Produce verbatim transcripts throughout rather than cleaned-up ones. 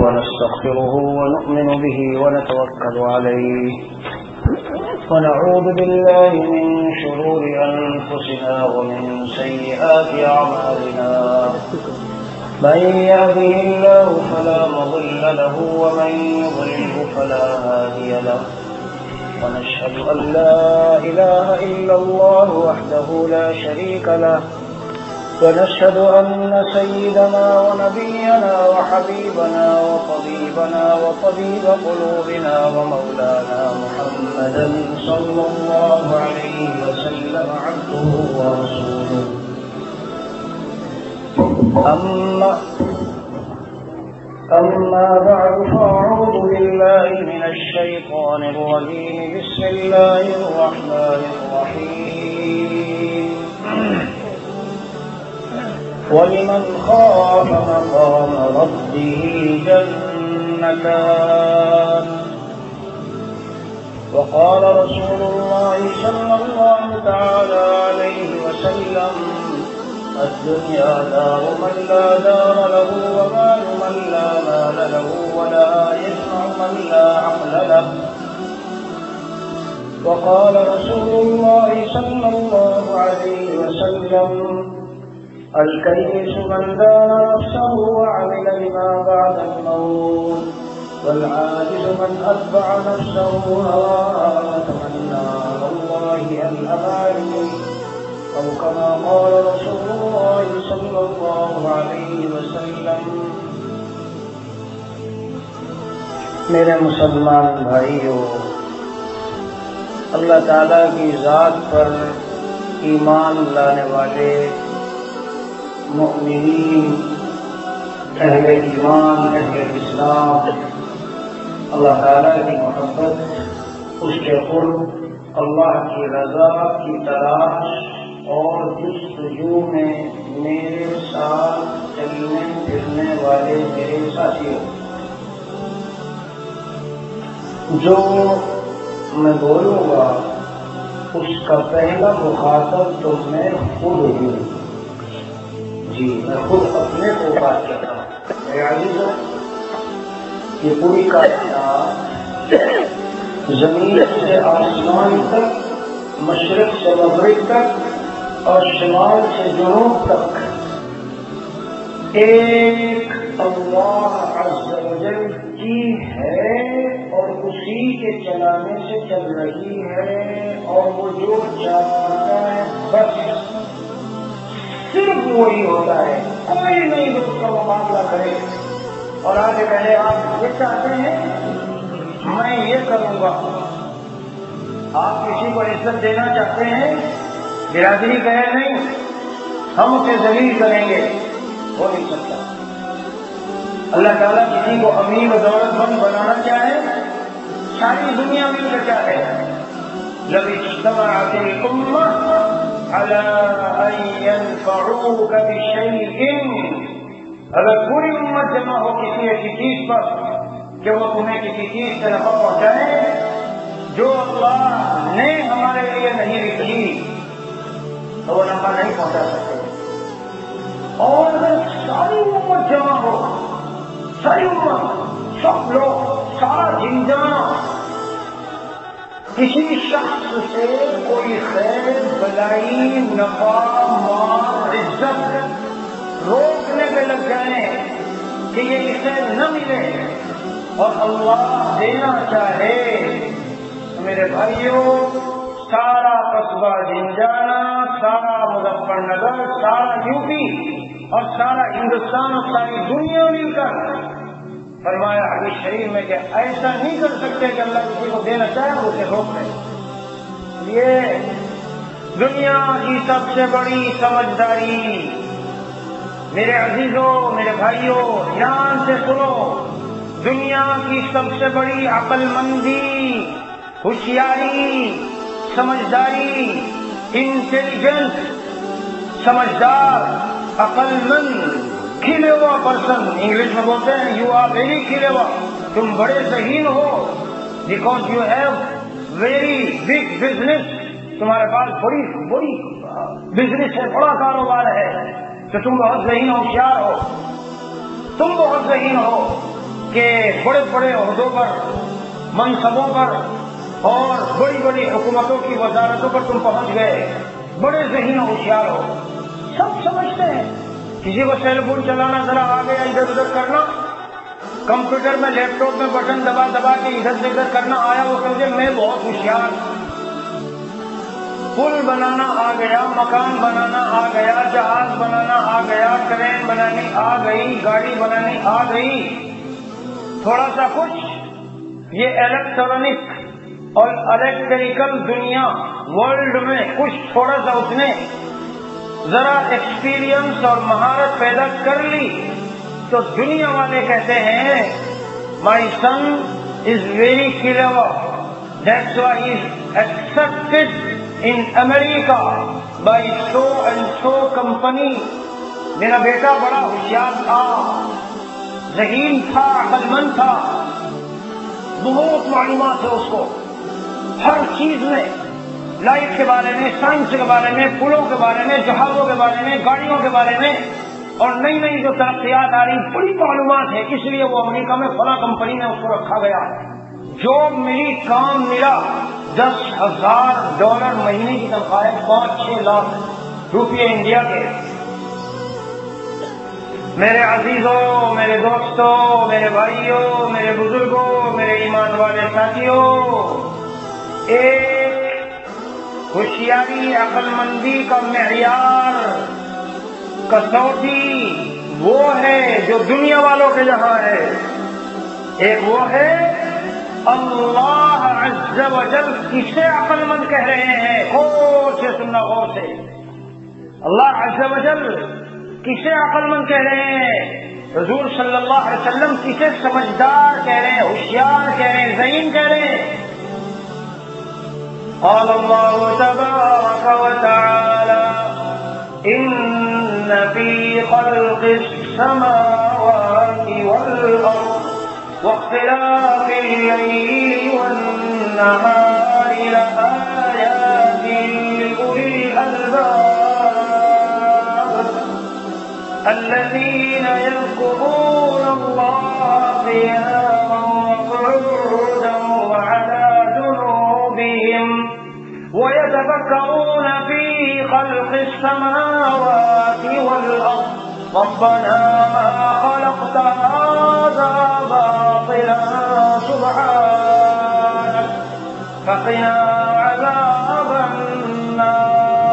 ونستغفره ونؤمن به ونتوكل عليه ونعوذ بالله من شرور أنفسنا ومن سيئات أعمالنا من يهده الله فلا مضل له ومن يضلل فلا هادي له ونشهد أن لا إله إلا الله وحده لا شريك له ونشهد أن سيدنا ونبينا وحبيبنا وطبيبنا وطبيب قلوبنا ومولانا محمدا صلى الله عليه وسلم عبده ورسوله أما أما بعد فأعوذ بالله من الشيطان الرجيم بسم الله الرحمن الرحيم ولمن خاف مقام ربه جنتان وقال رسول الله صلى الله تعالى عليه وسلم الدنيا دار من لا دار له ومال من لا مال له ولا يسمع من لا عقل له وقال رسول الله صلى الله عليه وسلم الكيس من دان نفسه وعمل لما بعد الموت والعاجز من أتبع نفسه هواها وتمنى على الله الأماني أو كما قال رسول الله صلى الله عليه وسلم. میرے مسلمان بھائیو، اللہ تعالیٰ کی ذات پر ایمان لانے والے مؤمنین، اہل ایمان، اہل اسلام، اللہ تعالیٰ کی محبت، اس کے قرب، اللہ کی رضا کی تلاش اور جستجو میں میرے ساتھ چلنے پھرنے والے میرے ساتھیوں، جو میں بولوں گا اس کا پہلا مخاطب تو میں خود ہوں. جی میں خود اپنے کو بات کرتا ہوں. میرے عزیزوں، یہ پوری کائنات زمین سے آسمان تک، مشرق سے مغرب تک اور شمال سے جنوب تک ایک اللہ عز و جل کی ہے اور اسی کے چلانے سے چل رہی ہے، اور وہ جو چاہتا ہے بس صرف وہی ہوتا ہے. کوئی نہیں جو اس کا مقابلہ کرے اور آگے کہے آپ یہ چاہتے ہیں میں یہ کروں گا. آپ کسی کو عزت دینا چاہتے ہیں، برادری کہے نہیں ہم اسے ذلیل کریں گے، ہو نہیں سکتا. اللہ تعالیٰ کسی کو امیر و دولت مند بنانا چاہے، ساری دنیا مل کر چاہے. لو اجتمعت الامة على ان ينفعوك بشيء، اگر پوری امت جمع ہو کسی ایسی چیز پر کہ وہ تمہیں کسی چیز سے نفع پہنچائے جو اللہ نے ہمارے لیے نہیں لکھی، تو وہ نفع نہیں پہنچا سکتے. اور اگر ساری امت جمع ہو، ساری امت، سب لوگ، سارا جنجان کسی شخص سے کوئی خیر، بلائی، نفع، مال، عزت روکنے پہ لگ جائیں کہ یہ اسے نہ ملے اور اللہ دینا چاہے، تو میرے بھائیوں سارا قصبہ جنجانا، سارا مظفر نگر، سارا یو پی اور سارا ہندوستان اور ساری دنیا مل کر فرمایا حدیث شریف میں کہ ایسا نہیں کر سکتے کہ اللہ کسی کو دینا چاہے اسے روک لے. یہ دنیا کی سب سے بڑی سمجھداری، میرے عزیزوں، میرے بھائیوں دھیان سے سنو، دنیا کی سب سے بڑی عقل مندی، ہوشیاری، سمجھداری، انٹیلیجنس، سمجھدار، عقل مند، کھلے ہوا پرسن، انگلش میں بولتے ہیں یو آر ویری کھلے ہوا، تم بڑے ذہین ہو، because you have very big business, تمہارے پاس بڑی بڑی بزنس ہے، بڑا کاروبار ہے، تو تم بہت ذہین ہوشیار ہو، تم بہت ذہین ہو. کہ بڑے بڑے عہدوں پر، منصبوں پر اور بڑی بڑی حکومتوں کی وزارتوں پر تم پہنچ گئے، بڑے ذہین و ہوشیار ہو، سب سمجھتے ہیں. کسی کو سیل فون چلانا ذرا آ گیا ادھر ادھر کرنا، کمپیوٹر میں لیپ ٹاپ میں بٹن دبا دبا کے ادھر سے ادھر کرنا آیا، وہ سمجھے میں بہت ہوشیار. پل بنانا آ گیا، مکان بنانا آ گیا، جہاز بنانا آ گیا، ٹرین بنانی آ گئی، گاڑی بنانی آ گئی. تھوڑا سا کچھ یہ الیکٹرانک اور الیکٹریکل دنیا ورلڈ میں کچھ تھوڑا سا اس نے ذرا ایکسپیرئنس اور مہارت پیدا کر لی تو دنیا والے کہتے ہیں my son is very clever, that's why he is expected in America by so and so company. میرا بیٹا بڑا ہوشیار تھا، ذہین تھا، عقل مند تھا، بہت معلومات ہے اس کو ہر چیز میں، لائٹ کے بارے میں، سائنس کے بارے میں، پلوں کے بارے میں، جہازوں کے بارے میں، گاڑیوں کے بارے میں، اور نئی نئی جو ترقیات آ رہی بڑی معلومات ہے. اس لیے وہ امریکہ میں فلاں کمپنی میں اس کو رکھا گیا. جاب ملی، کام ملا، دس ہزار ڈالر مہینے کی تنخواہ ہے، پانچ چھ لاکھ روپیے انڈیا کے. میرے عزیزوں، میرے دوستوں، میرے بھائیوں، میرے بزرگوں، میرے ایمان والے ساتھیوں، ایک ہوشیاری عقل مندی کا معیار کسوٹی وہ ہے جو دنیا والوں کے یہاں ہے. ایک وہ ہے اللہ عز و جل کسے عقل مند کہہ رہے ہیں، غور سے سننا، غور سے. اللہ عز و جل کسے عقل مند کہہ رہے ہیں؟ حضور صلی اللہ علیہ وسلم کسے سمجھدار کہہ رہے ہیں، ہوشیار کہہ رہے ہیں، ذہین کہہ رہے ہیں؟ قال اللہ تبارک و تعالی ان فی خلق السماوات والارض واختلاف اللیل والنہار لآیات لأولی الالباب الذین یذکرون اللہ قیاما وقعودا وعلی جنوبہم ويتفكرون في خلق السماوات والأرض ربنا ما خلقت هذا باطلا سبحانك فقنا عذاب النار.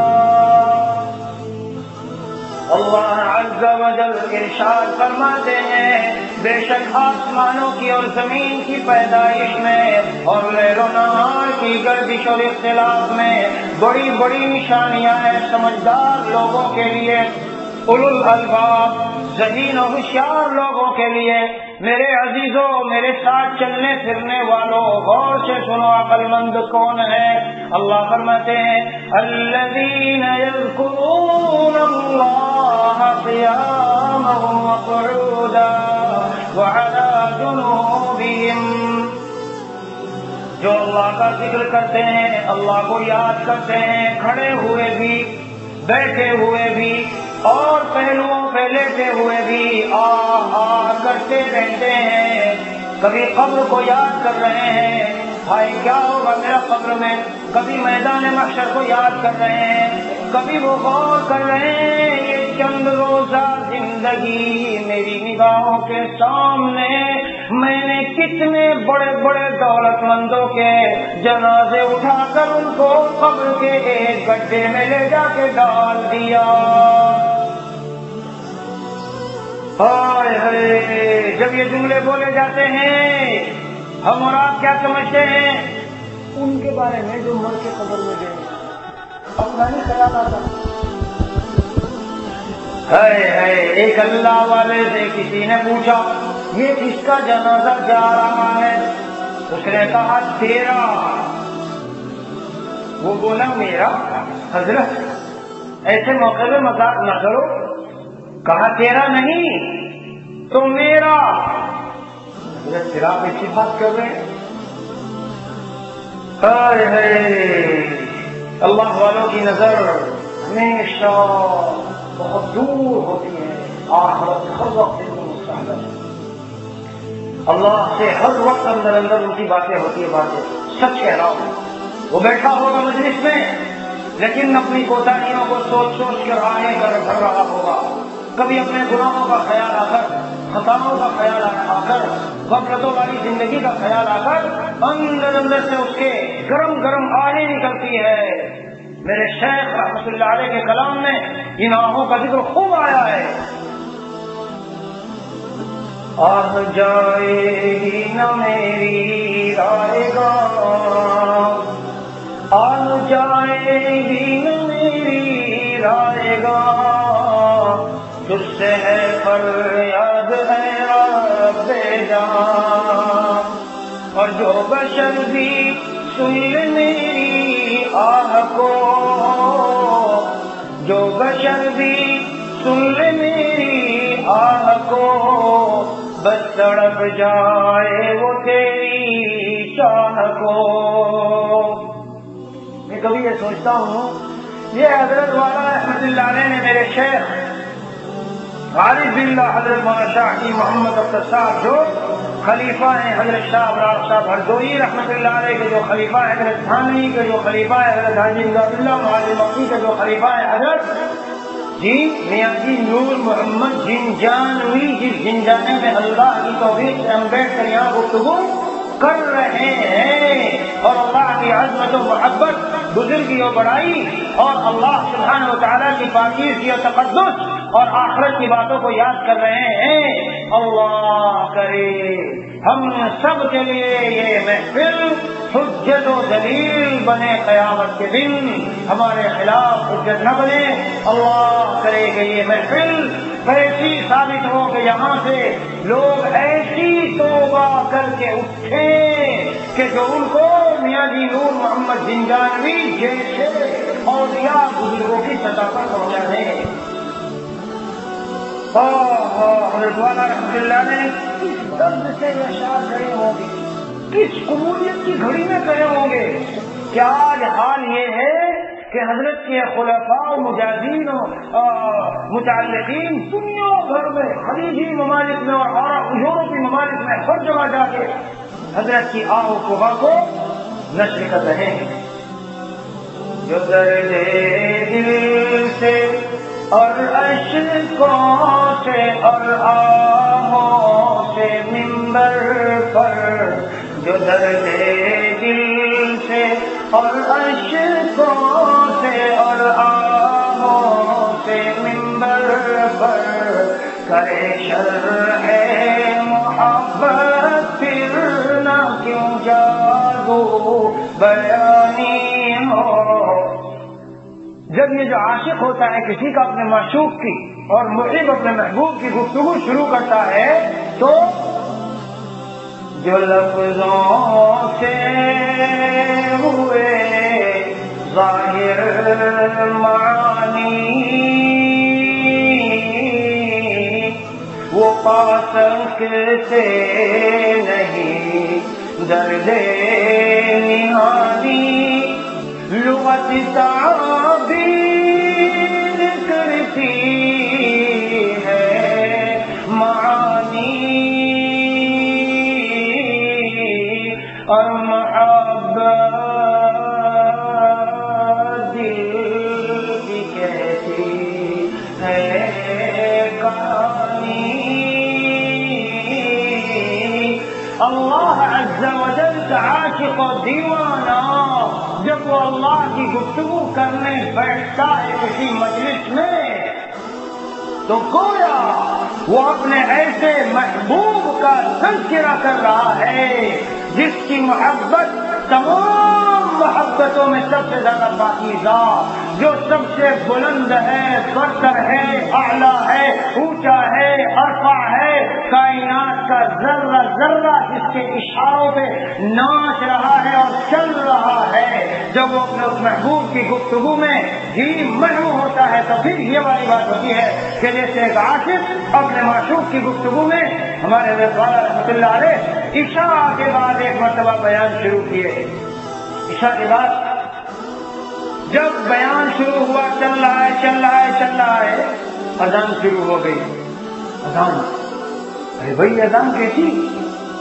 اللہ عز و جل ارشاد فرماتے ہیں بے شک آسمانوں کی اور زمین کی پیدائش میں اور لیل و نہار کی گردش اور اختلاف میں بڑی بڑی نشانیاں ہیں سمجھدار لوگوں کے لیے، اولو الالباب ذہین و ہوشیار لوگوں کے لیے. میرے عزیزوں، میرے ساتھ چلنے پھرنے والوں، غور سے سنو، عقل مند کون ہے؟ اللہ فرماتے ہیں الذین یذکرون اللہ قیاما وقعودا وعلی جنوبہم، جو اللہ کا ذکر کرتے ہیں، اللہ کو یاد کرتے ہیں، کھڑے ہوئے بھی، بیٹھے ہوئے بھی اور پہلوؤں پہ لیٹے ہوئے بھی آ آ کرتے رہتے ہیں. کبھی قبر کو یاد کر رہے ہیں، بھائی کیا ہوگا میرا قبر میں، کبھی میدان محشر کو یاد کر رہے ہیں، کبھی وہ غور کر رہے ہیں یہ چند روزہ زندگی میری نگاہوں کے سامنے میں نے کتنے بڑے بڑے دولت مندوں کے جنازے اٹھا کر ان کو قبر کے ایک گڈھے میں لے جا کے ڈال دیا. ہائے ہائے، جب یہ جملے بولے جاتے ہیں ہم اور آپ کیا سمجھتے ہیں؟ ان کے بارے میں جو مر کے قبر میں گئے، اپنا نہیں خیال آتا. ہائے ہائے، ایک اللہ والے سے کسی نے پوچھا یہ کس کا جنازہ جا رہا ہے؟ اس نے کہا تیرا. وہ بولا میرا؟ حضرت ایسے موقع میں مذاق نہ کرو. کہا تیرا نہیں تو میرا. حضرت پھر آپ ایسی بات کر رہے ہیں؟ ہائے ہائے، اللہ والوں کی نظر ہمیشہ بہت دور ہوتی ہے، آخرت ہر وقت مستحضر. اللہ سے ہر وقت اندر اندر ان کی باتیں ہوتی ہے، باتیں سچ کہہ رہا ہوں. وہ بیٹھا ہوگا مجلس میں لیکن اپنی کوتاہیوں کو سوچ سوچ کر آئے کر بھر رہا ہوگا. کبھی اپنے گناہوں کا خیال آ کر، خطاؤں کا خیال آ کر، غفلتوں والی زندگی کا خیال آ کر اندر اندر سے اس کے گرم گرم آہیں نکلتی ہے. میرے شیخ رحمۃ اللہ علیہ کے کلام میں ان آہوں کا ذکر خوب آیا ہے. آہ جائے گی نہ میری رائے گاہ، آہ جائے گی نہ میری رائے گاہ، تجھ سے ہے فریاد اے رب جاں. اور جو بشر بھی سن لے میری آہ کو، جو بشر بھی سن لے میری آہ کو، بس تڑپ جائے وہ تیری چاہ کو. میں کبھی یہ سوچتا ہوں، یہ حضرت والا رحمت اللہ علیہ نے میرے شیخ غالب باللہ حضرت مولانا شاہ محمد اختر صاحب جو خلیفہ ہیں، حضرت شاہ ابرار صاحب ہردوئی رحمت اللہ علیہ کے جو خلیفہ ہیں، حضرت تھانوی کے جو خلیفہ ہیں، حضرت حاجی امداد اللہ معاذ مکی کے جو خلیفہ ہیں، حضرت جی میاں جی نور محمد جنجانوی، جس جنجانے میں اللہ کی توفیق سے ہم بیٹھ کر یہاں گفتگو کر رہے ہیں، اور اللہ کی عظمت و محبت، بزرگی و بڑائی اور اللہ سبحانہ و تعالیٰ کی پاکیزگی و تقدس اور آخرت کی باتوں کو یاد کر رہے ہیں. اللہ کرے ہم سب کے لیے یہ محفل حجت و دلیل بنے قیامت کے دن، ہمارے خلاف حجت نہ بنے. اللہ کرے کہ یہ محفل ایسی ثابت ہو کہ یہاں سے لوگ ایسی توبہ کر کے اٹھے کہ جو ان کو میاں جی نور محمد جنجانوی جیسے اولیاء بزرگوں کی سطح پر پہنچا دیں. حضرت والا رحمۃ اللہ نے کس درد سے یہ اشعار کھڑے ہوں گے، کس قبولیت کی گھڑی میں کھڑے ہوں گے. کیا آج حال یہ ہے کہ حضرت کے خلفاء و مجاہدین و متعلقین دنیا بھر میں، خلیجی ممالک میں اور یورپی ممالک میں ہر جگہ جا کے حضرت کی آہ و کوہا کو نشر کر رہے ہیں. جو درد دل سے اور اشکوں سے اور آہوں سے منبر پر، جو درد دل سے اور اشکوں سے اور آہوں سے منبر پر کرے شرح محبت، پھر نہ کیوں جادو بیانی ہو. جب یہ جو عاشق ہوتا ہے کسی کا اپنے معشوق کی اور محب اپنے محبوب کی گفتگو شروع کرتا ہے تو جو لفظوں سے ہوئے ظاہر معانی وہ پا سکتے نہیں درد نہانی. لغت تعبیر کرتی ہے معانی اور محبت دل کی کہتی ہے کہانی. اللہ عز و جل کا عاشق و دیوانہ جب وہ اللہ کی گفتگو کرنے بیٹھتا ہے کسی مجلس میں تو گویا وہ اپنے ایسے محبوب کا تذکرہ کر رہا ہے جس کی محبت تمام محبتوں میں سب سے زیادہ پاکیزہ، جو سب سے بلند ہے، برتر ہے، اعلیٰ ہے، اونچا ہے، ارفع ہے، کائنات کا ذرہ ذرہ جس کے اشاروں پہ ناچ رہا ہے اور چل رہا ہے. جب وہ اپنے اس محبوب کی گفتگو میں ہی منو ہوتا ہے تو پھر یہ والی بات ہوتی ہے کہ جیسے ایک عاشق اپنے معشوق کی گفتگو میں، ہمارے حضرت والا رحمۃ اللہ علیہ عشاء کے بعد ایک مرتبہ بیان شروع کیے. عشاء کے بعد جب بیان شروع ہوا، چل رہا ہے چل رہا ہے چل رہا ہے اذان شروع ہو گئی. اذان، ارے بھائی اذان کیسی؟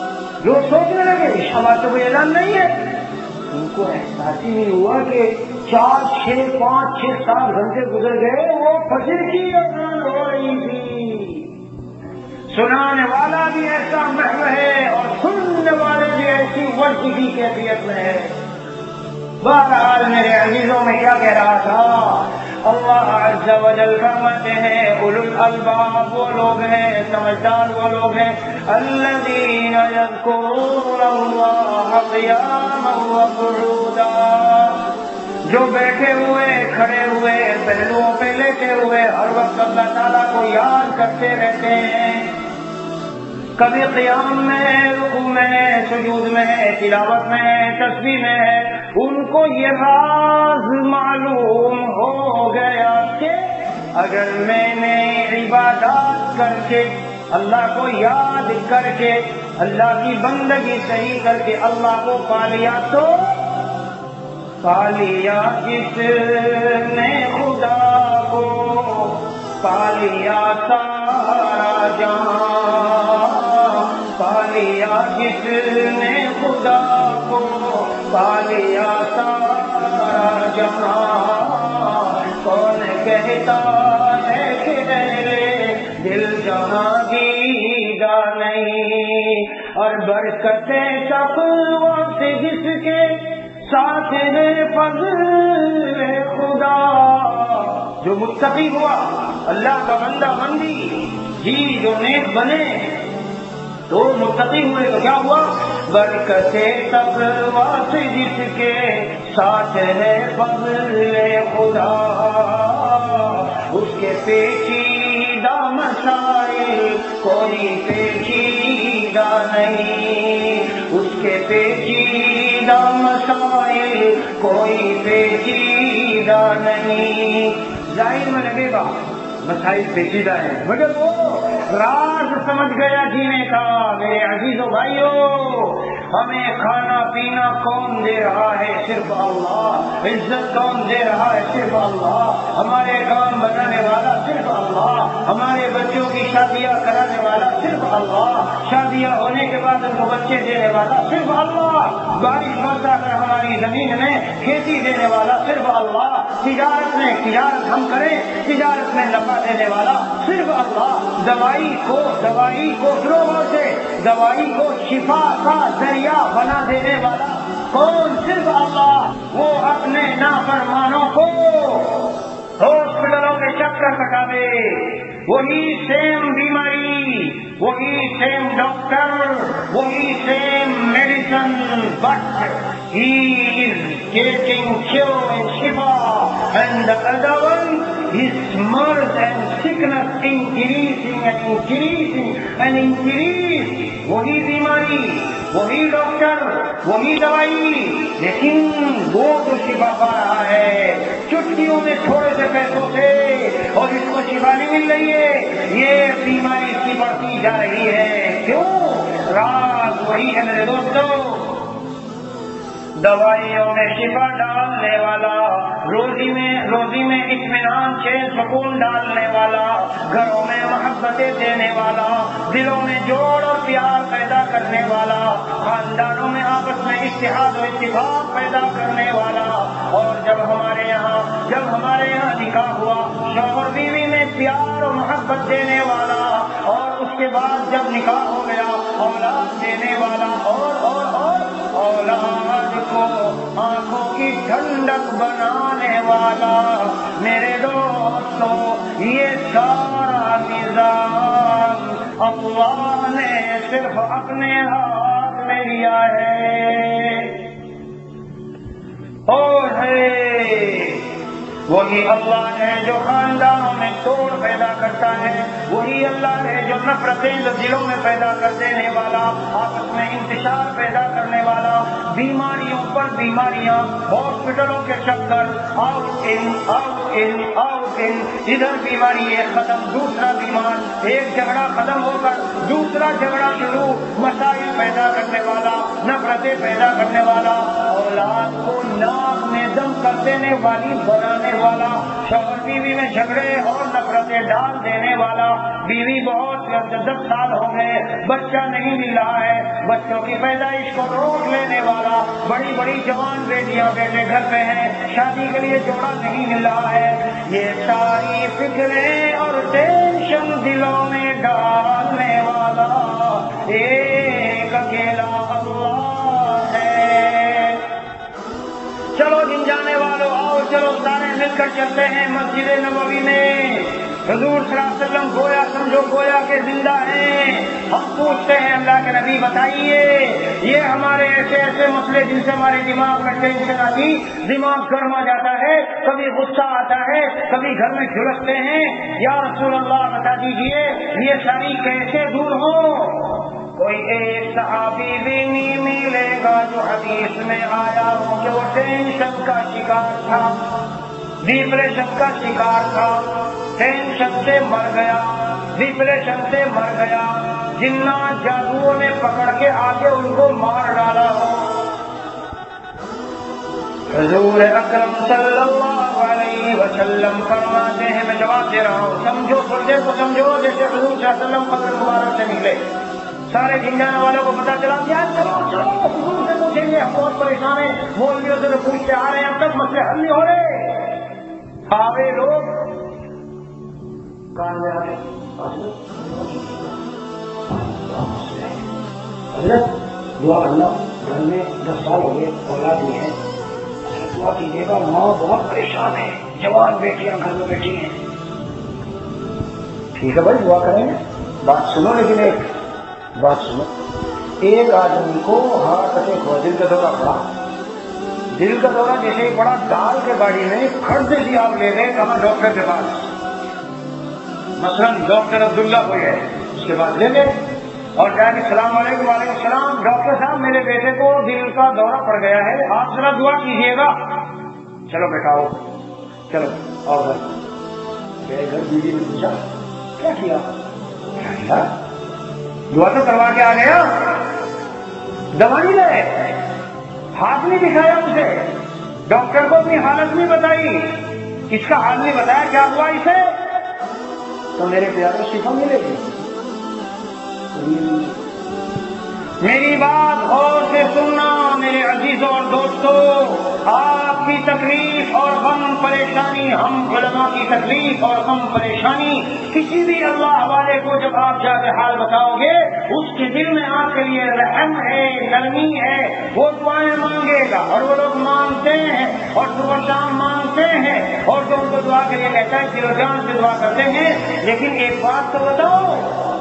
لوگ سوچنے لگے شاباش تو کوئی اعلان نہیں ہے. ان کو احساس ہی نہیں ہوا کہ چار چھ پانچ چھ سات گھنٹے گزر گئے، وہ فجر کی اذان ہو رہی تھی. سنانے والا بھی ایسا محو ہے اور سننے والے بھی ایسی وجہ کی کیفیت میں ہے. بہرحال میرے عزیزوں میں کیا کہہ رہا تھا؟ اللہ عز و جل فرماتے ہیں اولو الالباب وہ لوگ ہیں، سمجھدار وہ لوگ ہیں، الذین یذکرون اللہ قیاما وقعودا، جو بیٹھے ہوئے کھڑے ہوئے پہلوؤں پہ لیٹے ہوئے ہر وقت اللہ تعالیٰ کو یاد کرتے رہتے ہیں. کبھی قیام میں، رکوع میں، سجود میں، تلاوت میں، تسبیح میں، ان کو یہ راز معلوم ہو گیا کہ اگر میں نے عبادات کر کے، اللہ کو یاد کر کے، اللہ کی بندگی صحیح کر کے اللہ کو پا لیا تو پا لیا جس نے خدا کو، پا لیا سارا جہاں، پا لیا جس نے خدا کو، پا لیا سارا جہاں. کون کہتا ہے کہ میرے دل جہاں دیدہ نہیں، اور برکتیں تقویٰ سے جس کے ساتھ ہے فضل خدا. جو متقی ہوا، اللہ کا بندہ بندی جی جو نیک بنے تو متقی ہوئے تو کیا ہوا؟ برکتیں تقویٰ سے جس کے ساتھ ہے فضل خدا. اس کے پیچیدہ مسائل کوئی پیچیدہ نہیں، اس کے پیچیدہ مسائل کوئی پیچیدہ نہیں. ظاہر میں لگے گا مسائل پیچیدہ ہیں، مگر وہ راز سمجھ گیا جینے کا. میرے عزیزو بھائیو، ہمیں کھانا پینا کون دے رہا ہے؟ صرف اللہ. عزت کون دے رہا ہے؟ صرف اللہ. ہمارے کام بنانے والا صرف اللہ. ہمارے بچوں کی شادیاں کرانے والا صرف اللہ. شادیاں ہونے کے بعد ان کو بچے دینے والا صرف اللہ. بارش برسا کر ہماری زمین میں کھیتی دینے والا صرف اللہ. تجارت میں تجارت ہم کریں، تجارت میں نفع دینے والا صرف اللہ. دوائی کو دوائی کو لوگوں سے دوائی کو شفا کا ذریعہ بنا دینے والا کون؟ صرف اللہ. وہ اپنے نافرمانوں کو ہاسپٹلوں کے چکر کٹا دے. وہی سیم بیماری، وہی سیم ڈاکٹر، وہی same medicine, but he is getting cure and شفا، and the other one his mirth and sickness increasing and increasing and increasing. وہی بیماری، وہی ڈاکٹر، وہی دوائی، لیکن وہ تو شفا پا رہا ہے چٹکیوں میں تھوڑے سے پیسوں سے، اور اس کو شفا نہیں مل رہی ہے. یہ بیماری اس کی بڑھتی جا رہی ہے. کیوں؟ راز وہی ہے میرے دوستوں. دوائیوں میں شفا ڈالنے والا، روزی میں روزی میں اطمینان چین سکون ڈالنے والا، گھروں میں محبتیں دینے والا، دلوں میں جوڑ اور پیار پیدا کرنے والا، خاندانوں میں آپس میں اتحاد و اتفاق پیدا کرنے والا. اور جب ہمارے یہاں جب ہمارے یہاں نکاح ہوا، شوہر بیوی میں پیار و محبت دینے والا، اور اس کے بعد جب نکاح ہو گیا اولاد دینے والا، اور اور اور اولاد کو آنکھوں کی ٹھنڈک بنانے والا. میرے دوستوں، یہ سارا نظام اللہ نے صرف اپنے ہاتھ میں لیا ہے. اور ہے وہی اللہ ہے جو خاندانوں میں توڑ پیدا کرتا ہے، وہی اللہ ہے جو نفرتیں دلوں میں پیدا کر دینے والا، آپس میں انتشار پیدا کرنے والا، بیماریوں پر بیماریاں، ہاسپٹلوں کے چکر، out in out in out in, ادھر بیماری ایک ختم دوسرا بیمار، ایک جھگڑا ختم ہو کر دوسرا جھگڑا شروع، مسائل پیدا کرنے والا، نفرتیں پیدا کرنے والا، اولاد کو ناک میں دم کر دینے والی بنانے والا، شوہر بیوی میں جھگڑے اور نفرتیں ڈال دینے والا، بیوی بہت دس سال ہو گئے بچہ نہیں مل رہا ہے، بچوں کی پیدائش کو روک لینے والا، بڑی بڑی جوان بیٹیاں بیٹے گھر پہ ہیں، شادی کے لیے جوڑا نہیں مل رہا ہے، یہ ساری فکریں اور ٹینشن دلوں میں ڈالنے والا ایک اکیلا اللہ ہے۔ چلو جن جانے والوں آؤ، چلو سارے مل کر چلتے ہیں مسجد نبوی میں۔ حضور صلی اللہ علیہ وسلم گویا سمجھو گویا کے زندہ ہیں۔ ہم پوچھتے ہیں اللہ کے نبی بتائیے، یہ ہمارے ایسے ایسے مسئلے جن سے ہمارے دماغ میں ٹینشن آتی، دماغ گرم آ جاتا ہے، کبھی غصہ آتا ہے، کبھی گھر میں جھلستے ہیں، یا رسول اللہ بتا دیجئے یہ ساری کیسے دور ہو؟ کوئی ایک صحابی بھی نہیں ملے گا جو حدیث میں آیا ہو کہ وہ ٹینشن کا شکار تھا، ڈپریشن کا شکار تھا، ٹینشن سے مر گیا، ڈپریشن سے مر گیا، جنات جادوؤں نے پکڑ کے آگے ان کو مار ڈالا ہو۔ حضور اکرم صلی اللہ علیہ وسلم فرماتے ہیں، میں جواب دے رہا ہوں، سمجھو سمجھے تو سمجھو، جیسے حضور صلی اللہ علیہ وسلم قبر مبارک سے نکلے، سارے جن جانے والوں کو پتا چلا کہ چلو چلو حضور سے پوچھیں گے، ہم بہت پریشان ہیں، مولویوں سے پوچھتے آ رہے ہیں، اب تک مسئلے حل نہیں ہو رہے۔ آوے لوگ کان میں آگے حضرت دعا کرنا، گھر میں دس سال ہو گئے اولاد نہیں ہے، دعا کیجیے گا، ماں بہت پریشان ہے، جوان بیٹیاں گھر میں بیٹھی ہیں۔ ٹھیک ہے بھائی دعا کریں گے، بات سنو، لیکن ایک بات سنو، ایک آدمی کو ہارٹ اٹیک ہوا، دل کا دورہ پڑا، دل کا دورہ جیسے ہی پڑا، دال کے باڑی میں کھڑ سے آپ لے گئے کہاں ڈاکٹر کے پاس، مثلاً ڈاکٹر عبداللہ کوئی ہے، اس کے بعد لے گئے اور کہا کہ السلام علیکم، وعلیکم السلام، ڈاکٹر صاحب میرے بیٹے کو دل کا دورہ پڑ گیا ہے، آپ ذرا دعا کیجیے گا۔ چلو بیٹا آؤ، چلو آؤ گھر گئے، گھر بیوی نے پوچھا کیا کیا؟ کیا دعا تو کروا کے آ گیا، دوا نہیں لے، ہاتھ نہیں دکھایا اسے، ڈاکٹر کو اپنی حالت نہیں بتائی، اس کا حال نہیں بتایا کیا ہوا اسے، تو میرے پیارے شفا ملے گی۔ میری بات غور سے سننا میرے عزیزوں اور دوستوں، آپ کی تکلیف اور غم پریشانی، ہم علماء کی تکلیف اور غم پریشانی کسی بھی اللہ والے کو جب آپ جا کے حال بتاؤ گے، اس کے دل میں آپ کے لیے رحم ہے، نرمی ہے، وہ دعائیں مانگے گا، اور وہ لوگ مانگتے ہیں اور صبح شام مانگتے ہیں، اور جو ان کو دعا کے لیے کہتا ہے دل و جان سے دعا کرتے ہیں۔ لیکن ایک بات تو بتاؤ،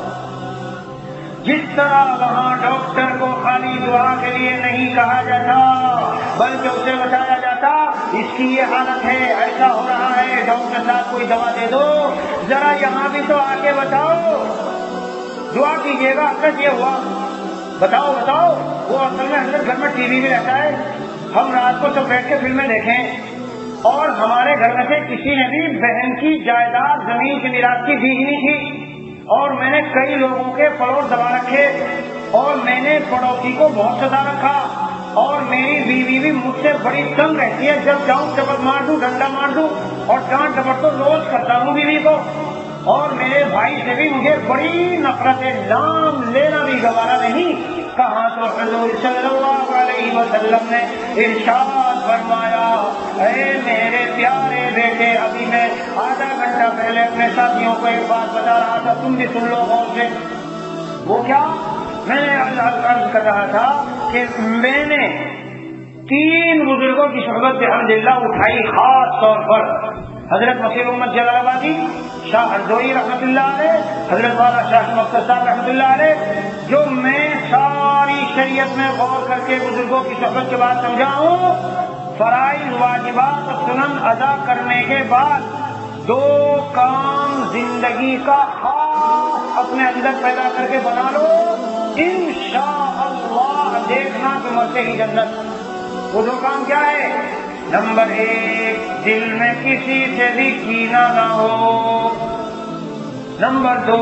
جس طرح وہاں ڈاکٹر کو خالی دعا کے لیے نہیں کہا جاتا، بلکہ اسے بتایا جاتا اس کی یہ حالت ہے، ایسا ہو رہا ہے، ڈاکٹر صاحب کوئی دوا دے دو، ذرا یہاں بھی تو آ کے بتاؤ، دعا کیجیے گا، حضرت یہ ہوا، بتاؤ بتاؤ۔ وہ اصل میں حضرت گھر میں ٹی وی بھی رہتا ہے، ہم رات کو سب بیٹھ کے فلمیں دیکھیں، اور ہمارے گھر میں سے کسی نے بھی بہن کی جائیداد زمین کی میراث کی بھیجنی تھی، اور میں نے کئی لوگوں کے پڑوس دبا رکھے، اور میں نے پڑوسی کو بہت ستا رکھا، اور میری بیوی بھی مجھ سے بڑی تنگ رہتی ہے، جب جاؤں چپٹ مار دوں، ڈنڈا مار دوں، اور ڈانٹ ڈپٹ تو روز کرتا ہوں بیوی کو، اور میرے بھائی سے بھی مجھے بڑی نفرت ہے، نام لینا بھی گوارا نہیں۔ کہاں تو حضور صلی اللہ علیہ وسلم نے ارشاد فرمایا، اے میرے پیارے بیٹے، ابھی میں آدھا گھنٹہ پہلے اپنے ساتھیوں کو ایک بات بتا رہا تھا، تم بھی سن لو غور سے۔ وہ کیا؟ میں نے عرض کر رہا تھا کہ میں نے تین بزرگوں کی صحبت الحمدللہ اٹھائی، خاص طور پر حضرت مسیح محمد جلال آبادی، شاہ ہردوئی رحمۃ اللہ علیہ، حضرت والا شاہ مقصد صاحب رحمۃ اللہ علیہ، جو میں ساری شریعت میں غور کر کے بزرگوں کی صحبت کے بعد سمجھا ہوں، فرائض واجبات اور سنن ادا کرنے کے بعد دو کام زندگی کا خاص اپنے اندر پیدا کر کے بنا لو، انشاءاللہ دیکھنا کہ مرتے ہی جنت۔ وہ دو کام کیا ہے؟ نمبر ایک، دل میں کسی سے بھی کینہ نہ ہو، نمبر دو،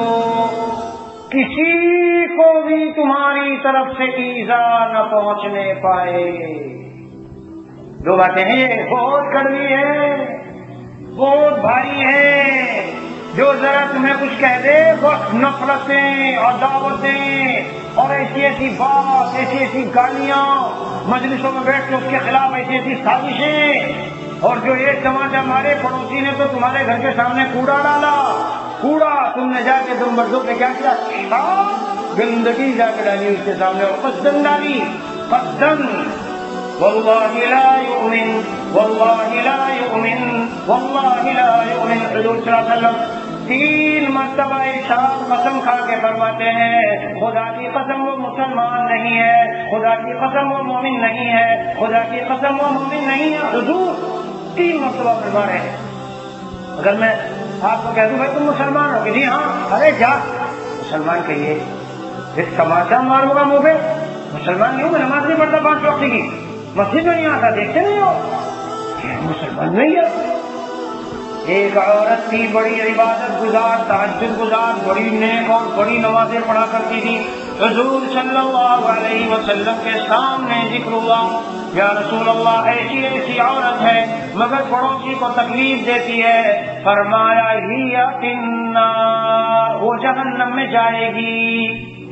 کسی کو بھی تمہاری طرف سے ایذا نہ پہنچنے پائے۔ دو باتیں ہیں، یہ بہت کڑوی ہے، بہت بھاری ہے، جو ذرا تمہیں کچھ کہہ دے بس نفرتیں اور دعوتیں اور ایسی ایسی بات، ایسی ایسی گالیاں، مجلسوں میں بیٹھ کے اس کے خلاف ایسی ایسی سازشیں، اور جو ایک ٹماٹر مارے پڑوسی نے تو تمہارے گھر کے سامنے کوڑا ڈالا، کوڑا تم نے جا کے تم مردوں پہ کیا کیا، گندگی جا کے ڈالی اس کے سامنے، اور قصدن ڈالی، قصدن۔ واللہ لا یؤمن واللہ لا یؤمن واللہ لا یؤمن۔ حضور صلی اللہ علیہ وسلم تین مرتبہ ارشاد قسم کھا کے فرماتے ہیں، خدا کی قسم وہ مسلمان نہیں ہے، خدا کی قسم وہ مومن نہیں ہے، خدا کی قسم وہ مومن نہیں ہے۔ حضور تین مرتبہ فرما رہے ہیں۔ اگر میں آپ کو کہہ دوں بھائی تم مسلمان ہو گے، جی ہاں، ارے جا مسلمان کہیے، ایک تماشا ماروں گا منہ پہ، مسلمان نہیں ہوں میں، نماز نہیں پڑھتا پانچ وقت کی، مسجد میں نہیں آتا، دیکھتے نہیں ہو، مسلمان نہیں ہے۔ ایک عورت تھی بڑی عبادت گزار، تہجد گزار، بڑی نیک اور بڑی نمازیں پڑھا کرتی تھی۔ حضور صلی اللہ علیہ وسلم کے سامنے ذکر ہوا، یا رسول اللہ ایسی ایسی عورت ہے مگر پڑوسی کو تکلیف دیتی ہے، فرمایا ہی فی النار، وہ جہنم میں جائے گی۔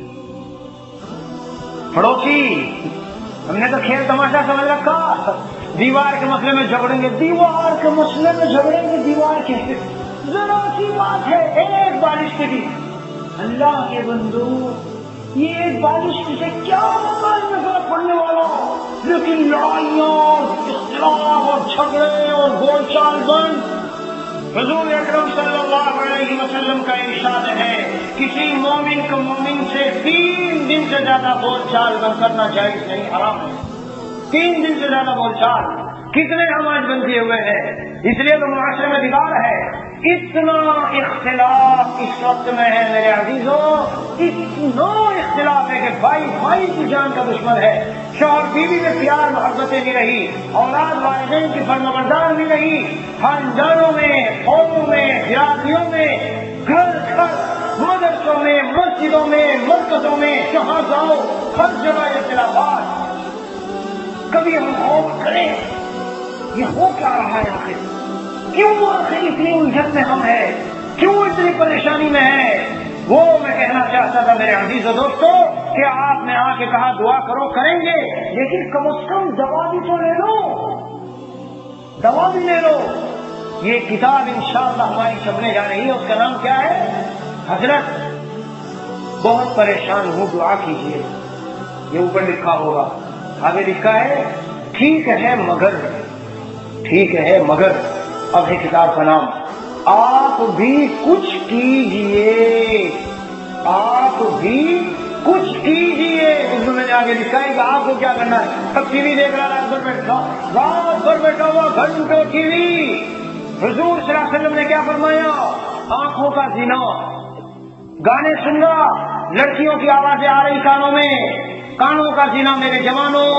پڑوسی ہم نے تو کھیل تماشا سمجھ رکھا، دیوار کے مسئلے میں جھگڑیں گے، دیوار کے مسئلے میں جھگڑیں گے، دیوار کے ذرا سی بات ہے، ایک بارش کے بھی، اللہ کے بندو یہ ایک بارش سے کیا مقام میں فرق پڑنے والا، لیکن لڑائیاں اور اختلاف اور جھگڑے اور بول چال بند۔ حضور اکرم صلی اللہ علیہ وسلم کا ارشاد ہے، کسی مومن کو مومن سے تین دن سے زیادہ بول چال بند کرنا جائز نہیں، حرام ہے۔ تین دن سے زیادہ بول چال، کتنے ہم آج بند کیے ہوئے ہیں، اس لیے تو معاشرے میں بگاڑ ہے، اتنا اختلاف اس وقت میں ہے میرے عزیزوں، اتنا اختلاف ہے کہ بھائی بھائی کی جان کا دشمن ہے، شوہر بیوی میں پیار محبتیں نہیں رہی، اولاد والدین کی فرمانبردار نہیں رہی، خاندانوں میں، قوموں میں، برادریوں میں، گھر گھر، مدرسوں میں، مسجدوں میں، مرکزوں میں، جہاں جاؤ ہر جگہ اختلافات۔ کبھی ہم خوف کریں یہ ہو کیا رہا ہے، آخر کیوں آخر اتنی الجھن میں ہم ہیں، کیوں اتنی پریشانی میں ہیں؟ وہ میں کہنا چاہتا تھا میرے عزیز و دوستو کہ آپ نے آ کے کہا دعا کرو، کریں گے، لیکن کم از کم دوا بھی تو لے لو، دوا بھی لے لو۔ یہ کتاب انشاءاللہ ہماری چھپنے جا رہی ہے، اس کا نام کیا ہے؟ حضرت بہت پریشان ہوں دعا کیجیے، یہ اوپر لکھا ہوگا، آگے لکھا ہے ٹھیک ہے مگر، ٹھیک ہے مگر، اب ہے کتاب کا نام، آپ بھی کچھ کیجئے، آپ بھی کچھ کیجئے۔ اردو میں آگے لکھا ہے کہ آپ کو کیا کرنا ہے، اب ٹی وی دیکھ رہا رات بھر بیٹھا رات بھر بیٹھا ہوا گھنٹوں ٹی وی۔ حضور صلی اللہ علیہ وسلم نے کیا فرمایا؟ آنکھوں کا زنا، گانے سن رہا، لڑکیوں کی آوازیں آ رہی کانوں میں، کانوں کا زنا میرے جوانوں،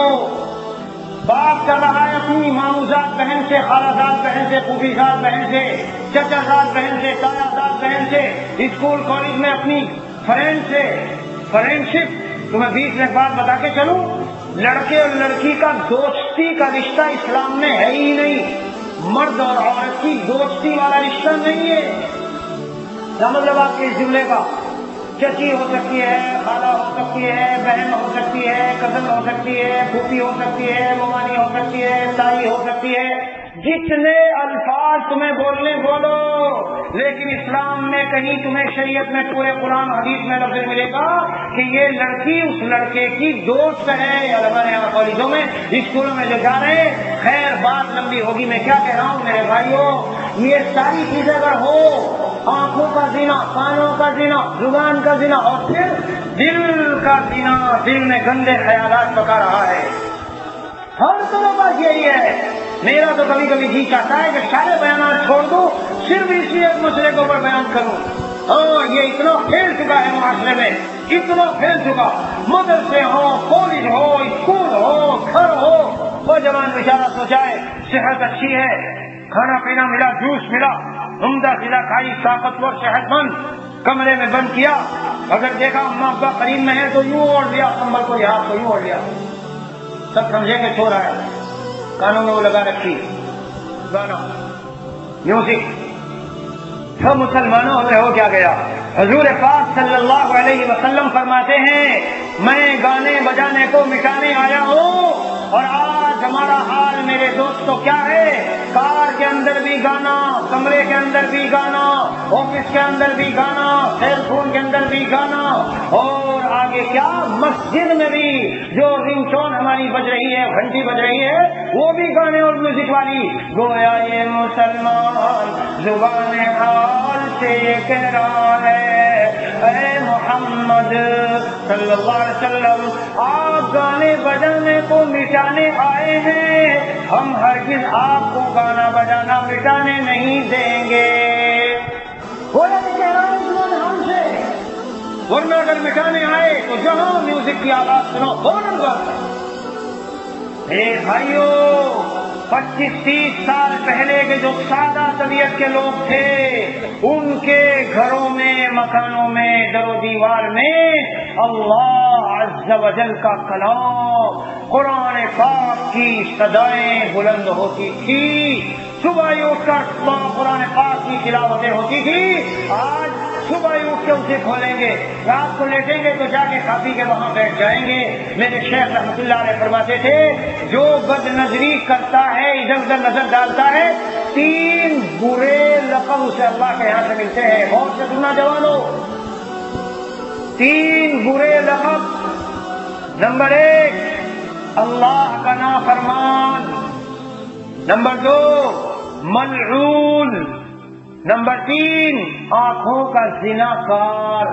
باپ کر رہا ہے اپنی ماموزاد بہن سے، خالہ زاد بہن سے، پھوپھی زاد بہن سے، چچا زاد بہن سے، تایا زاد بہن سے، اسکول کالج میں اپنی فرینڈ سے، فرینڈ شپ۔ تمہیں بیس منٹ بعد بتا کے چلوں، لڑکے اور لڑکی کا دوستی کا رشتہ اسلام میں ہے ہی نہیں، مرد اور عورت کی دوستی والا رشتہ نہیں ہے۔ کیا مطلب آپ کے اس جملے کا؟ چچی ہو سکتی ہے، خالہ ہو سکتی ہے، بہن ہو سکتی ہے، کزن ہو سکتی ہے، پھوپھی ہو سکتی ہے، ممانی ہو سکتی ہے، تائی ہو سکتی ہے، جتنے الفاظ تمہیں بولنے بولو، لیکن اسلام میں کہیں تمہیں شریعت میں پورے قرآن حدیث میں لفظ ملے گا کہ یہ لڑکی اس لڑکے کی دوست ہے۔ یا ہمارے یہاں کالجوں میں، اسکولوں میں جو جا رہے ہیں، خیر بات لمبی ہوگی، میں کیا کہہ رہا ہوں میرے بھائیوں، یہ ساری چیزیں اگر ہو، آنکھوں کا زنا، کانوں کا زنا، زبان کا زنا، اور پھر دل کا زنا، دل میں گندے خیالات پکا رہا ہے، ہر طرح بات یہی ہے۔ میرا تو کبھی کبھی جی چاہتا ہے کہ سارے بیانات چھوڑ دو، صرف اسی ایک مسئلے کے اوپر بیان کروں۔ ہاں یہ اتنا پھیل چکا ہے معاشرے میں، اتنا پھیل چکا، مدرسے ہو، کالج ہو، اسکول ہو، گھر ہو، وہ جوان بیچارہ سوچائے صحت اچھی ہے، کھانا پینا ملا، جوس ملا، عمدہ غذا کھائی، طاقتور صحت مند، کمرے میں بند کیا، اگر دیکھا اماں ابا قریب میں ہے تو یوں اوڑھ لیا کمبل کو، یہاں کو یوں اوڑھ لیا، سب سمجھے کہ سو رہا ہے، کانوں میں وہ لگا رکھی گانا، میوزک، تو مسلمانوں سے ہو کیا گیا؟ حضور پاک صلی اللہ علیہ وسلم فرماتے ہیں میں گانے بجانے کو مٹانے آیا ہوں، اور آج ہمارا حال میرے دوستوں کیا ہے؟ کار کے اندر بھی گانا، کمرے کے اندر بھی گانا، آفس کے اندر بھی گانا، سیل فون کے اندر بھی گانا، اور آگے کیا مسجد میں بھی جو رنگ ٹون ہماری بج رہی ہے، گھنٹی بج رہی ہے، وہ بھی گانے اور میوزک والی۔ گویا یہ مسلمان زبان حال سے یہ کہہ رہا ہے اے محمد صلی اللہ علیہ وسلم آپ گانے بجانے کو مٹانے آئے ہیں، ہم ہرگز آپ کو گانا بجانا مٹانے نہیں دیں گے۔ گویا یہ کہہ رہا ہے زبان حال سے، ورنہ اگر مٹانے آئے تو جہاں میوزک کی آواز سنو فوراً گانا۔ اے بھائیو، پچیس تیس سال پہلے کے جو سادہ طبیعت کے لوگ تھے، ان کے گھروں میں، مکانوں میں، در و دیوار میں اللہ عز و جل کا کلام، قرآن پاک کی صدائیں بلند ہوتی تھی، صبح اٹھ کر قرآن پاک کی تلاوتیں ہوتی تھی۔ آج صبح اٹھ کے اسے کھولیں گے، رات کو لیٹیں گے تو جا کے کھا-پی کے وہاں بیٹھ جائیں گے۔ میرے شیخ رحمۃ اللہ علیہ فرماتے تھے جو بد نظری کرتا ہے، ادھر ادھر نظر ڈالتا ہے، تین برے لقب اسے اللہ کے یہاں سے ملتے ہیں۔ غور سے سننا جوانو، تین برے لقب۔ نمبر ایک اللہ کا نافرمان، نمبر دو ملعون، نمبر تین آنکھوں کا زناکار۔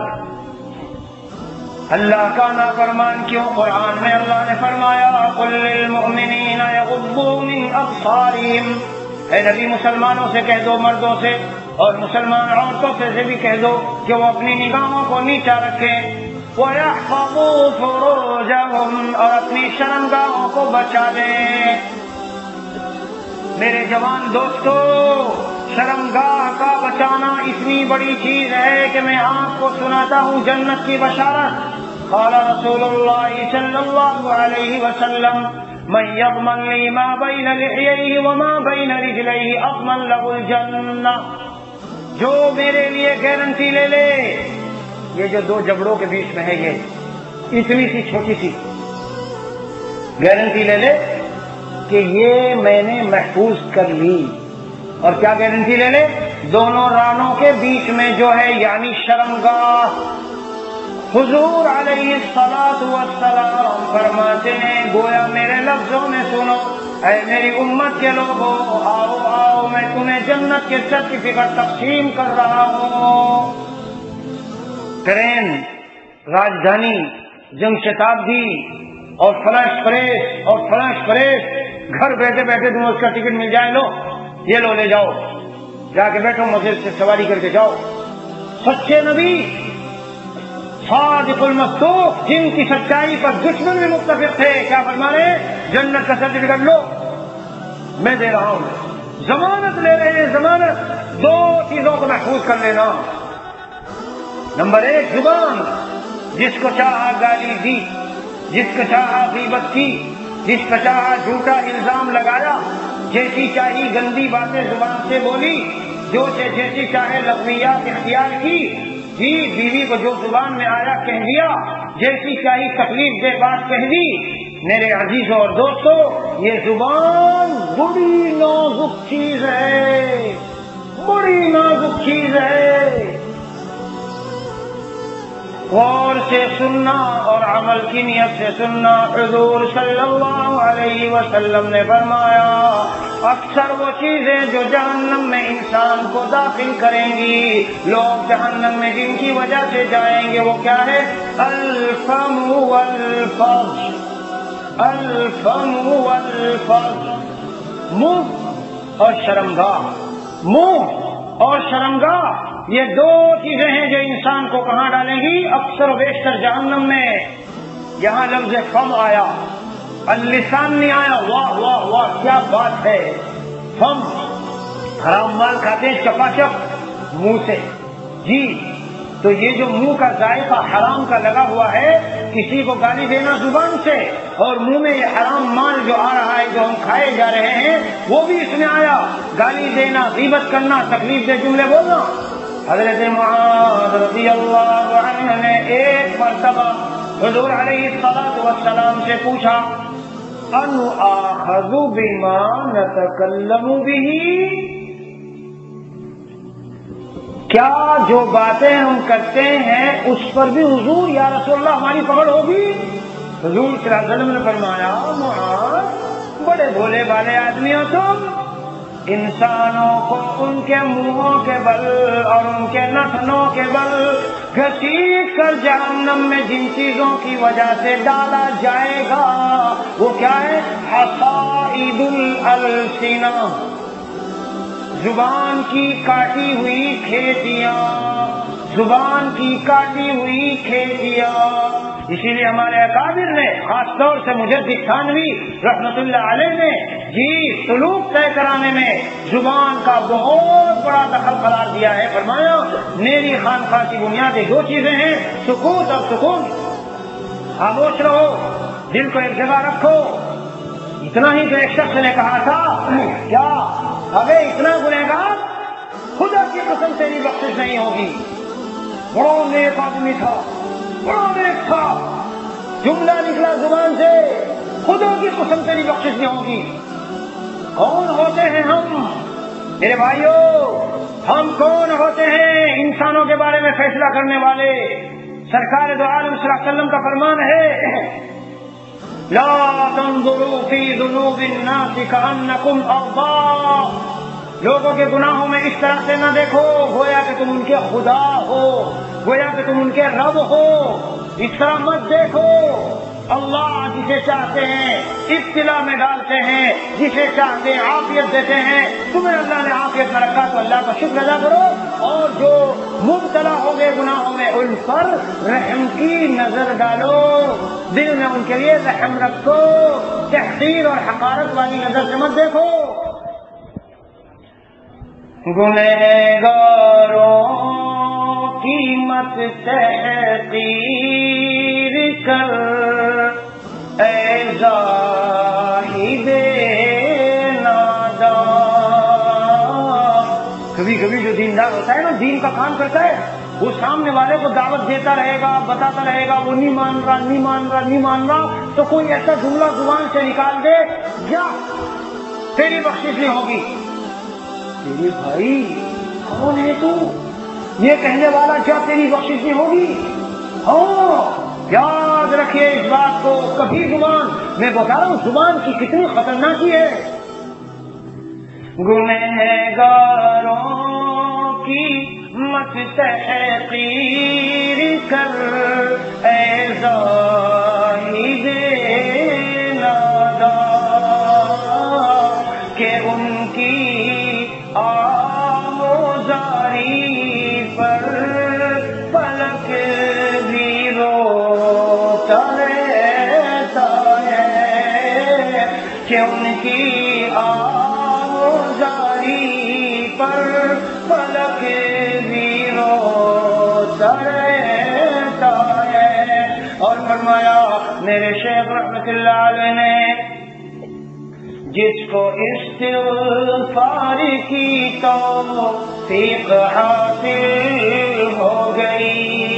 اللہ کا نافرمان کیوں؟ قرآن میں اللہ نے فرمایا قل للمؤمنین یغضوا من ابصارهم، اے نبی مسلمانوں سے کہہ دو، مردوں سے اور مسلمان عورتوں سے بھی کہہ دو کہ وہ اپنی نگاہوں کو نیچا رکھیں، وَيَحْفَظُوا فُرُوجَهُمْ، اور اپنی شرمگاہوں کو بچا دیں۔ میرے جوان دوستو، شرمگاہ کا بچانا اتنی بڑی چیز ہے کہ میں آپ کو سناتا ہوں جنت کی بشارت۔ قال رسول اللہ صلی اللہ علیہ وسلم من یضمن لی ما بین لحییہ وما بین رجلیہ اضمن له الجنہ، جو میرے لیے گارنٹی لے لے، یہ جو دو جبڑوں کے بیچ میں ہے، یہ اتنی سی چھوٹی سی گارنٹی لے لے کہ یہ میں نے محفوظ کر لی، اور کیا گارنٹی لے لے؟ دونوں رانوں کے بیچ میں جو ہے یعنی شرمگاہ۔ حضور علیہ الصلوۃ والسلام فرماتے ہیں گویا میرے لفظوں میں سنو، اے میری امت کے لوگوں، آؤ آؤ میں تمہیں جنت کے سرٹیفکیٹ تقسیم کر رہا ہوں۔ ٹرین، راجدھانی، جن شتابدی اور فلاش ایکسپریس اور فلاش ایکسپریس، گھر بیٹھے بیٹھے تمہیں اس کا ٹکٹ مل جائے، لو یہ لو لے جاؤ، جا کے بیٹھو مسجد سے سواری کر کے جاؤ۔ سچے نبی صادق المصدوق، جن کی سچائی پر دشمن بھی متفق تھے، کیا فرما رہے ہیں؟ جنت کا سرٹیفکیٹ لو، میں دے رہا ہوں۔ ضمانت لے رہے ہیں، ضمانت۔ دو چیزوں کو محفوظ کر لینا، نمبر ایک زبان، جس کو چاہا گالی دی، جس کو چاہا غیبت کی، جس کو چاہا جھوٹا الزام لگایا، جیسی چاہی گندی باتیں زبان سے بولی، جو جیسی چاہے لغویات اختیار کی، جی بیوی کو جو زبان میں آیا کہہ دیا، جیسی چاہی تکلیف دہ بات کہہ دی۔ میرے عزیزوں اور دوستو، یہ زبان بڑی نازک چیز ہے، بڑی نازک چیز ہے۔ غور سے سننا اور عمل کی نیت سے سننا۔ حضور صلی اللہ علیہ وسلم نے فرمایا اکثر وہ چیزیں جو جہنم میں انسان کو داخل کریں گی، لوگ جہنم میں جن کی وجہ سے جائیں گے، وہ کیا ہے؟ الفم والفرج، الفم والفرج، منہ اور شرمگاہ۔ منہ اور شرمگاہ یہ دو چیزیں ہیں جو انسان کو کہاں ڈالیں گی؟ اکثر و بیشتر جہنم میں۔ یہاں لفظ فم آیا، اللسان نہیں آیا۔ واہ واہ واہ، کیا بات ہے! فم، حرام مال کھاتے ہیں چپا چپ منہ سے، جی تو یہ جو منہ کا ذائقہ حرام کا لگا ہوا ہے، کسی کو گالی دینا زبان سے، اور منہ میں یہ حرام مال جو آ رہا ہے، جو ہم کھائے جا رہے ہیں، وہ بھی اس میں آیا۔ گالی دینا، غیبت کرنا، تکلیف دہ جملے بولنا، حضرت معاذ رضی اللہ عنہ نے ایک مرتبہ حضور علیہ الصلوۃ والسلام سے پوچھا ان آخذ بما نتکلم به، کیا جو باتیں ہم کرتے ہیں اس پر بھی حضور یا رسول اللہ ہماری پکڑ ہوگی؟ حضور صلی اللہ علیہ وسلم نے فرمایا معاذ بڑے بھولے والے آدمی ہو تم، انسانوں کو ان کے منہوں کے بل اور ان کے نتنوں کے بل گھسیٹ کر جہنم میں جن چیزوں کی وجہ سے ڈالا جائے گا وہ کیا ہے؟ حصائد الالسنہ، زبان کی کاٹی ہوئی کھیتیاں، زبان کی کاٹی ہوئی کھیتیاں۔ اسی لیے ہمارے اکابر نے خاص طور سے مجدد تھانوی رحمۃ اللہ علیہ نے جی سلوک طے کرانے میں زبان کا بہت بڑا دخل قرار دیا ہے۔ فرمایا میری خانقاہ کی بنیادی دو چیزیں ہیں، سکوت اور سکون، خاموش رہو، دل کو ایک جگہ رکھو۔ اتنا ہی تو ایک شخص نے کہا تھا کیا اگر اتنا گنہگار، خدا کی قسم تیری بخشش نہیں ہوگی۔ بڑا نیک آدمی تھا، بڑا نیک تھا، جملہ نکلا زبان سے خدا کی قسم تیری بخشش نہیں ہوگی۔ کون ہوتے ہیں ہم میرے بھائیوں؟ ہم کون ہوتے ہیں انسانوں کے بارے میں فیصلہ کرنے والے؟ سرکار دو عالم صلی اللہ علیہ وسلم کا فرمان ہے لا تنظروا فی ذنوب الناس کأنکم اغباء، لوگوں کے گناہوں میں اس طرح سے نہ دیکھو گویا کہ تم ان کے خدا ہو، گویا کہ تم ان کے رب ہو، اس طرح مت دیکھو۔ اللہ جسے چاہتے ہیں ابتلا میں ڈالتے ہیں، جسے چاہتے ہیں عافیت دیتے ہیں۔ تمہیں اللہ نے عافیت میں رکھا تو اللہ کا شکر ادا کرو، اور جو مبتلا ہو گئے گناہوں میں ان پر رحم کی نظر ڈالو، دل میں ان کے لیے رحم رکھو، تحقیر اور حقارت والی نظر سے مت دیکھو۔ گنہگاروں کی مت تحقیر کر اے زاہد نادان۔ کبھی کبھی جو دیندار ہوتا ہے نا، دین کا کام کرتا ہے، وہ سامنے والے کو دعوت دیتا رہے گا، بتاتا رہے گا، وہ نہیں مان رہا نہیں مان رہا نہیں مان رہا تو کوئی ایسا جملہ زبان سے نکال دے یا تیری بخشش نہیں ہوگی۔ تیرے بھائی کون ہے تو یہ کہنے والا کیا تیری بخشش نہیں ہوگی؟ ہاں یاد رکھیے اس بات کو، کبھی زبان، میں بتا رہا ہوں زبان کی کتنی خطرناکی ہے۔ گنہگاروں کی مت تحقیر کر اے زاہد نادان، کہ ان کی آموزاری پر پلک بھی روتا رہتا ہے، کہ ان کی آموزاری پر پلک بھی روتا رہتا ہے۔ اور فرمایا میرے شیخ رحمت اللہ علیہ نے جس کو استغفار کی توفیق حاصل ہو گئی،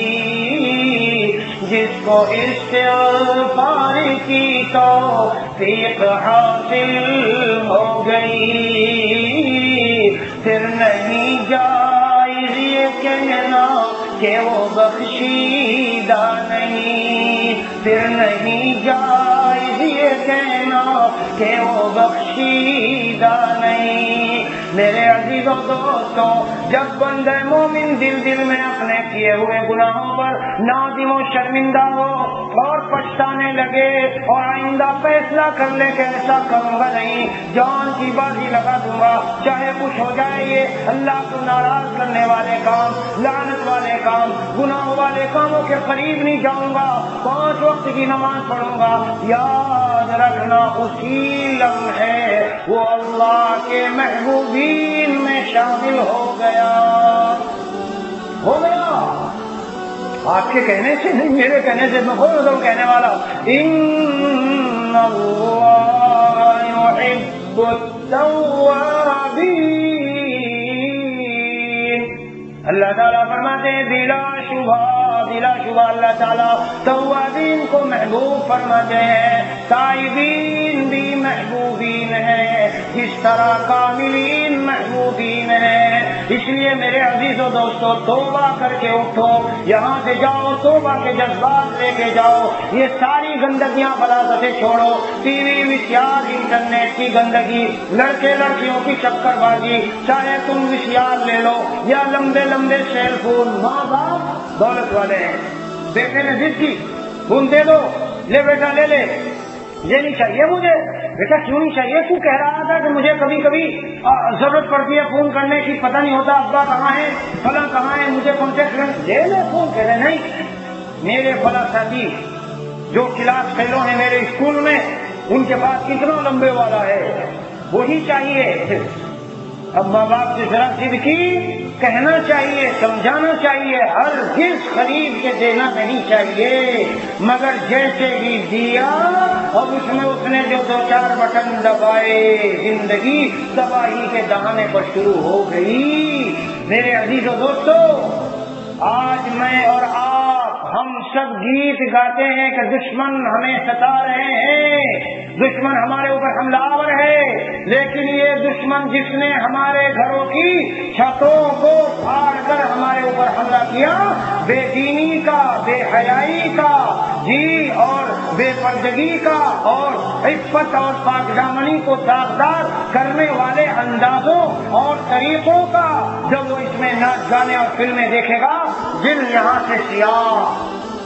جس کو استغفار کی توفیق حاصل ہو گئی، پھر نہیں جائز یہ کہنا کہ وہ بخشیدہ نہیں، پھر نہیں جائز یہ کہنا کہ وہ بخشیدہ نہیں۔ میرے عزیزوں دوستوں، جب بندہ مومن دل دل میں اپنے کیے ہوئے گناہوں پر نادم و شرمندہ ہو اور پچھتانے لگے اور آئندہ فیصلہ کر لے کہ ایسا کروں گا نہیں، جان کی بازی لگا دوں گا، چاہے کچھ ہو جائے، یہ اللہ کو ناراض کرنے والے کام، لعنت والے کام، گناہوں والے کاموں کے قریب نہیں جاؤں گا، پانچ وقت کی نماز پڑھوں گا، یاد رکھنا اسی لمحے وہ اللہ کے محبوبین میں شامل ہو گیا ہو گیا آپ کے کہنے سے نہیں، میرے کہنے سے، میں خود مطلب کہنے والا۔ ان اللہ یحب التوابین، اللہ تعالیٰ فرماتے ہیں بلا شبہ بلا شبہ اللہ تعالیٰ توابین کو محبوب فرماتے ہیں، تائبین بھی محبوبین ہیں، جس طرح کاملین محبوبین ہیں۔ اس لیے میرے عزیز و دوستو توبہ کر کے اٹھو، یہاں سے جاؤ، توبہ کے جذبات لے کے جاؤ، یہ ساری گندگیاں فلافتیں چھوڑو، ٹی وی وشیار انٹرنیٹ کی گندگی، لڑکے لڑکیوں کی چکر بازی، چاہے تم وشیار لے لو یا لمبے لمبے سیل فون، ماں باپ دولت والے ہیں، بیٹے نے ضد کی فون دے دو، لے بیٹا لے لے، یہ نہیں چاہیے مجھے، بیٹا کیوں نہیں چاہیے؟ تو کہہ رہا تھا کہ مجھے کبھی کبھی ضرورت پڑتی ہے فون کرنے کی، پتہ نہیں ہوتا ابا کہاں ہے، فلاں کہاں ہے، مجھے کانٹیکٹ کریں، دے لے فون، کہہ رہے نہیں، میرے فلاں ساتھی جو کلاس فیلو ہیں میرے اسکول میں، ان کے پاس کتنا لمبے والا ہے، وہی چاہیے۔ اب ماں باپ سے ذرا ضد کی، کہنا چاہیے، سمجھانا چاہیے، ہر چیز خرید کے دینا نہیں چاہیے، مگر جیسے ہی دیا اور اس میں اس نے جو دو چار بٹن دبائے، زندگی تباہی کے دہانے پر شروع ہو گئی۔ میرے عزیز و دوستو، آج میں اور آپ ہم سب گیت گاتے ہیں کہ دشمن ہمیں ستا رہے ہیں، دشمن ہمارے اوپر حملہ آور ہے، لیکن یہ دشمن جس نے ہمارے گھروں کی چھتوں کو پھاڑ کر ہمارے اوپر حملہ کیا، بے دینی کا، بے حیائی کا، جی اور بے پردگی کا، اور عفت اور پاک دامنی کو داغدار کرنے والے اندازوں اور طریقوں کا، جب وہ اس میں ناچ گانے اور فلمیں دیکھے گا، دل یہاں سے سیاہ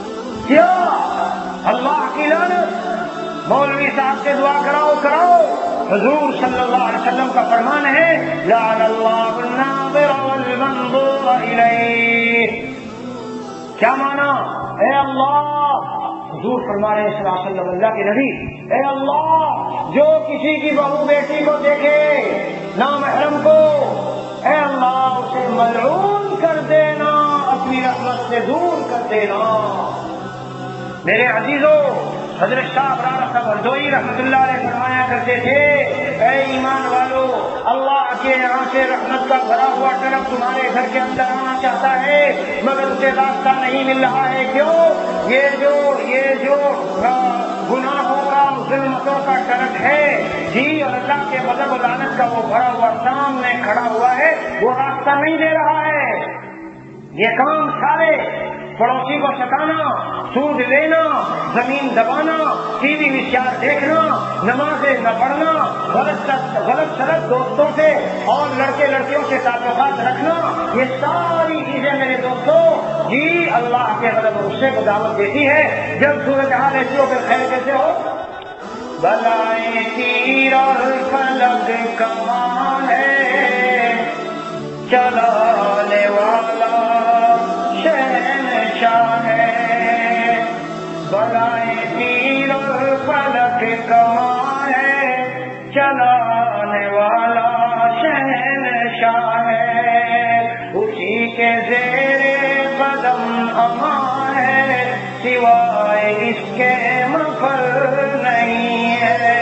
سیاہ، اللہ کی لعنت۔ مولوی صاحب سے دعا کراؤ کراؤ، حضور صلی اللہ علیہ وسلم کا فرمان ہے لعن اللہ الناظر والمنظور الیہ۔ کیا مانا؟ اے اللہ، حضور فرما رہے ہیں صلی اللہ علیہ وسلم، اللہ کے نبی، اے اللہ جو کسی کی بہو بیٹی کو دیکھے، نامحرم کو، اے اللہ اسے ملعون کر دینا، اپنی رحمت سے دور کر دینا۔ میرے عزیزوں، حضرت شاہ ابرار صاحب ہردوئی رحمۃ اللہ علیہ فرمایا کرتے تھے، اے ایمان والو، اللہ کے یہاں سے رحمت کا بھرا ہوا ٹرک تمہارے گھر کے اندر آنا چاہتا ہے، مگر اسے راستہ نہیں مل رہا ہے۔ کیوں؟ یہ جو یہ جو گناہوں کا، ظلمتوں کا ٹرک ہے، جی اور اللہ کے غضب و لعنت کا وہ بھرا ہوا سامنے کھڑا ہوا ہے، وہ راستہ نہیں دے رہا ہے۔ یہ کام سارے پڑوسی کو ستانا، سود لینا، زمین دبانا، ٹی وی وشیار دیکھنا، نمازیں نہ پڑھنا، غلط غلط سلط دوستوں سے اور لڑکے لڑکیوں سے تعلقات رکھنا، یہ ساری چیزیں میرے دوستوں جی اللہ کے غضب و غصے کو دعوت دیتی ہے۔ جب صورتحال ایسی ہو پھر خیر کیسے ہو؟ بلائیں تیر اور فلک کمان ہے، چلانے والا شہنشاہ ہے، بلائیں تیر اور فلک کمان ہے، چلانے والا شہنشاہ ہے، اسی کے زیر قدم امان ہے، سوائے اس کے مفر نہیں ہے۔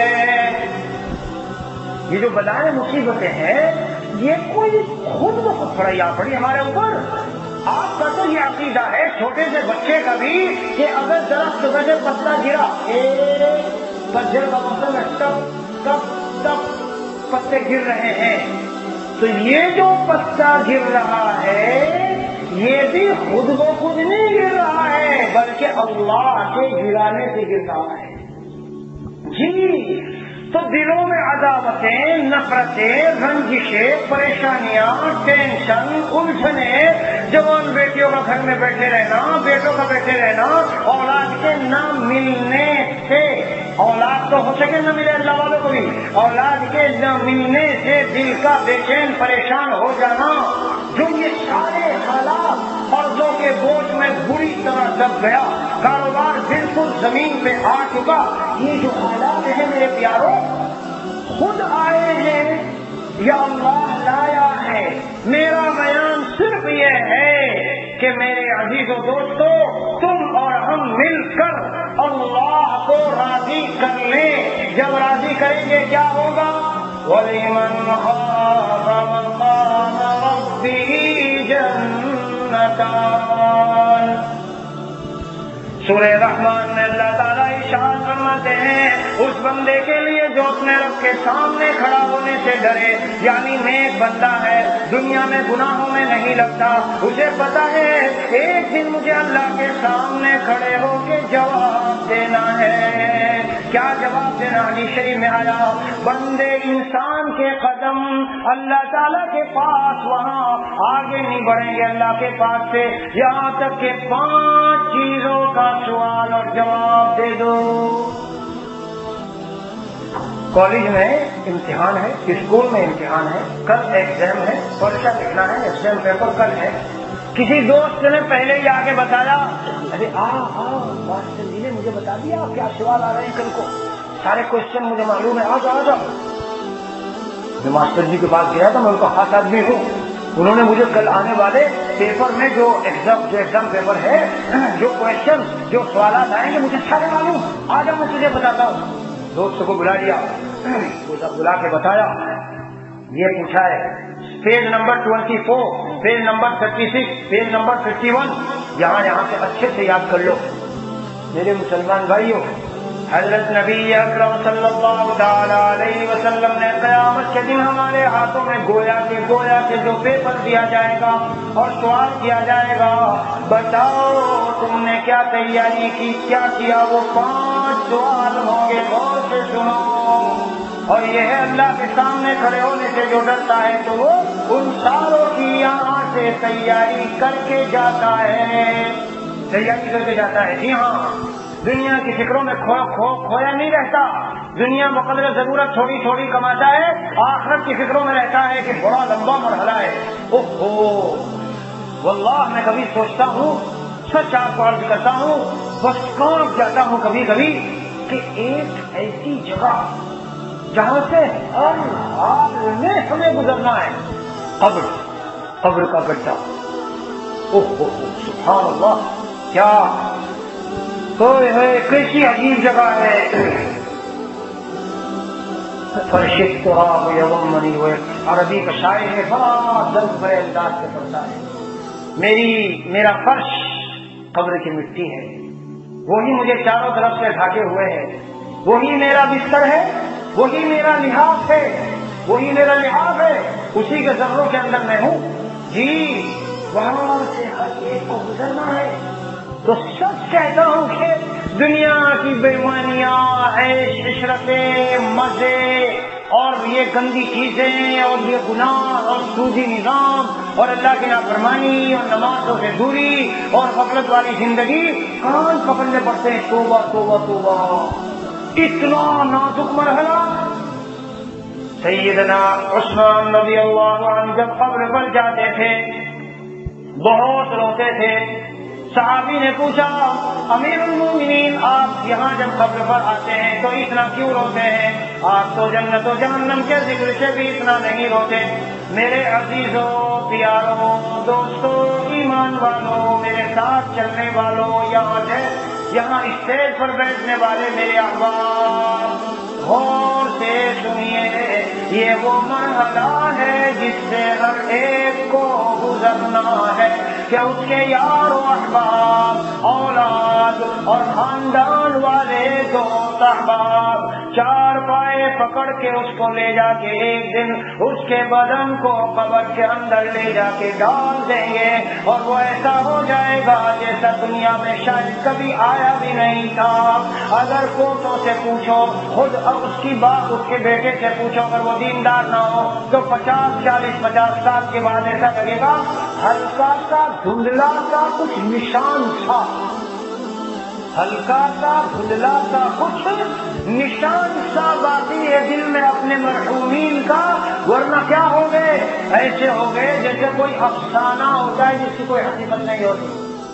یہ جو بلائیں مصیبتیں ہیں، یہ کوئی خود بخود پڑی آ پڑی ہمارے اوپر۔ آپ کا تو یہ عقیدہ ہے چھوٹے سے بچے کا بھی کہ اگر درخت میں سے پتا گرا، پتجھڑ کا موسم ہے، تب تب تب پتے گر رہے ہیں، تو یہ جو پتا گر رہا ہے یہ بھی خود بخود نہیں گر رہا ہے، بلکہ اللہ کے گرانے سے گر رہا ہے۔ جی تو دلوں میں عداوتیں، نفرتیں، رنجشیں، پریشانیاں، ٹینشن، الجھنیں، جوان بیٹیوں کا گھر میں بیٹھے رہنا، بیٹوں کا بیٹھے رہنا، اولاد کے نہ ملنے سے، اولاد تو ہو سکے نہ ملے اللہ والوں کو بھی، اولاد کے نہ ملنے سے دل کا بے چین پریشان ہو جانا، جو یہ سارے حالات قرضوں کے بوجھ میں بری طرح دب گیا، کاروبار بالکل زمین پہ آ چکا، یہ جو حالات ہیں میرے پیاروں خود آئے ہیں یا اللہ لایا ہے؟ میرا بیان صرف یہ ہے کہ میرے عزیز و دوستو، تم اور ہم مل کر اللہ کو راضی کر لیں۔ جب راضی کریں گے کیا ہوگا؟ وَلِمَنْ خَافَ مَقَامَ رَبِّهِ جنتان۔ سورہ رحمان میں اللہ تعالیٰ ارشاد فرماتے ہیں اس بندے کے لیے جو اپنے رب کے سامنے کھڑا ہونے سے ڈرے، یعنی نیک بندہ ہے، دنیا میں گناہوں میں نہیں لگتا، اسے پتا ہے ایک دن مجھے اللہ کے سامنے کھڑے ہو کے جواب دینا ہے۔ کیا جواب دینا؟ حدیث شریف میں آیا بندے انسان کے قدم اللہ تعالیٰ کے پاس وہاں آگے نہیں بڑھیں گے اللہ کے پاس سے یہاں تک کہ پانچ چیزوں کا سوال اور جواب دے دو۔ کالج میں امتحان ہے، اسکول میں امتحان ہے، کل ایگزام ہے، پرچہ لکھنا ہے، ایگزام پیپر کل ہے۔ کسی دوست نے پہلے ہی آگے بتایا، ارے آ آ ماسٹر جی نے مجھے بتا دیا کیا سوال آ رہے ہیں کل کو، سارے کوشچن مجھے معلوم ہے، آ جاؤ آ جاؤ۔ میں ماسٹر جی کے پاس گیا تھا، میں ان کا خاص آدمی ہوں، انہوں نے مجھے کل آنے والے پیپر میں جو ایگزام جو ایگزام پیپر ہے، جو کوشچن جو سوالات آئیں گے مجھے سارے معلوم، آج میں تجھے بتاتا ہوں۔ دوست کو بلا لیا، بلا کے بتایا، یہ پوچھا ہے page number twenty four, page number thirty six, page number fifty one, یہاں یہاں سے اچھے سے یاد کر لو۔ میرے مسلمان بھائیوں، حضرت نبی اکرم صلی اللہ تعالی علیہ وسلم نے قیامت کے دن ہمارے ہاتھوں میں گویا کے گویا کے جو پیپر دیا جائے گا اور سوال کیا جائے گا، بتاؤ تم نے کیا تیاری کی، کیا کیا؟ وہ پانچ سوال ہوں گے، غور سے سنو۔ اور یہ ہے اللہ کے سامنے کھڑے ہونے سے جو ڈرتا ہے تو وہ ان ساروں کی یہاں سے تیاری کر کے جاتا ہے، تیاری کر کے جاتا ہے۔ جی ہاں، دنیا کی فکروں میں کھو کھو کھویا نہیں رہتا، دنیا بقدر ضرورت تھوڑی تھوڑی کماتا ہے، آخرت کی فکروں میں رہتا ہے کہ بڑا لمبا مرحلہ ہے۔ اوہو واللہ میں کبھی سوچتا ہوں، سچ آپ کو عرض کرتا ہوں، بس کانپ جاتا ہوں کبھی کبھی کہ ایک ایسی جگہ جہاں سے ہر حال میں ہمیں گزرنا ہے، قبر، قبر کا گڈھا۔ اوہو سبحان اللہ، کیا کوئی ہے، کیسی عجیب جگہ ہے۔ فرشت تراب یضمنی، وہ عربی کا شاعر ہے، بڑا دل بھرے انداز سے پڑھتا ہے، میری میرا فرش قبر کی مٹی ہے، وہی مجھے چاروں طرف سے ڈھانکے ہوئے ہے، وہی میرا بستر ہے، وہی میرا لحاظ ہے، وہی میرا لحاظ ہے، اسی کے ذروں کے اندر میں ہوں۔ جی وہاں سے ہر ایک کو گزرنا ہے، تو سچ کہتا ہوں کہ دنیا کی بےمانیاں، عیش عشرتیں، مزے اور یہ گندی چیزیں اور یہ گناہ اور سودی نظام اور اللہ کی نافرمانی اور نمازوں سے دوری اور غفلت والی زندگی کان پکڑنے پڑتے ہیں۔ توبہ توبہ توبہ، اتنا نازک مرحلہ۔ سیدنا عثمان رضی اللہ عنہ جب قبر پر جاتے تھے بہت روتے تھے، صحابی نے پوچھا امیر المومنین آپ یہاں جب قبر پر آتے ہیں تو اتنا کیوں روتے ہیں؟ آپ تو جنت و جہنم کے ذکر سے بھی اتنا نہیں روتے۔ میرے عزیزوں، پیاروں، دوستوں، ایمان والوں، میرے ساتھ چلنے والوں، یہاں سے یہاں اسٹیج پر بیٹھنے والے میرے احباب، غور سے سنیے، یہ وہ مرحلہ ہے جس سے ہر ایک کو گزرنا ہے کہ اس کے یار و احباب، اولاد اور خاندان والے دوست احباب چار پائے پکڑ کے اس کو لے جا کے ایک دن اس کے بدن کو قبر کے اندر لے جا کے ڈال دیں گے، اور وہ ایسا ہو جائے گا جیسا دنیا میں شاید کبھی آیا بھی نہیں تھا۔ اگر پوتوں سے پوچھو، خود اب اس کی بات اس کے بیٹے سے پوچھو، اگر وہ دیندار نہ ہو تو پچاس چالیس پچاس سال کے بعد ایسا لگے گا ہلکا سا دھندلا سا کچھ نشان تھا، ہلکا سا دھندلا سا کچھ نشان سا باقی ہے دل میں اپنے مرحومین کا، ورنہ کیا ہو گئے؟ ایسے ہو گئے جیسے کوئی افسانہ ہوتا ہے جس کی کوئی حقیقت نہیں ہوتی،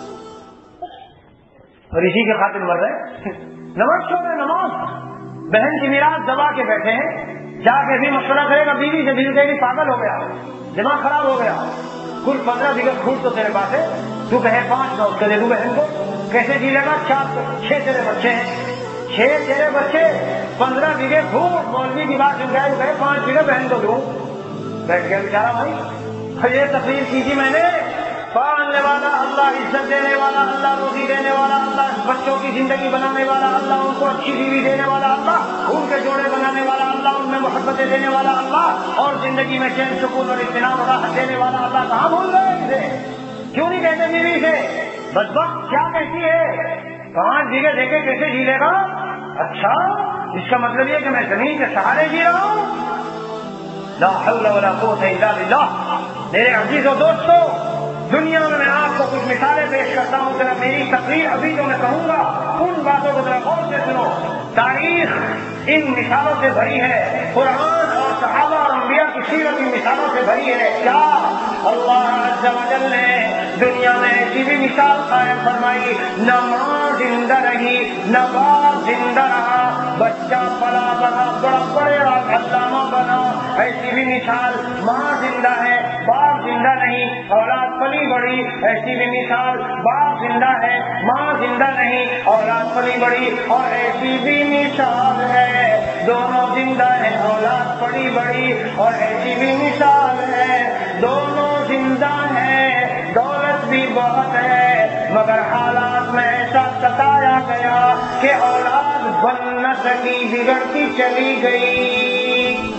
اور اسی کے خاطر مر رہے نماز چھوڑ رہے۔ نماز بہن کی میراث دبا کے بیٹھے ہیں، جا کے بھی مشورہ کرے گا بیوی سے، بیوی کہے گی پاگل ہو گیا، دماغ خراب ہو گیا، کل پندرہ بیگھے کھوٹ تو تیرے پاس ہے، تو کہے پانچ میں اس کے دے دوں بہن کو، کیسے جی لے گا؟ چار چھ تیرے بچے ہیں، چھ تیرے بچے، پندرہ بیگھے کھوٹ، مولوی کی بات سن گئے پانچ بیگھے بہن کو دوں، بیٹھ گیا بیچارہ بھائی۔ یہ تقریر کی تھی میں نے پالنے والا اللہ، عزت دینے والا اللہ، روزی دینے والا اللہ، بچوں کی زندگی بنانے والا اللہ، ان کو اچھی بیوی دینے والا اللہ، ان کے جوڑے بنانے والا اللہ، ان میں محبتیں دینے والا اللہ، اور زندگی میں چین سکون اور اطمینان اور راحت دینے والا اللہ. کہاں بھول گئے اسے؟ کیوں نہیں کہتے بیوی سے بدبخت کیا کہتی ہے؟ پانچ بیگھے دے کے کیسے جی لے گا؟ اچھا اس کا مطلب یہ کہ میں زمین کے سہارے جی رہا ہوں؟ لا حول ولا قوت الا باللہ. میرے عزیزو دوستو، دنیا میں میں آپ کو کچھ مثالیں پیش کرتا ہوں. ذرا میری تقریر ابھی جو میں کہوں گا ان باتوں کو ذرا غور سے سنو. تاریخ ان مثالوں سے بھری ہے، قرآن اور صحابہ اور انبیاء کی سیرت ان مثالوں سے بھری ہے. کیا اللہ عز و جل نے دنیا میں ایسی بھی مثال قائم فرمائی، نہ ماں زندہ رہی نہ باپ زندہ رہا، بچہ پلا بڑا بڑا بڑے علامہ بنا. ایسی بھی مثال ماں زندہ ہے باپ زندہ نہیں، اولاد پلی بڑی. ایسی بھی مثال باپ زندہ ہے ماں زندہ نہیں، اولاد پلی بڑی. اور ایسی بھی مثال ہے دونوں زندہ ہیں اولاد پلی بڑی. اور ایسی بھی مثال ہے دونوں زندہ ہیں دولت بھی بہت ہے، مگر حالات میں ایسا ستایا گیا کہ اولاد بن نہ سکی، بگڑتی چلی گئی.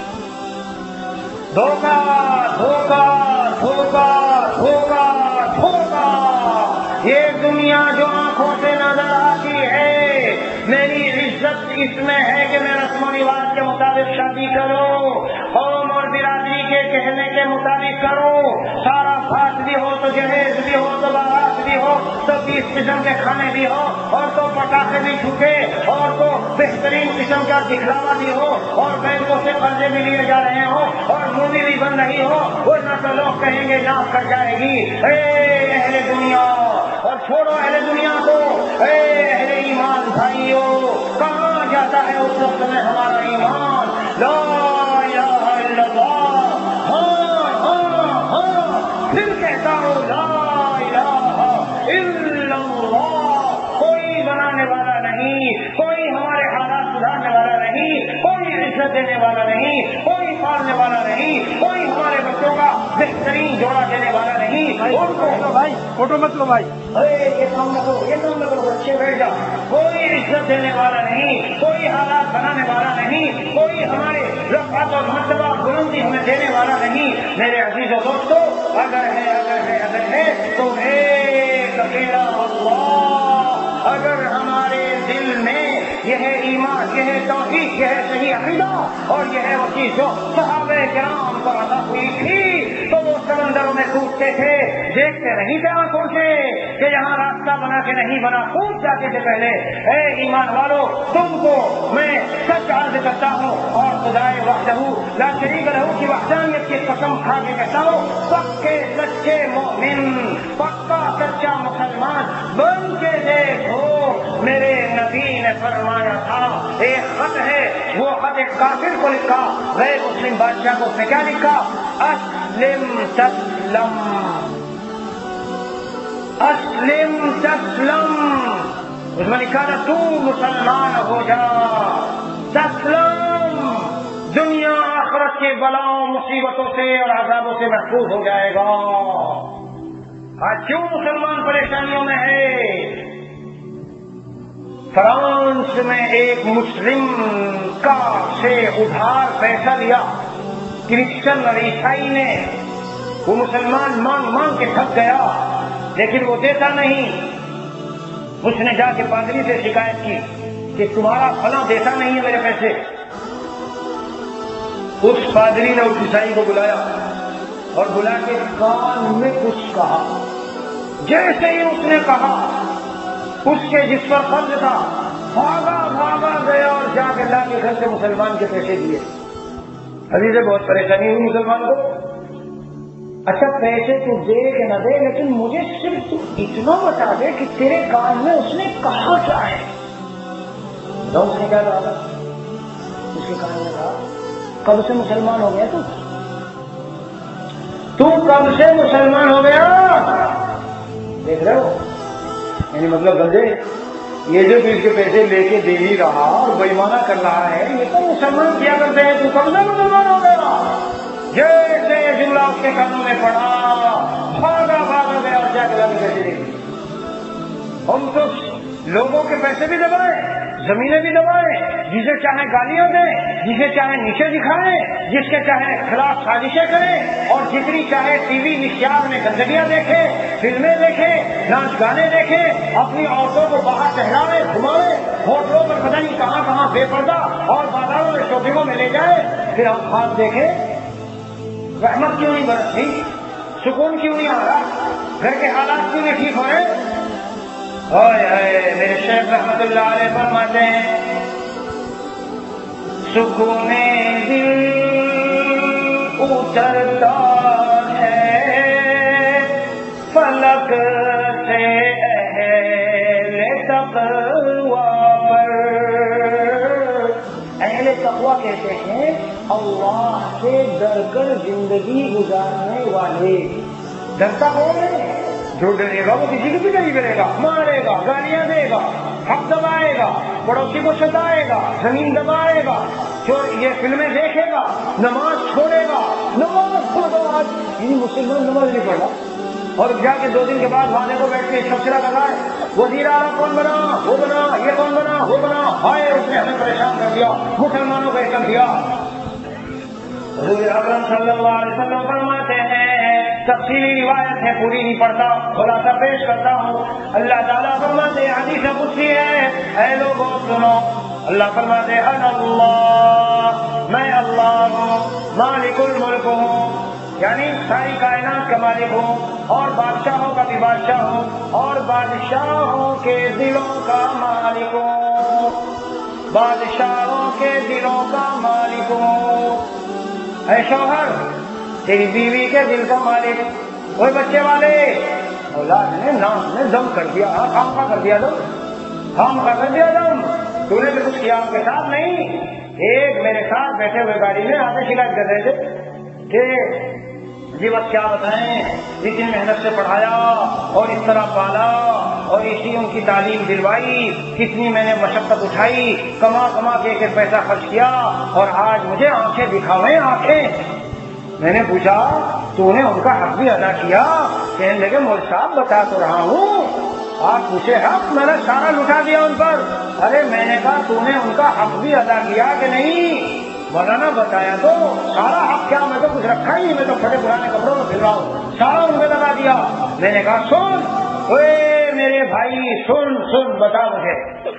دھوکہ دھوکہ دھوکہ دھوکہ دھوکہ. یہ دنیا جو آنکھوں سے نظر آتی ہے، میری عزت اس میں ہے کہ میں رسم و رواج کے مطابق شادی کروں، قوم اور برادری کے کہنے کے مطابق کروں، سارا بھات بھی ہو تو جہیز بھی ہو تو بارات بھی ہو تو بیس قسم کے کھانے بھی ہو، اور تو پٹاخے بھی چھوٹے، اور تو بہترین قسم کا دکھلاوا بھی ہو، اور بینکوں سے قرضے بھی لیے جا رہے ہوں، اور مووی بھی بن رہی ہو، ورنہ تو لوگ کہیں گے ناک کٹ جائے گی. اے اہل دنیا، اور چھوڑو اہل دنیا کو، اے اہل ایمان بھائیو، کہاں جاتا ہے اس وقت میں ہمارا ایمان؟ لا الہ الا اللہ. ہاں ہاں ہاں پھر کہتا ہوں لا الہ الا اللہ. کوئی بنانے والا نہیں، کوئی ہمارے حالات سدھارنے والا نہیں، کوئی عزت دینے والا نہیں، کوئی پالنے والا نہیں، کوئی ہمارے بچوں کا بہترین جوڑا دینے والا نہیں. ان کو بھائی فوٹو مت لو بھائی، یہ کام نہ کرو، یہ کام نہ کرو، بچے بیٹھ جاؤ. کوئی عزت دینے والا نہیں، کوئی حالات بنانے والا نہیں، کوئی ہمارے رفعت اور مرتبہ بلندی ہمیں دینے والا نہیں. میرے عزیز و دوستو، اگر ہے اگر ہے اگر ہے تو ایک اکیلا اللہ. اگر ہمارے دل میں یہ ہے ایمان، یہ ہے توحید، یہ ہے صحیح عقیدہ، اور یہ ہے وہ چیز جو صحابہ کرام کو عطا ہوئی تھی، تو وہ سمندروں میں کودتے تھے، دیکھتے نہیں تھے آنکھوں سے کہ یہاں راستہ بنا کے نہیں بنا، کود جاتے تھے پہلے. اے ایمان والو، تم کو میں سچ عرض کرتا ہوں اور خدائے وحدہ لا شریک لہ کی وحدانیت کی قسم کھا کے کہتا ہوں، پکے سچے مومن، پکا سچا مسلمان بن کے دیکھو. میرے نبی نے فرمایا تھا، ایک خط ہے، وہ خط ایک کافر کو لکھا، غیر مسلم بادشاہ کو، اس نے کیا لکھا؟ اسلم تسلم، اسلم تسلم. اس میں لکھا تھا تو مسلمان ہو جا، تسلم، دنیا آخرت کے بلاؤں مصیبتوں سے اور عذابوں سے محفوظ ہو جائے گا. آج کیوں مسلمان پریشانیوں میں ہے؟ فرانس میں ایک مسلم کا سے ادھار پیسہ لیا کرسچن اور عیسائی نے. وہ مسلمان مانگ مانگ کے تھک گیا، لیکن وہ دیتا نہیں. اس نے جا کے پادری سے شکایت کی کہ تمہارا فلاں دیتا نہیں ہے میرے پیسے. اس پادری نے اس عیسائی کو بلایا اور بلا کے کان میں کچھ کہا. جیسے ہی اس نے کہا، اس کے جس پر قرض تھا بھاگا بھاگا گیا اور جا کے لا کے گھر سے مسلمان کے پیسے دیے. ابھی سے بہت پریشانی ہوئی مسلمان کو. اچھا پیسے تو دے کہ نہ دے، لیکن مجھے صرف تو اتنا بتا دے کہ تیرے کان میں اس نے کہا کیا ہے. اس نے کیا کہا؟ اس کے کان میں کہا کب سے مسلمان ہو گیا تو تو کب سے مسلمان ہو گیا؟ دیکھ رہے ہو، یعنی مطلب بندے یہ جو اس کے پیسے لے کے دے ہی رہا اور بےمانہ کر رہا ہے، یہ تو مسلمان کیا کرتے ہیں، تو کب سے مسلمان ہو گیا؟ جیسے جملہ اس کے کانوں میں پڑا، بھاگا بھاگا گیا بچا کے لانے کیسے دیں گے؟ ہم تو لوگوں کے پیسے بھی دبائیں، زمینیں بھی دبائیں، جسے چاہے گالیاں دیں، جسے چاہے نیچے دکھائیں، جس کے چاہے خلاف سازشیں کریں، اور جتنی چاہے ٹی وی اشتہار میں گندگیاں دیکھیں، فلمیں دیکھیں، ناچ گانے دیکھیں، اپنی عورتوں کو باہر ٹہلاویں گھماویں، ہوٹلوں پر پتہ نہیں کہاں کہاں بے پردہ اور بازاروں میں شاپنگوں میں لے جائے، پھر ہم خواب دیکھیں رحمت کیوں نہیں برستی، سکون کیوں نہیں آ رہا، گھر کے حالات کیوں نہیں ٹھیک ہو رہے؟ اوئے اوئے میرے شیخ رحمت اللہ علیہ فرماتے ہیں سکون دل اترتا ہے فلک سے اہل تقویٰ پر. اہل تقویٰ کہتے ہیں اللہ سے ڈر کر زندگی گزارنے والے. ڈرتا کون ہے؟ جو ڈرے گا وہ کسی کی بھی نہیں کرے گا، مارے گا، گالیاں دے گا، حق دبائے گا، پڑوسی کو ستائے گا، زمین دبائے گا، جو یہ فلمیں دیکھے گا، نماز چھوڑے گا. نماز پڑھو آج یعنی مسلمان نماز نہیں پڑھا، اور جا کے دو دن کے بعد والے کو بیٹھ کے تبصرہ کر رہا ہے وزیر اعلیٰ کون بنا، وہ بنا، یہ کون بنا، وہ بنا، ہائے اس نے ہمیں پریشان کر دیا، مسلمانوں کو ایکم دیا. حضور اکرم صلی اللہ علیہ وسلم فرماتے ہیں تفصیلی روایت ہے پوری نہیں پڑھتا، خلاصہ پیش کرتا ہوں. اللہ تعالیٰ فرماتے ہیں حدیث قدسی ہے اے لوگوں سنو، اللہ فرماتے ہیں انا اللہ، میں اللہ ہوں، مالک الملک ہوں، یعنی ساری کائنات کا مالک ہوں اور بادشاہوں کا بھی بادشاہ ہوں اور بادشاہوں کے دلوں کا مالک ہوں، بادشاہوں کے دلوں کا مالک ہوں. اے شوہر تیری بیوی کے دل کا مالک، وہ بچے والے اولاد نے نام نے دم کر دیا، کام کا کر دیا دم، کام کا کر دیا دم، تو نے بھی کچھ کیا ان کے ساتھ نہیں. ایک میرے ساتھ بیٹھے ہوئے گاڑی میں آتے شکایت کر رہے تھے کہ جی بس کیا بتائیں، اتنی محنت سے پڑھایا اور اس طرح پالا اور اسی ان کی تعلیم دلوائی، کتنی میں نے مشقت اٹھائی، کما کما کے ایک پیسہ خرچ کیا اور آج مجھے آنکھیں دکھاویں آنکھیں. میں نے پوچھا تو نے ان کا حق بھی ادا کیا؟ کہنے لگے مول صاحب بتا تو رہا ہوں. آپ پوچھے حق میں نے سارا لٹا دیا ان پر. ارے میں نے کہا تو نے ان کا حق بھی ادا کیا کہ نہیں؟ مولانا بتایا تو سارا حق کیا، میں تو کچھ رکھا ہی نہیں، میں تو پھٹے پرانے کپڑوں میں پھر رہا ہوں، سارا ان پہ لگا دیا. میں نے کہا سن اے میرے بھائی سن سن بتا مجھے،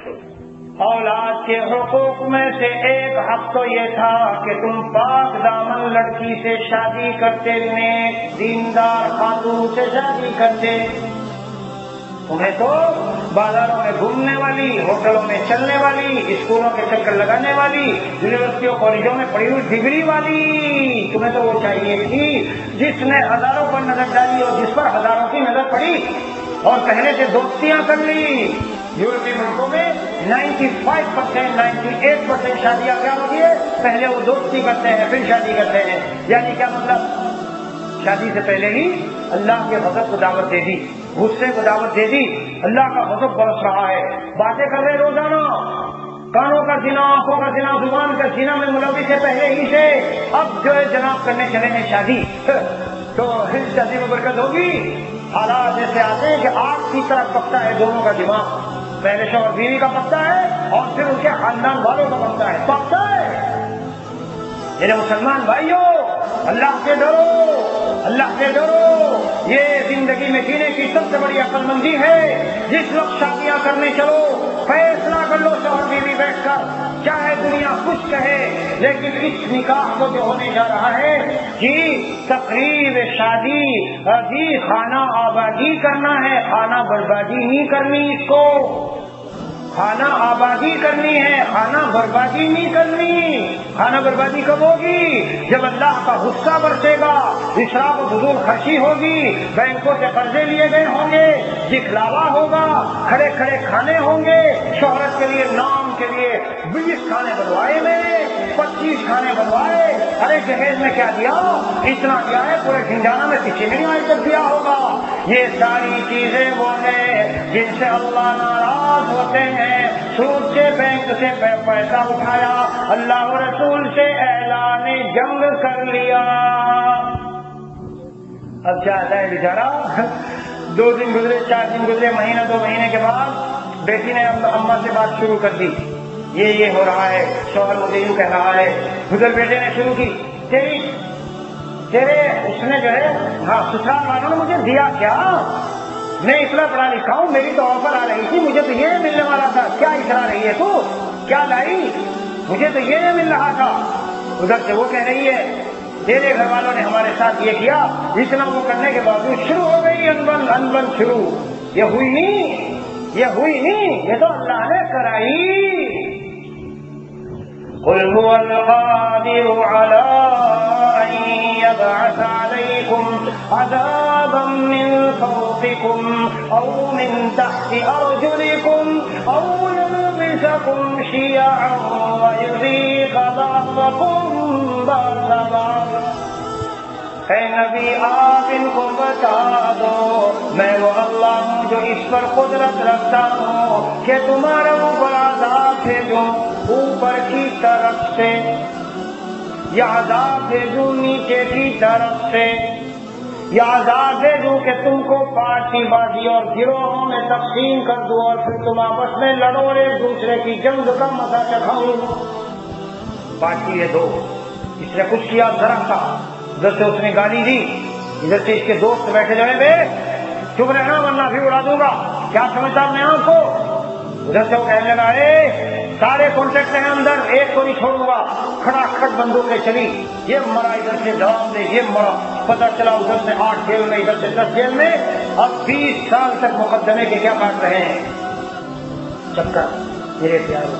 اولاد کے حقوق میں سے ایک حق تو یہ تھا کہ تم پاک دامن لڑکی سے شادی کرتے، نیک دیندار خاتون سے شادی کرتے. تمہیں تو بازاروں میں گھومنے والی، ہوٹلوں میں چلنے والی، اسکولوں کے چکر لگانے والی، یونیورسٹیوں کالجوں میں پڑھی ہوئی ڈگری والی، تمہیں تو وہ چاہیے تھی جس نے ہزاروں پر نظر ڈالی اور جس پر ہزاروں کی نظر پڑی اور پہلے سے دوستیاں کر لی. یورپی ملکوں میں ninety five percent ninety eight percent شادیاں کیا ہوتی ہے، پہلے وہ دوستی کرتے ہیں پھر شادی کرتے ہیں. یعنی کیا مطلب، شادی سے پہلے ہی اللہ کے غضب کو دعوت دے دی، غصے کو دعوت دے دی، اللہ کا غضب برس رہا ہے، باتیں کر رہے روزانہ، کانوں کا زنا، آنکھوں کا زنا، زبان کا زنا میں ملوث ہے پہلے ہی سے. اب جو ہے جناب کرنے چلے ہیں شادی، تو اس شادی میں برکت ہوگی. حالات ایسے آتے ہیں کہ آگ کی طرح پکتا ہے دونوں کا دماغ، پہلے شوہر بیوی کا پکتا ہے اور پھر ان کے خاندان والوں کا پکتا ہے پکتا ہے. میرے مسلمان بھائیوں اللہ سے ڈرو، اللہ سے ڈرو، یہ زندگی میں جینے کی سب سے بڑی عقل مندی ہے. جس وقت شادیاں کرنے چلو فیصلہ کر لو شوہر بیوی بیٹھ کر، چاہے دنیا کچھ کہے، لیکن اس نکاح کو جو ہونے جا رہا ہے جی تقریب شادی جی خانہ آبادی کرنا ہے، خانہ بربادی نہیں کرنی، اس کو خانہ آبادی کرنی ہے، خانہ بربادی نہیں کرنی. خانہ بربادی کب ہوگی؟ جب اللہ کا غصہ برسے گا، اسراف و فضول خرچی ہوگی، بینکوں سے قرضے لیے گئے ہوں گے، دکھلاوا ہوگا، کھڑے کھڑے کھانے ہوں گے، شہرت کے لیے نام کے لیے بیس کھانے بنوائے میں پچیس کھانے بنوائے. ارے جہیز میں کیا دیا؟ اتنا دیا ہے پورے جھنجھانا میں کسی نے نہیں تک دیا ہوگا. یہ ساری چیزیں وہ ہیں جن سے اللہ ناراض ہوتے ہیں. سود سے بینک سے پیسہ اٹھایا، اللہ و رسول سے اعلان جنگ کر لیا. اب کیا ہے بیچارہ دو دن گزرے، چار دن گزرے، مہینہ دو مہینے کے بعد بیٹی نے اماں سے بات شروع کر دی، یہ یہ ہو رہا ہے، شوہر مجھے یوں کہہ رہا ہے۔ ادھر بیٹے نے شروع کی، تیری تیرے اس نے جو ہے ہاں سسرال والوں نے مجھے دیا کیا، میں اتنا پڑھا لکھا ہوں، میری تو آفر آ رہی تھی، مجھے تو یہ ملنے والا تھا، کیا اتنا رہی ہے تو کیا لائی، مجھے تو یہ مل رہا تھا۔ ادھر سے وہ کہہ رہی ہے تیرے گھر والوں نے ہمارے ساتھ یہ کیا، اتنا وہ کرنے کے باوجود شروع ہو گئی انبن انبن شروع، یہ ہوئی نہیں، یہ ہوئی نہیں، یہ تو اللہ نے کرائی۔ قل هو القادر على أن يبعث عليكم عذابا من فوقكم أو من تحت أرجلكم أو يلبسكم شيعا ويذيق بعضكم بأس بعض۔ اے نبی آپ ان کو بتا دو میں وہ اللہ ہوں جو اس پر قدرت رکھتا ہوں کہ تمہارے اوپر عذاب بھیجوں اوپر کی طرف سے یا عذاب بھیجوں نیچے کی طرف سے، یا عذاب بھیجوں کہ تم کو پارٹی بازی اور گروہوں میں تقسیم کر دوں اور پھر تم آپس میں لڑو اور ایک دوسرے کی جنگ کا مزہ چکھاؤں۔ پارٹی ہے دو، اس نے کچھ کیا ذرا تھا، ادھر سے اس نے گالی دی، ادھر سے اس کے دوست بیٹھے جائیں بے چپ رہنا ورنہ بھی اڑا دوں گا، کیا سمجھتا میں آپ کو؟ ادھر سے وہ کہنے لگا اے سارے کانٹیکٹ ہیں اندر، ایک کو نہیں چھوڑوں گا، کھڑا کھڑ بندوقیں چلی، یہ مرا ادھر سے جواب دے، یہ مرا، پتہ چلا ادھر سے آٹھ جیل میں ادھر سے دس جیل میں، اب بیس سال تک مقدمے کے کیا کاٹ رہے ہیں چکر میرے پیارے۔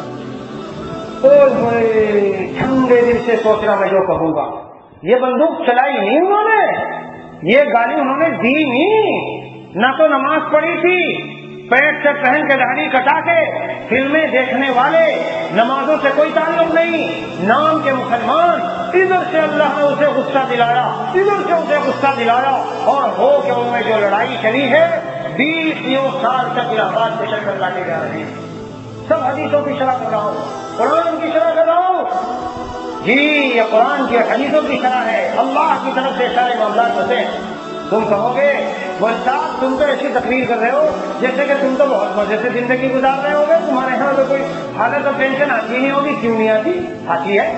اوہ ٹھنڈے دل سے سوچ رہا میں جو کہوں گا، یہ بندوق چلائی نہیں انہوں نے، یہ گالی انہوں نے دی نہیں، نہ تو نماز پڑھی تھی، پیٹ سے پہن کے داڑھی کٹا کے فلمیں دیکھنے والے، نمازوں سے کوئی تعلق نہیں، نام کے مسلمان، ادھر سے اللہ نے اسے غصہ دلایا، ادھر سے اسے غصہ دلایا، اور ہو کہ ان میں جو لڑائی چلی ہے بیس یوں سال تک الہ آباد سے چل کر لاتے جا رہے ہیں۔ سب حدیثوں کی شرح کر رہا ہوں، قرآن کی شرح کر رہا ہوں، جی یہ قرآن کی حدیثوں کی شرح ہے، اللہ کی طرف سے سارے معاملات ہوتے ہیں۔ تم کہو گے بول صاحب تم تو ایسی تقریر کر رہے ہو جیسے کہ تم تو بہت مزے سے زندگی گزار رہے ہو گے، تمہارے یہاں تو کوئی حالت اور ٹینشن آتی نہیں ہوگی، کیوں نہیں آتی؟ آتی ہے،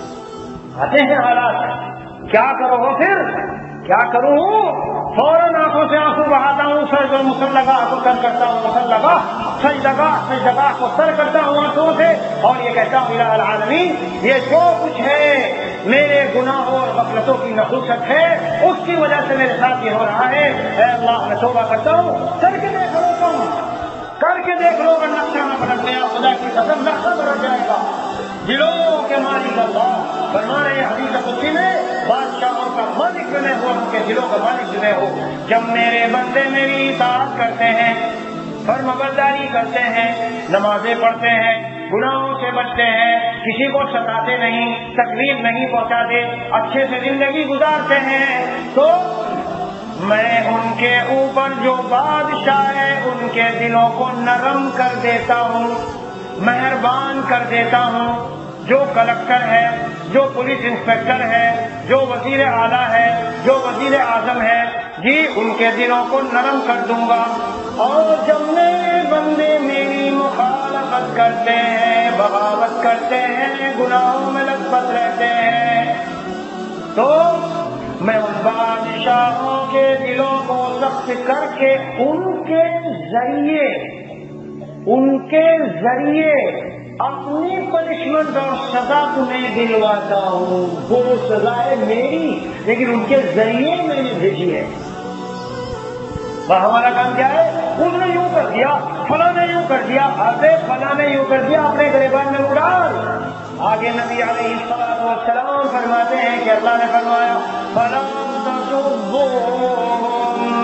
آتے ہیں حالات، کیا کرو پھر؟ کیا کروں؟ فوراً آنکھوں سے آنسو بہاتا ہوں، سر جو مسل لگا کو سر کرتا ہوں، مسل لگا سج لگا سج لگا کو سر کرتا ہوں آنسوں سے، اور یہ کہتا ہوں الہ العالمین یہ جو کچھ ہے میرے گناہوں اور غفلتوں کی نحوست ہے، اس کی وجہ سے میرے ساتھ یہ ہو رہا ہے، اے اللہ میں توبہ کرتا ہوں، کر کے دیکھ لو تم، کر کے دیکھ لو، اگر نقشہ نہ پلٹ گیا خدا کی قسم نقشہ پلٹ جائے گا۔ دلوں کے مالک اللہ فرما رہے ہیں حدیث قدسی میں، بادشاہوں کا مالک جو میں ہوں، ان کے دلوں کا مالک جو میں ہوں۔ جب میرے بندے میری اطاعت کرتے ہیں، فرمانبرداری کرتے ہیں، نمازیں پڑھتے ہیں، گناہوں سے بچتے ہیں، کسی کو ستاتے نہیں، تکلیف نہیں پہنچاتے، اچھے سے زندگی گزارتے ہیں، تو میں ان کے اوپر جو بادشاہ ہے ان کے دلوں کو نرم کر دیتا ہوں، مہربان کر دیتا ہوں۔ جو کلکٹر ہے، جو پولیس انسپیکٹر ہے، جو وزیر اعلیٰ ہے، جو وزیر اعظم ہے، جی ان کے دلوں کو نرم کر دوں گا۔ اور جب میرے بندے میری مخالفت کرتے ہیں، بغاوت کرتے ہیں، گناہوں میں لطپت رہتے ہیں، تو میں ان بادشاہوں کے دلوں کو سخت کر کے ان کے ذریعے ان کے ذریعے اپنی پنشمنٹ اور سزا تمہیں دلواتا ہوں۔ وہ سزا ہے میری، لیکن ان کے ذریعے میں نے بھیجی ہے۔ ہمارا کام کیا ہے؟ اس نے یوں کر دیا، فلاں نے یوں کر دیا، ارے فلاں نے یوں کر دیا، اپنے گریبان میں اڑال۔ آگے نبی علیہ الصلوۃ والسلام فرماتے ہیں کہ اللہ نے فرمایا فَلَا تَسُبُّوهُمْ،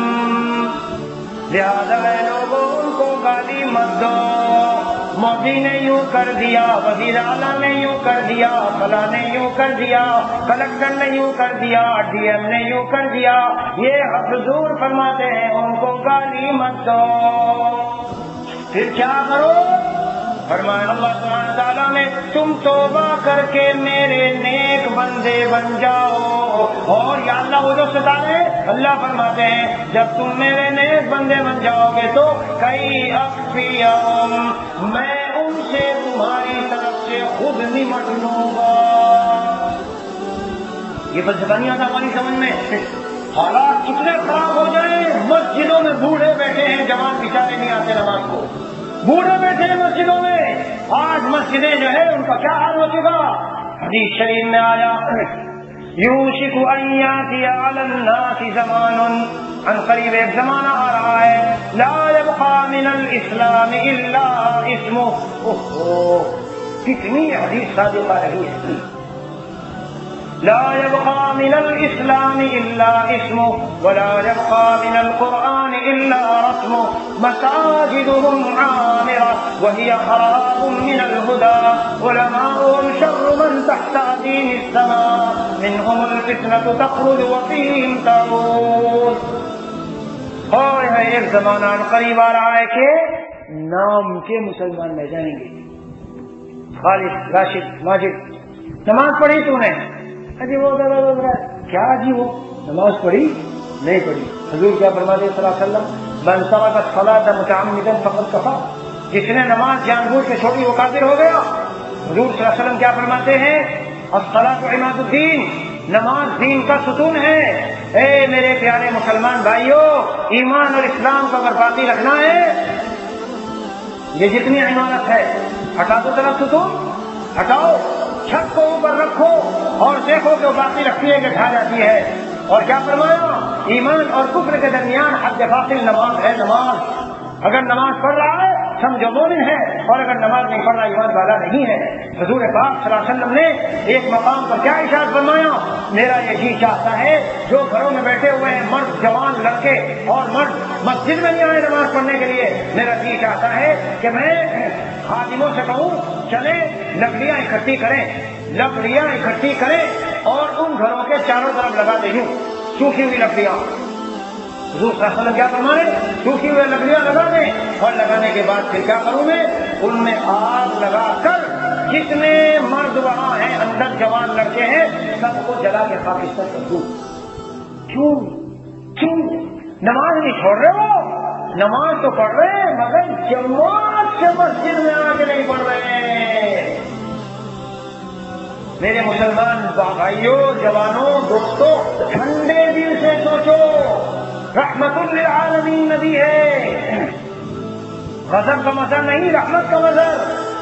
لہذا اے لوگوں ان کو گالی مت دو، مودی نے یوں کر دیا، وزیر اعلیٰ نے یوں کر دیا، فلاں نے یوں کر دیا، کلکٹر نے یوں کر دیا، ڈی ایم نے یوں کر دیا، یہ حضور فرماتے ہیں ان کو گالی مت دو۔ پھر کیا کرو؟ فرمایا اللہ سبحانہ تعالیٰ نے تم توبہ کر کے میرے نیک بندے بن جاؤ. اور یا اللہ وہ جو ستارے اللہ فرماتے ہیں جب تم میرے نیک بندے بن جاؤ گے تو کئی اخفیہم میں ان سے تمہاری طرف سے خود نمٹ لوں گا. یہ فلسفہ نہیں آتا ہماری سمجھ میں. حالات کتنے خراب ہو جائیں مسجدوں میں بوڑھے بیٹھے ہیں جوان بیچارے نہیں آتے نماز کو. بوڑھے بیٹھے ہیں مسجدوں میں. آج مسجدیں جو ہے ان کا کیا حال ہو چکا. حدیث شریف میں آیا یوشک ان یاتی علی الناس زمان ان قریب ایک زمانہ آ رہا ہے لا یبقى من الاسلام الا اسمه. اوہ کتنی حدیث صادقہ رہی ہے. لا يبقى من الإسلام إلا اسمه ولا يبقى من القرآن إلا رسمه مساجدهم عامرة وهي خراب من الهدى علماؤهم شر من تحت عديم السماء منهم الفتنة تخرج وفيهم تعود. اور ہے ایک زمانہ قریب آ رہا ہے کہ نام کے مسلمان رہ جائیں گے. خالد راشد ماجد نماز پڑھی تو نے جی وہ کیا جی وہ نماز پڑھی نہیں پڑھی. حضور کیا فرماتے صلی اللہ علیہ وسلم من ترک الصلاۃ متعمدا فقد کفر. جس نے نماز جان بوجھ کے چھوڑی وہ کافر ہو گیا. حضور صلی اللہ علیہ وسلم کیا فرماتے ہیں الصلاۃ عماد الدین. نماز دین کا ستون ہے. اے میرے پیارے مسلمان بھائیوں ایمان اور اسلام کو اگر باقی رکھنا ہے یہ جتنی عمارت ہے ہٹا دو طرف ستون ہٹاؤ چھت کو اوپر رکھو اور دیکھو کہ وہ باقی رکھتی ہے کہ کھا جاتی ہے. اور کیا فرمایا ایمان اور کفر کے درمیان حد فاصل نماز ہے. نماز اگر نماز پڑھ رہا ہے سمجھو مومن ہے اور اگر نماز نہیں پڑھ رہا ایمان والا نہیں ہے. حضور پاک صلی اللہ علیہ وسلم نے ایک مقام پر کیا ارشاد فرمایا میرا یہ جی چاہتا ہے جو گھروں میں بیٹھے ہوئے ہیں مرد جوان لڑکے اور مرد مسجد میں نہیں آئے نماز پڑھنے کے لیے میرا جی چاہتا ہے کہ میں خادموں سے کہوں چلے لکڑیاں اکٹھی کریں لکڑیاں اکٹھی کریں اور ان گھروں کے چاروں طرف لگا دیں سوکھی ہوئی لکڑیاں. حضور صلی اللہ علیہ وسلم کیا فرمانے سوکھی ہوئی لکڑیاں لگا دیں اور لگانے کے بعد پھر کیا کروں میں ان میں آگ لگا کر جتنے مرد وہاں ہیں اندر جوان لڑکے ہیں سب کو جلا کے پاکستان کر دوں. کیوں کیوں نماز نہیں چھوڑ رہے ہو. نماز تو پڑھ رہے ہیں مگر جماعت سے مسجد میں آ کے نہیں پڑھ رہے. میرے مسلمان بھائیوں جوانوں دوستوں ٹھنڈے دل سے سوچو رحمت للعالمین نبی ہے. غضب کا مظہر نہیں رحمت کا مظہر.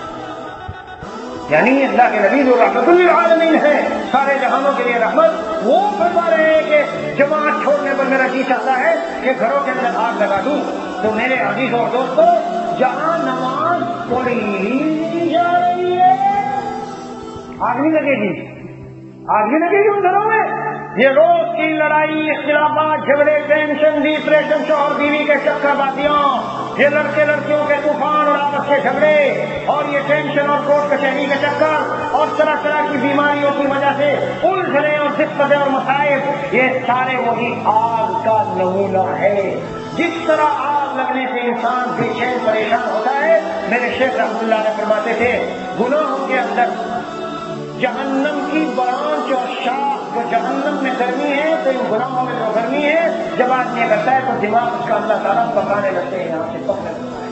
یعنی اللہ کے نبی جو رحمت للعالمین ہے سارے جہانوں کے لیے رحمت. وہ فرما رہے ہیں کہ جماعت چھوڑنے پر میرا جی چاہتا ہے کہ گھروں کے اندر آگ لگا دوں. تو میرے عزیزوں اور دوستوں جہاں نماز پڑھی جا رہی ہے آگ نہیں لگے گی. آگ نہیں لگے گی ان گھروں میں. یہ روز کی لڑائی اختلافات جھگڑے ٹینشن ڈپریشن شوہر بیوی کے چکر بازیاں یہ لڑکے لڑکیوں کے طوفان اور آپس کے جھگڑے اور یہ ٹینشن اور کوٹ کچہری کے چکر اور طرح طرح کی بیماریوں کی وجہ سے الجھنیں اور دقتیں اور مسائل یہ سارے وہی آگ کا نمونہ ہے. جس طرح آگ لگنے سے انسان بے چین پریشان ہوتا ہے میرے شیخ رحمۃ اللہ علیہ فرماتے تھے گناہوں کے اندر جہنم کی برانچ اور شاخ جو جہنم میں گرمی ہے تو ان گناہوں میں جو گرمی ہے جب آدمی یہ کرتا ہے تو دماغ اس کا اللہ تعالیٰ پکانے لگتے ہیں یہاں سے پکنے لگتا ہے.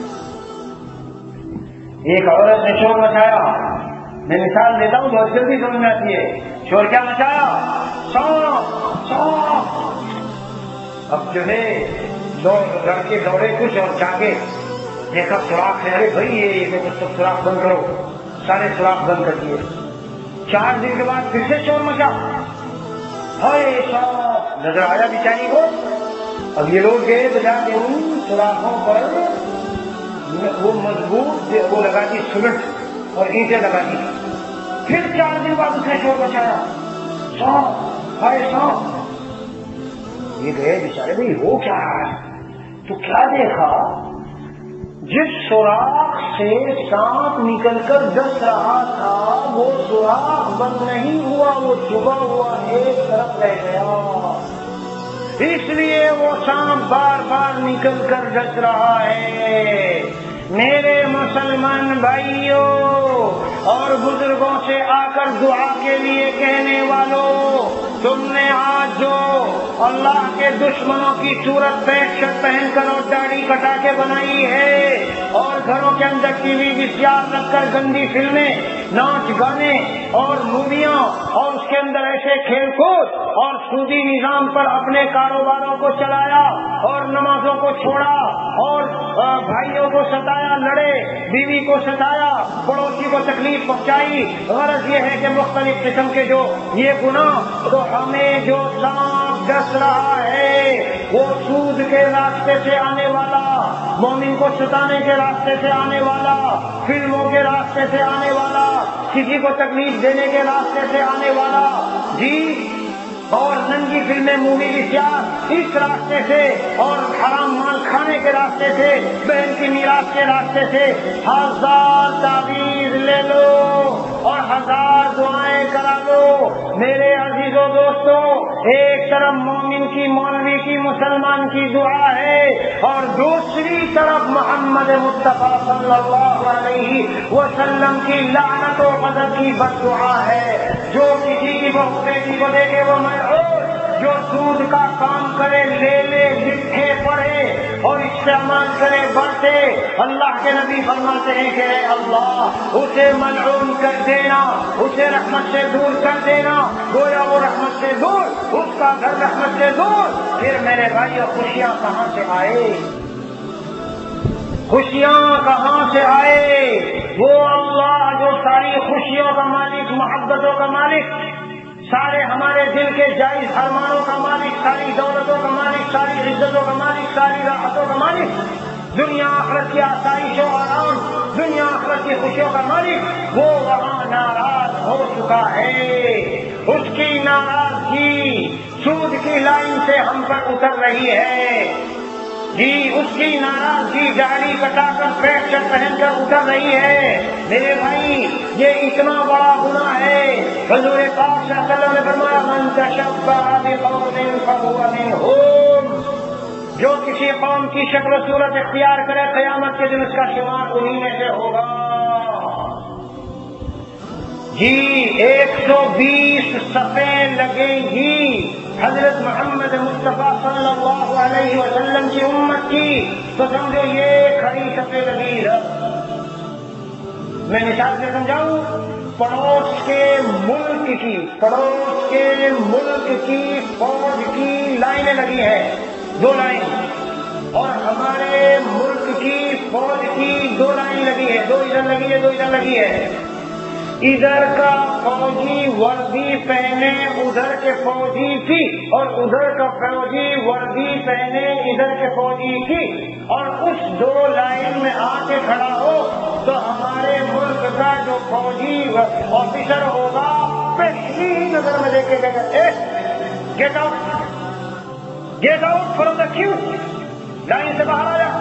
ایک عورت نے شور مچایا. میں مثال دیتا ہوں بہت جلدی سمجھ میں آتی ہے. شور کیا مچایا سانپ سانپ. اب جو ہے دو لڑکے دوڑے کچھ اور جاگے دیکھا سوراخ ہے. ارے بھائی یہ سب سوراخ بند کرو. سارے سوراخ بند کر دیے. چار دن کے بعد پھر سے شور مچا. ہائے سانپ نظر آیا بیچاری کو. اب یہ لوگ گئے تو جا کے ان سوراخوں پر وہ مضبوط وہ لگا دی سیمنٹ اور اینٹیں لگا دی. پھر چار دن بعد اس نے شور مچایا سانپ ہائے سانپ. یہ گئے بیچارے بھائی ہو کیا ہے تو کیا دیکھا جس سوراخ سے سانپ نکل کر ڈس رہا تھا وہ سوراخ بند نہیں ہوا وہ چبا ہوا ایک طرف رہ گیا. اس لیے وہ سانپ بار بار نکل کر ڈس رہا ہے. میرے مسلمان بھائیوں اور بزرگوں سے آ کر دعا کے لیے کہنے والوں، تم نے آج جو اللہ کے دشمنوں کی صورت پینٹ شرٹ پہن کر اور داڑھی کٹا کے بنائی ہے اور گھروں کے اندر ٹی وی ویسیار رکھ کر گندی فلمیں، ناچ گانے اور موویاں اور اس کے اندر ایسے کھیل کود اور سودی نظام پر اپنے کاروباروں کو چلایا اور نمازوں کو چھوڑا اور بھائیوں کو ستایا، لڑے، بیوی کو ستایا، پڑوسی کو تکلیف پہنچائی، غرض یہ ہے کہ مختلف قسم کے جو یہ گناہ، تو ہمیں جو سانپ ڈس رہا ہے وہ سود کے راستے سے آنے والا، مومن کو ستانے کے راستے سے آنے والا، فلموں کے راستے سے آنے والا، کسی کو تکلیف دینے کے راستے سے آنے والا، جی، اور ننگی فلمیں، مووی ویسیار اس راستے سے، اور حرام مال کھانے کے راستے سے، بہن کی میراث کے راستے سے، ہزار تعویذ لے لو اور ہزار دعائیں کرا لو میرے عزیزوں دوستوں، ایک طرف مومن کی، مولوی کی، مسلمان کی دعا ہے اور دوسری طرف محمد مصطفیٰ صلی اللہ علیہ وسلم کی لعنت و غضب کی بد دعا ہے۔ جو کسی کی بہو بیٹی کو دیکھے وہ میں جو سود کا کام کرے، لے لے، لکھے، پڑھے اور استعمال کرے، بڑھتے، اللہ کے نبی فرماتے ہیں کہ اے اللہ اسے ملعون کر دینا، اسے رحمت سے دور کر دینا، گویا وہ رحمت سے دور، اس کا گھر رحمت سے دور۔ پھر میرے بھائیو خوشیاں کہاں سے آئے؟ خوشیاں کہاں سے آئے؟ وہ اللہ جو ساری خوشیوں کا مالک، محبتوں کا مالک، سارے ہمارے دل کے جائز ارمانوں کا مالک، ساری دولتوں کا مالک، ساری عزتوں کا مالک، ساری راحتوں کا مالک، دنیا آخرت کی آسائش و آرام، دنیا آخرت کی خوشیوں کا مالک، وہ وہاں ناراض ہو چکا ہے۔ اس کی ناراضگی سود کی لائن سے ہم پر اتر رہی ہے، جی، اس کی ناراضگی داڑھی کٹا کر پینٹ شرٹ پہن کر اتر رہی ہے۔ میرے بھائی یہ اتنا بڑا گناہ ہے، حضور پاک صلی اللہ علیہ وسلم نے فرمایا من تشبہ بقوم فہو منہم، جو کسی قوم کی شکل و صورت اختیار کرے قیامت کے دن اس کا شمار انہی میں سے ہوگا۔ جی، ایک سو بیس صفیں لگیں گی حضرت محمد مصطفیٰ صلی اللہ علیہ وسلم کی امت کی، تو سمجھو یہ کھڑی صفیں لگی ہے۔ میں مثال سے سمجھاؤں، پڑوس کے ملک کی پڑوس کے ملک کی فوج کی لائنیں لگی ہیں، دو لائن، اور ہمارے ملک کی فوج کی دو لائن لگی ہے، دو ادھر لگی ہے، دو ادھر لگی ہے۔ ادھر کا فوجی وردی پہنے ادھر کے فوجی کی، اور ادھر کا فوجی وردی پہنے ادھر کے فوجی کی، اور اس دو لائن میں آ کے کھڑا ہو تو ہمارے ملک کا جو فوجی آفیسر ہوگا پہلی ہی نظر میں دیکھے گا، get out get out from the queue, line سے باہر آ جا۔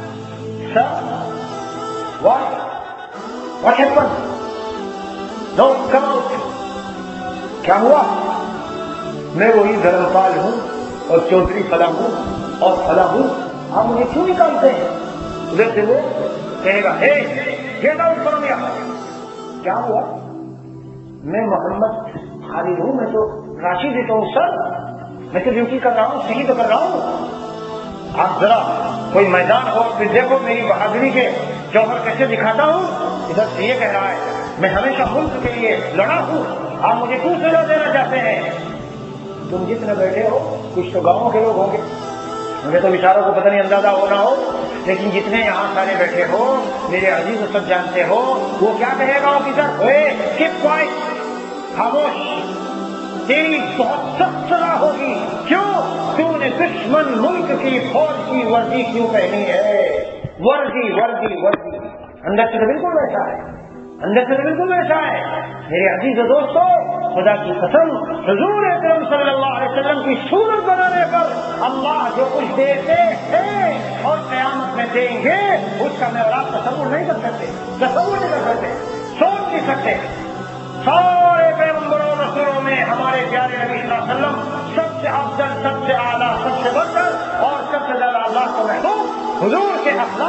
Sir what what happen? No come out. کیا ہوا؟ میں وہی دھرمپال ہوں اور چودھری فلاں ہوں اور فلاں ہوں، آپ مجھے کیوں نکالتے ہیں؟ ادھر سے وہ کہے گا ہے گیٹ آؤٹ فرام یہاں۔ کیا ہوا؟ میں محمد خالد ہوں، میں تو راشد دیتا ہوں سر، میں تو ڈیوٹی کر رہا ہوں، صحیح تو کر رہا ہوں۔ آپ ذرا کوئی میدان ہو پھر دیکھو میری بہادری کے جوہر کیسے دکھاتا ہوں۔ ادھر سے یہ کہہ رہا ہے میں ہمیشہ ملک کے لیے لڑا ہوں، آپ مجھے کیوں سزا دینا چاہتے ہیں؟ تم جتنے بیٹھے ہو کچھ تو گاؤں کے لوگ ہوں گے، مجھے تو بیچاروں کو پتہ نہیں اندازہ ہو نہ ہو، لیکن جتنے یہاں سارے بیٹھے ہو میرے عزیز و سب جانتے ہو وہ کیا کہے گا آفیسر؟ اے کیپ کوائٹ، خاموش، تیری بہت سخت سزا ہوگی۔ کیوں؟ تو نے دشمن ملک کی فوج کی وردی کیوں پہنی ہے؟ وردی وردی وردی اندر سے تو بالکل ویسا ہے، اندر سے تو بالکل ویسا ہے۔ میرے عزیز و دوستو، خدا کی قسم حضور اکرم صلی اللہ علیہ وسلم کی صورت بنانے پر اللہ جو کچھ دیتے ہیں اور قیامت میں دیں گے اس کا میں اور آپ تصور نہیں کر سکتے، تصور نہیں کر سکتے، سوچ نہیں سکتے۔ سارے پیغمبروں رسولوں میں ہمارے پیارے نبی صلی اللہ علیہ وسلم سب سے افضل، سب سے اعلیٰ، سب سے بڑھ کر اور سب سے زیادہ اللہ کو محبوب حضور کے اخلاق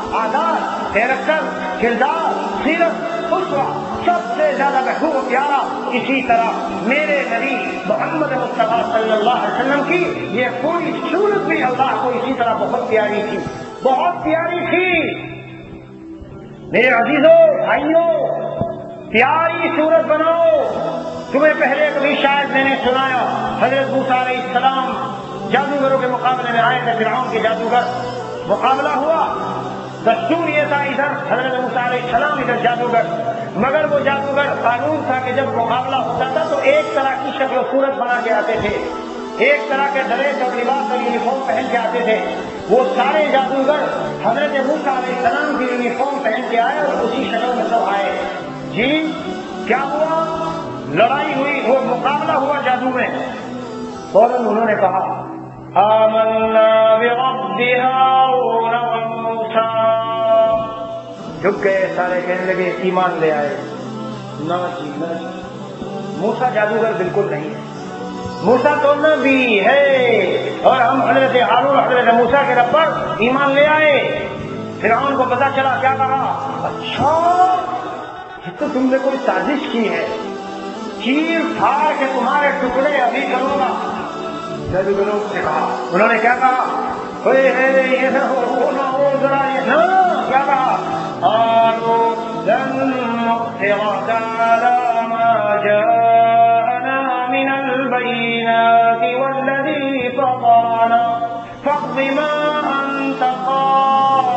عادات، کیریکٹر، کردار، سیرت، اسوہ سب سے زیادہ محبوب و پیارا اسی طرح میرے نبی محمد مصطفیٰ صلی اللہ علیہ وسلم کی یہ پوری صورت بھی اللہ کو اسی طرح بہت پیاری تھی، بہت پیاری تھی۔ میرے عزیزوں بھائیوں، پیاری صورت بناؤ۔ تمہیں پہلے کبھی شاید میں نے سنایا حضرت موسیٰ علیہ السلام جادوگروں کے مقابلے میں آئے تھے، فرعون کے جادوگر، مقابلہ ہوا، دستور یہ تھا ادھر حضرت موسیٰ علیہ السلام ادھر جادوگر، مگر وہ جادوگر قانون تھا کہ جب مقابلہ ہوتا تھا تو ایک طرح کی شکل و صورت بنا کے آتے تھے، ایک طرح کے ڈریس اور لباس اور یونیفارم پہن کے آتے تھے۔ وہ سارے جادوگر حضرت موسیٰ علیہ السلام کی یونیفارم پہن کے آئے اور اسی شکل میں سب آئے۔ جی کیا ہوا؟ لڑائی ہوئی، وہ مقابلہ ہوا جادو میں۔ فوراً انہوں نے کہا آمنا برب ہارون وموسیٰ، جھک گئے سارے، کہنے لگے ایمان لے آئے۔ نہ جی نہ جی، موسیٰ جادوگر بالکل نہیں ہے، موسیٰ تو نبی ہے، اور ہم حضرت ہارون حضرت موسیٰ کے رب پر ایمان لے آئے۔ فرعون کو پتا چلا، کیا کہا؟ اچھا یہ تو تم نے کوئی سازش کی ہے، چیر پھاڑ کے تمہارے ٹکڑے ابھی کروں گا۔ جادوگروں سے کہا، انہوں نے کیا کہا؟ یہ نہ ہو نہ ہو ذرا، یہ نہ کیا کہا؟ قالوا لن نؤثرك على ما جاءنا من البينات والذي فطرنا فاقض ما أنت قاض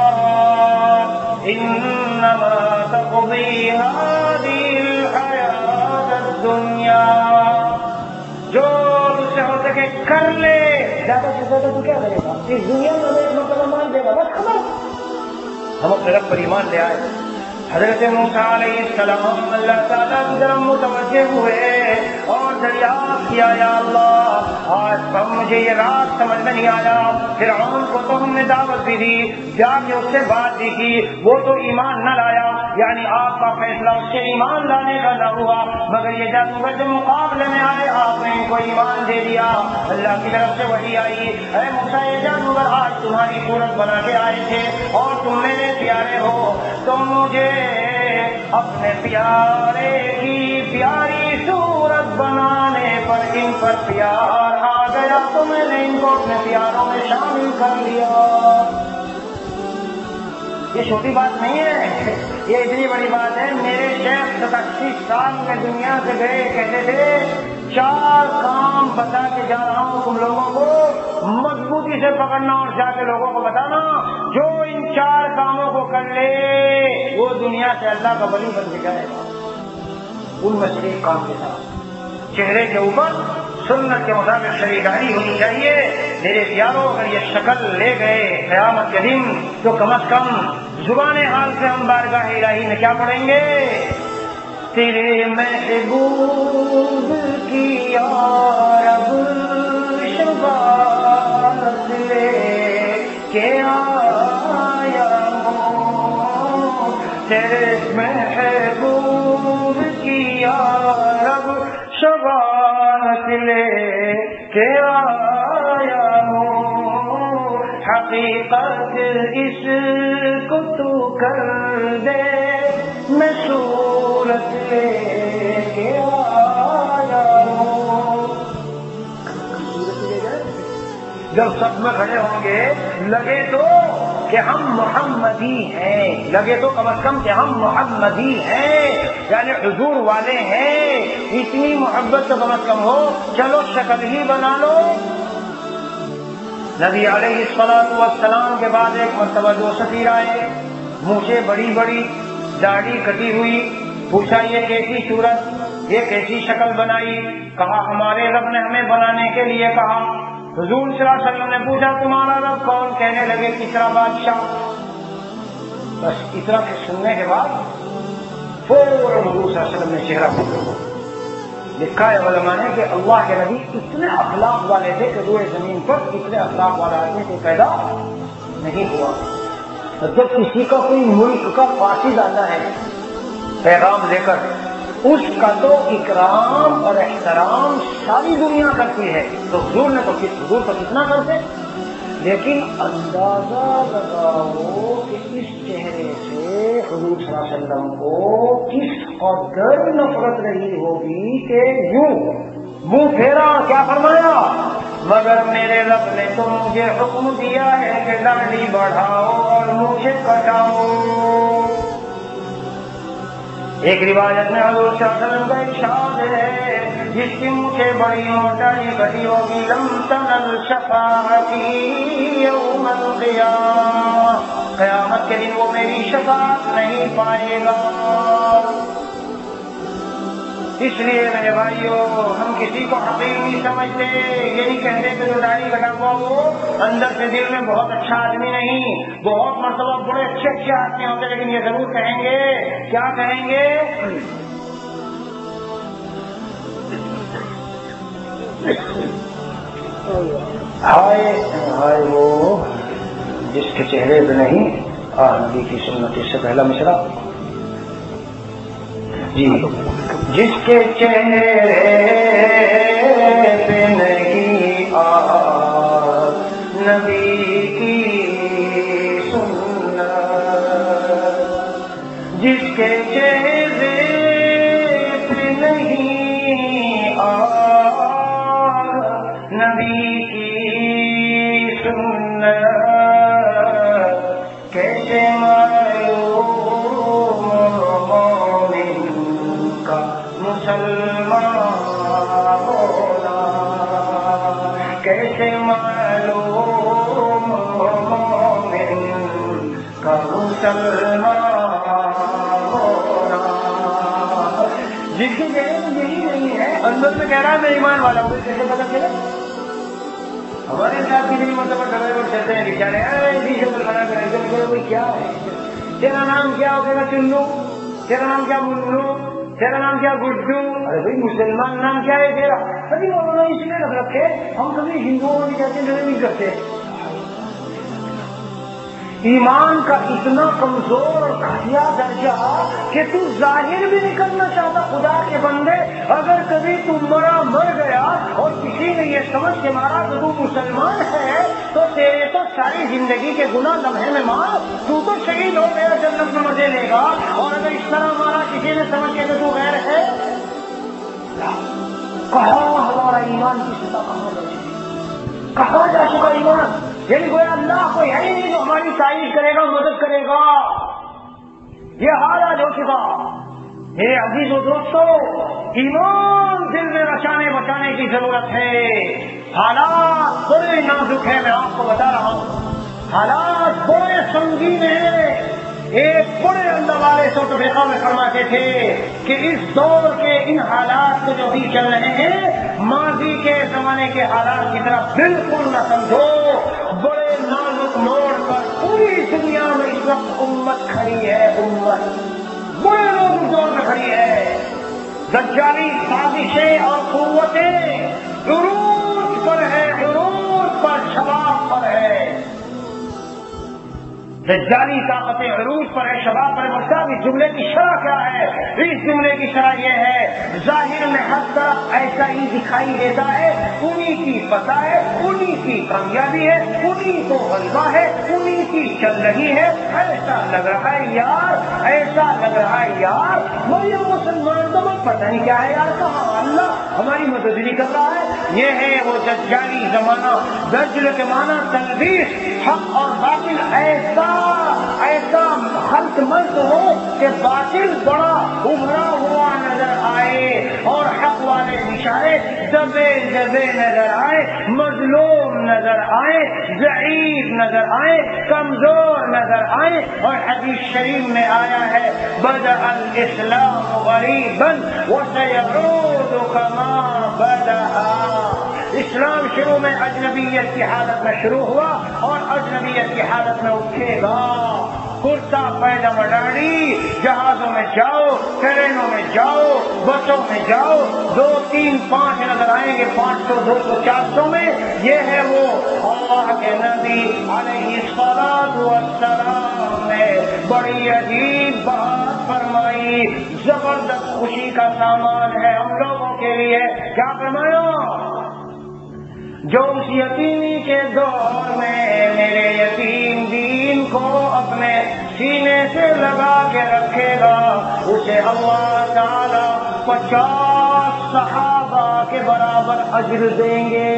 إنما تقضي هذه الحياة الدنيا، جو تجھ سے ہو سکے کر لے، زیادہ سے زیادہ تو کیا کرے گا اس دنیا میں؟ ایک مرتبہ مان دے گا بس خبر۔ ہم اپنے رب پر ایمان لے آئے۔ حضرت موسیٰ علیہ السلام اللہ تعالیٰ کی طرف متوجہ ہوئے اور دریافت کیا، یا اللہ آج تم مجھے یہ رات سمجھ میں نہیں آیا، فرعون کو تو ہم نے دعوت بھی دی، جا کے اس سے بات بھی کی، وہ تو ایمان نہ لایا، یعنی آپ کا فیصلہ اس سے ایمان لانے کا نہ ہوا، مگر یہ جادوگر جو مقابلے میں آئے آپ نے ان کو ایمان دے دیا۔ اللہ کی طرف سے وحی آئی، اے موسیٰ یہ جادوگر آج تمہاری صورت بنا کے آئے تھے اور تم میرے پیارے ہو، تم مجھے اپنے پیارے کی پیاری صورت بنانے پر ان پر پیار آ گیا تو میں نے ان کو اپنے پیاروں میں شامل کر لیا۔ یہ چھوٹی بات نہیں ہے، یہ اتنی بڑی بات ہے۔ میرے شیخ ستاسی سال میں دنیا سے گئے، کہتے تھے چار کام بتا کے جا رہا ہوں تم لوگوں کو، مضبوطی سے پکڑنا اور جا کے لوگوں کو بتانا، جو ان چار کاموں کو کر لے وہ دنیا سے اللہ کا ولی بن کے جائے گا۔ ان میں سے ایک کام کے ساتھ چہرے کے اوپر سنت کے مطابق شریداری ہونی چاہیے۔ میرے پیاروں اگر یہ شکل لے گئے قیامت کے دن تو کم از کم زبان حال سے ہم بارگاہ الہی میں کیا پڑھیں گے؟ تیرے محبوب کی یا رب شفاعت لے کے آیا ہوں، تیرے محبوب کی یا رب شفاعت لے کے آیا ہوں، حقیقت اس کو تو کر دے میں صورت لے کے آیا ہوں۔ جب سب میں کھڑے ہوں گے لگے تو کہ ہم محمدی ہیں، لگے تو کم از کم کہ ہم محمدی ہیں، یعنی حضور والے ہیں، اتنی محبت تو کم از کم ہو۔ چلو شکل ہی بنا لو۔ نبی علیہ الصلوۃ والسلام کے بعد ایک مرتبہ دو سفیر آئے، مونچھیں بڑی بڑی، داڑھی کٹی ہوئی، پوچھا یہ کیسی صورت، یہ کیسی شکل بنائی؟ کہا ہمارے رب نے ہمیں بنانے کے لیے کہا۔ حضور صلی اللہ علیہ وسلم نے پوچھا تمہارا رب کون؟ کہنے لگے کسریٰ بادشاہ۔ بس کسریٰ کے سننے کے بعد فوراً حضور صلی اللہ علیہ وسلم نے چہرہ بدل ہوا۔ لکھا ہے علماء نے کہ اللہ کے نبی اتنے اخلاق والے تھے کہ روئے زمین پر اتنے اخلاق والا آدمی کوئی پیدا نہیں ہوا۔ جب کسی کا کوئی ملک کا فاسد آتا ہے پیغام لے کر، اس کا تو اکرام اور احترام ساری دنیا کرتی ہے، تو حضور نے تو حضور تو کتنا کرتے۔ لیکن اندازہ لگاؤ کہ اس چہرے سے حضور صلی اللہ علیہ وسلم کو کس قدر نفرت رہی ہوگی کہ یوں منہ پھیرا کیا فرمایا، مگر میرے رب نے تو مجھے حکم دیا ہے کہ داڑھی بڑھاؤ اور مجھے کٹاؤ۔ ایک روایت میں حضور صلی اللہ علیہ وسلم کا ارشاد ہے، جس کی مجھے بڑی موٹائی کٹی ہوگی لم تنل شفاعتی یوم القیامہ، قیامت کے دن وہ میری شفاعت نہیں پائے گا۔ اس لیے میرے بھائیوں، ہم کسی کو حقیر نہیں سمجھتے، یہ نہیں کہتے کہ جو داڑھی کٹا ہوا وہ اندر سے دل میں بہت اچھا آدمی نہیں، بہت مرتبہ بڑے اچھے اچھے آدمی ہوتے، لیکن یہ ضرور کہیں گے، کیا کہیں گے، ہائے ہائے وہ جس کے چہرے پہ نہیں آ نبی کی سنت۔ اس سے پہلا مصرع جی، جس کے چہرے پہ نہیں آ نبی کی سنت، جس کے چہرے پہ نہیں آ نبی کی سنت، کیسے معلوم مومن کا مسلمان ہونا، کیسے معلوم مومن کا مسلمان ہونا، جس کی جہاں یہی نہیں ہے اندر سے کہہ رہا ہے میں ایمان والا ہوں، کیسے پتا چلے؟ ہمارے ساتھ کتنی مرتبہ ڈرائیور چلتے ہیں بیچارے، بنا کر کوئی کیا ہے، تیرا نام کیا ہو، کہنا چنو، تیرا نام کیا منو، تیرا نام کیا گڈو، ارے بھائی مسلمان نام کیا ہے تیرا؟ کبھی مولانا اس لیے رکھ رکھے، ہم کبھی ہندوؤں میں کہتے ہیں نہیں کرتے۔ ایمان کا اتنا کمزور اور گھٹیا درجہ کہ تو ظاہر بھی نہیں کرنا چاہتا خدا کے بندے، اگر کبھی تم مرا مر گیا اور کسی نے یہ سمجھ کے مارا کہ تو مسلمان ہے تو تیرے تو ساری زندگی کے گناہ لمحے میں مار، تو تو شہید ہو گیا، جنت میں مزے لے گا، اور اگر اس طرح مارا کسی نے سمجھ کے کہ تو غیر ہے، کہاں ہمارا ایمان کی سطح کہاں جا چکی، کہاں جا چکا ایمان؟ یعنی گویا اللہ کوئی ہے نہیں جو ہماری تعریف کرے گا، مدد کرے گا، یہ حال آج ہو چکا۔ میرے عزیز و دوستو، ایمان دل میں بچانے بچانے کی ضرورت ہے۔ حالات بڑے نازک ہیں، میں آپ کو بتا رہا ہوں، حالات بڑے سنگین ہیں۔ ایک بڑے اللہ والے سو طریقہ میں فرماتے تھے کہ اس دور کے ان حالات کو جو بھی چل رہے ہیں، ماضی کے زمانے کے حالات کی طرف بالکل نہ سمجھو۔ بڑے نازک موڑ پر پوری دنیا میں اس وقت امت کھڑی ہے، امت بڑے نازک دور میں کھڑی ہے۔ دجالی سازشیں اور قوتیں عروج پر ہے، عروج پر، شباب پر ہے۔ دجالی طاقتیں عروج پر ہے، شباب پر ہے۔ اس جملے کی شرح کیا ہے؟ اس جملے کی شرح یہ ہے، ظاہر میں ہر طرف ایسا ہی دکھائی دیتا ہے، انہی کی فتح ہے، انہی کی کامیابی ہے، انہی کو غلبہ ہے، انہی کی چل رہی ہے۔ ایسا لگ رہا ہے یار، ایسا لگ رہا ہے یار مجھے مسلمان تو مت پتہ نہیں کیا ہے یار، کہاں اللہ ہماری مدد نہیں کر رہا ہے۔ یہ ہے وہ دجالی زمانہ، دجل کے معنی تلبیس، حق اور باطل ایسا ایسا خلط ملط ہو کہ باطل بڑا ابھرا ہوا نظر آئے اور حق والے اشارے دبے دبے نظر آئے، مظلوم نظر آئے، ضعیف نظر آئے، کمزور نظر آئے۔ اور حدیث شریف میں آیا ہے، بدأ الاسلام غریبا وسيعود كما بدأ۔ اسلام شروع میں اجنبیت کی حالت میں شروع ہوا اور اجنبیت کی حالت میں اٹھے گا۔ کرتا پیجامہ ڈاڑی، جہازوں میں جاؤ، ٹرینوں میں جاؤ، بسوں میں جاؤ، دو تین پانچ نظر آئیں گے، پانچ سو دو سو چار سو میں۔ یہ ہے وہ اللہ کے نبی علیہ الصلوۃ والسلام نے بڑی عجیب بات فرمائی، زبردست خوشی کا سامان ہے ہم لوگوں کے لیے۔ کیا فرمایا؟ جو اس یتیمی کے دور میں میرے یتیم دین کو اپنے سینے سے لگا کے رکھے گا اسے اللہ تعالی پچاس صحابہ کے برابر اجر دیں گے.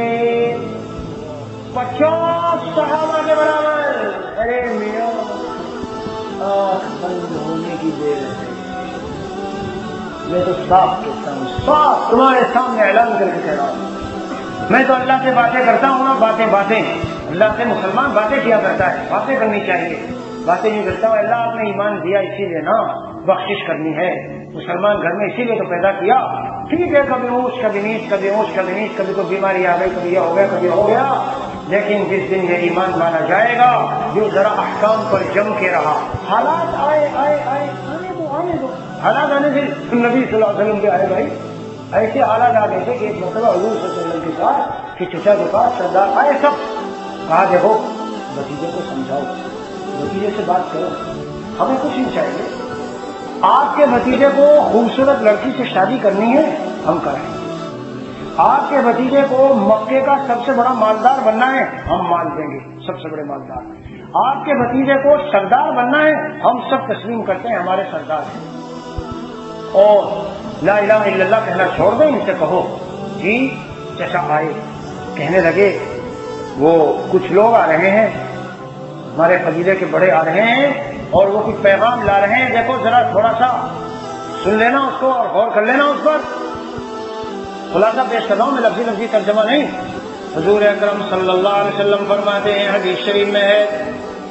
پچاس صحابہ کے برابر. ارے میاں آنکھ بند ہونے کی دیر ہے. میں تو صاف کہتا ہوں, صاف تمہارے سامنے اعلان کر کے کہہ رہا ہوں. میں تو اللہ سے باتیں کرتا ہوں نا, باتیں باتیں اللہ سے مسلمان باتیں کیا کرتا ہے, باتیں کرنی چاہیے. باتیں نہیں کرتا ہوں. اللہ آپ نے ایمان دیا اسی لیے نا, بخشش کرنی ہے. مسلمان گھر میں اسی لیے تو پیدا کیا. ٹھیک ہے کبھی اونچ کبھی نیچ, کبھی اونچ کبھی نیچ, کبھی کوئی بیماری آ گئی, کبھی یہ ہو گیا کبھی ہو گیا, لیکن جس دن یہ ایمان مانا جائے گا جو ذرا احکام پر جم کے رہا. حالات آئے آئے آئے آنے دو آنے دو حالات آنے سے نبی صلی اللہ علیہ وسلم کے آئے بھائی ایسے حالات آ گئے تھے کہ ایک مرتبہ حضور صلی اللہ علیہ وسلم کے ساتھ کہ چچا کے پاس سردار آئے سب. کہا دیکھو بھتیجے کو سمجھاؤ, بھتیجے سے بات کرو, ہمیں کچھ نہیں چاہیے. آپ کے بھتیجے کو خوبصورت لڑکی سے شادی کرنی ہے ہم کریں. آپ کے بھتیجے کو مکے کا سب سے بڑا مالدار بننا ہے ہم مال دیں گے, سب سے بڑے مالدار. آپ کے بھتیجے کو سردار بننا ہے ہم سب تسلیم کرتے ہیں ہمارے سردار ہیں. اور لا الہ الا اللہ کہنا چھوڑ دیں, ان سے کہو جی چچا آئے. کہنے لگے وہ کچھ لوگ آ رہے ہیں, ہمارے قبیلے کے بڑے آ رہے ہیں اور وہ کچھ پیغام لا رہے ہیں, دیکھو ذرا تھوڑا سا سن لینا اس کو اور غور کر لینا اس پر. خلاصہ پیش کر رہا ہوں میں, لفظی لفظی ترجمہ نہیں. حضور اکرم صلی اللہ علیہ وسلم فرماتے ہیں حدیث شریف میں ہے,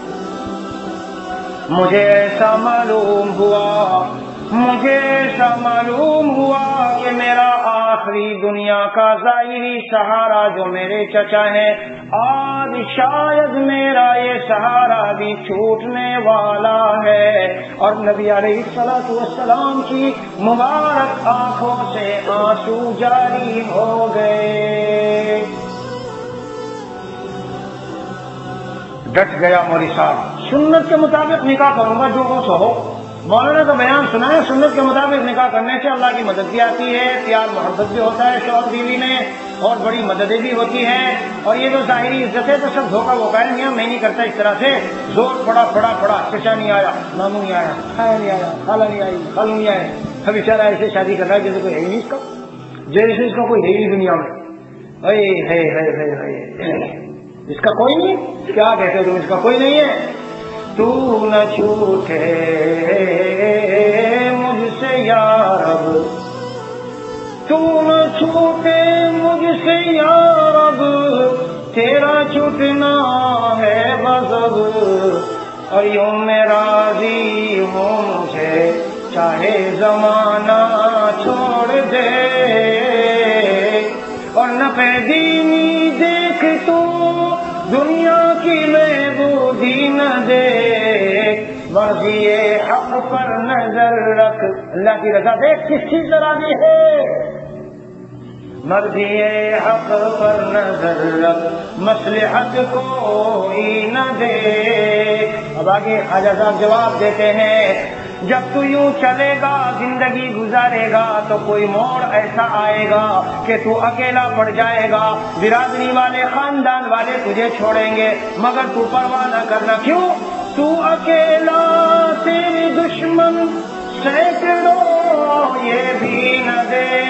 مجھے ایسا معلوم ہوا مجھے ایسا معلوم ہوا کہ میرا آخری دنیا کا ظاہری سہارا جو میرے چچا ہیں, آج شاید میرا یہ سہارا بھی چھوٹنے والا ہے. اور نبی علیہ الصلوۃ والسلام کی مبارک آنکھوں سے آنسو جاری ہو گئے. ڈٹ گیا مولوی صاحب, سنت کے مطابق نکاح کروں گا جو ہو سو ہو. مولانا کا بیان سنا ہے, سنت کے مطابق نکاح کرنے سے اللہ کی مدد بھی آتی ہے, پیار محبت بھی ہوتا ہے شوہر بیوی میں, اور بڑی مددیں بھی ہوتی ہیں. اور یہ جو ظاہری عزت ہے تو سب دھوکہ ووکا ہے, میں نہیں کرتا اس طرح سے. زور پڑا پڑا پڑا چچا نہیں آیا, ماموں نہیں آیا, کھایا نہیں آیا, خالہ نہیں آئی, خالو نہیں آئے, اب بیچارہ ایسے شادی کر رہا ہے جیسے کوئی ہے ہی نہیں اس کا, جیسے اس کا کوئی ہے ہی دنیا میں. اے ہے ہے ہے اس کا کوئی نہیں, کیا کہتے ہو تم, اس کا کوئی نہیں ہے. تو نہ چھوٹے مجھ سے یا رب, تو نہ چھوٹے مجھ سے یا رب, تیرا چھوٹنا ہے غضب. اور یوں میں راضی ہوں مجھے چاہے زمانہ چھوڑ دے. اور نفع دینی دیکھ تو دنیا کی محبوبی نہ دیکھ, مرضی حق پر نظر رکھ. اللہ کی رضا دیکھ کس چیز سے راضی ہے, مرضی حق پر نظر رکھ, مصلحت کوئی نہ دیکھ. اب آگے خواجہ صاحب جواب دیتے ہیں, جب تو یوں چلے گا زندگی گزارے گا تو کوئی موڑ ایسا آئے گا کہ تو اکیلا پڑ جائے گا, برادری والے خاندان والے تجھے چھوڑیں گے, مگر تو پرواہ نہ کرنا. کیوں؟ تو اکیلا, تیرے دشمن سینکڑوں یہ بھی نہ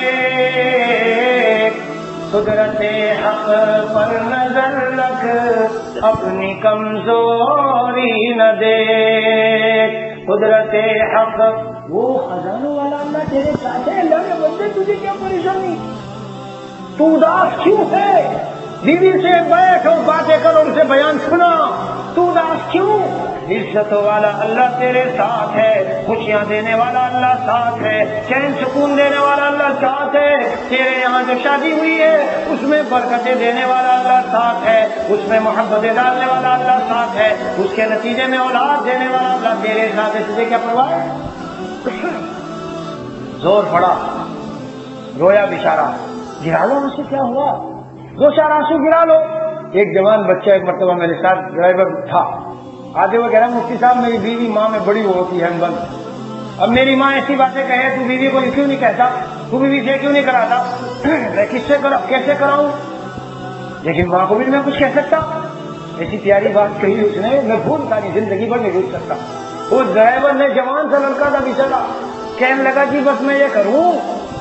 دیکھ. قدرت حق پر نظر رکھ, اپنی کمزوری نہ دیکھ. قدرت حق وہ خزانوں والا اللہ تیرے ساتھ ہے. اللہ کے بندے تجھے کیا پریشانی, تو اداس کیوں ہے؟ بیوی سے بیٹھ اور باتیں کرو, ان سے بیان سنا, تو اداس کیوں؟ عزت والا اللہ تیرے ساتھ ہے, خوشیاں دینے والا اللہ ساتھ ہے, چین سکون دینے والا اللہ ساتھ ہے. تیرے یہاں جو شادی ہوئی ہے اس میں برکتیں دینے والا اللہ ساتھ ہے, اس میں محبتیں ڈالنے والا اللہ ساتھ ہے, اس کے نتیجے میں اولاد دینے والا اللہ تیرے ساتھ ہے. تجھے کیا پرواہ ہے؟ زور پڑا, رویا بیچارہ, گرا لو اس سے کیا ہوا, دو چار آنسو گرا لو. ایک جوان بچہ ایک مرتبہ میرے ساتھ ڈرائیور تھا, آگے وہ کہہ رہا مفتی صاحب میری بیوی ماں میں بڑی وہ ہوتی ہے بند. اب میری ماں ایسی باتیں کہے, تو بیوی کو کیوں نہیں کہتا, تو بیوی سے کیوں نہیں کراتا, میں کس سے کرا, کیسے کراؤں؟ لیکن ماں کو بھی میں کچھ کہہ سکتا. ایسی پیاری بات کہی اس نے, میں بھولتا نہیں, زندگی بھر نہیں بھول سکتا. وہ ڈرائیور نے جوان سا لڑکا تھا بیچارا, کہنے لگا جی بس میں یہ کروں,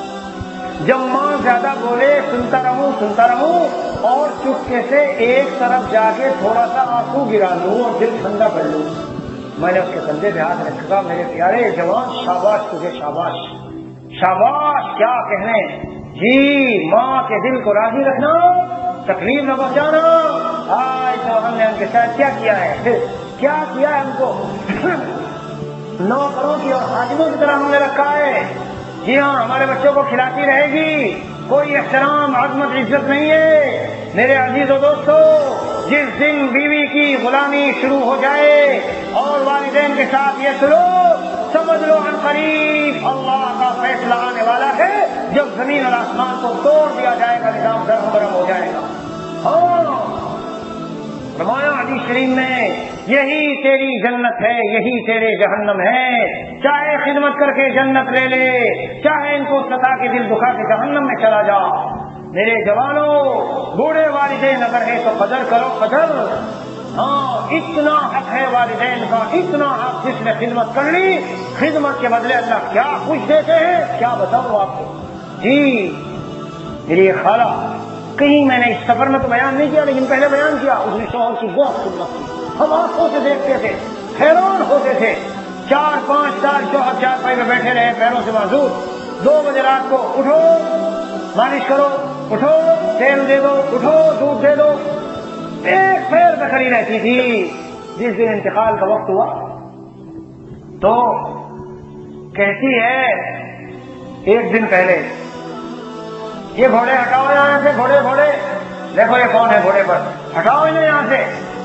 جب ماں زیادہ بولے سنتا رہوں سنتا رہوں اور چپکے سے ایک طرف جا کے تھوڑا سا آنسو گرا لوں اور دل ٹھنڈا کر لوں. میں نے اس کے کندھے پہ ہاتھ رکھا, میرے پیارے جوان شاباش تجھے, شاباش شاباش, کیا کہنے جی, ماں کے دل کو راضی رکھنا, تکلیف نہ پہنچانا. آج تو ہم نے ان کے ساتھ کیا کیا ہے, کیا کیا ہے ہم کو, نوکروں کی اور خادموں کی طرح ہم نے رکھا ہے. جی ہاں, ہمارے بچوں کو کھلاتی رہے گی, کوئی احترام عظمت عزت نہیں ہے. میرے عزیز و دوستو, جس دن بیوی کی غلامی شروع ہو جائے اور والدین کے ساتھ یہ سلوک, سمجھ لو عن قریب اللہ کا فیصلہ آنے والا ہے, جب زمین اور آسمان کو توڑ دیا جائے گا, نظام درم برم ہو جائے گا. ہاں, فرمایا حدیث شریف میں, یہی تیری جنت ہے, یہی تیرے جہنم ہے. چاہے خدمت کر کے جنت لے لے, چاہے ان کو ستا کے دل دکھا کے جہنم میں چلا جا. میرے جوانوں, بوڑھے والدین اگر ہے تو قدر کرو, قدر. ہاں, اتنا حق ہے والدین کا, اتنا حق جس نے خدمت کر لی, خدمت کے بدلے اللہ کیا کچھ دیتے ہیں, کیا بتاؤں آپ کو. جی میری خالہ, کہیں میں نے اس سفر میں تو بیان نہیں کیا لیکن پہلے بیان کیا, اس نے شوہر کی بہت خدمت کی, ہم آنکھوں سے دیکھتے تھے, حیران ہوتے تھے. چار پانچ سال شوہر چار پائی میں بیٹھے رہے, پیروں سے معذور. دو بجے رات کو اٹھو مالش کرو, اٹھو تیل دے دو, اٹھو دودھ دے دو, ایک پیر پہ کھڑی رہتی تھی. جس دن انتقال کا وقت ہوا تو کہتی ہے ایک دن پہلے, یہ گھوڑے ہٹاؤ یہاں سے, گھوڑے گھوڑے دیکھو یہ کون ہے گھوڑے پر, ہٹاؤ انہیں یہاں سے,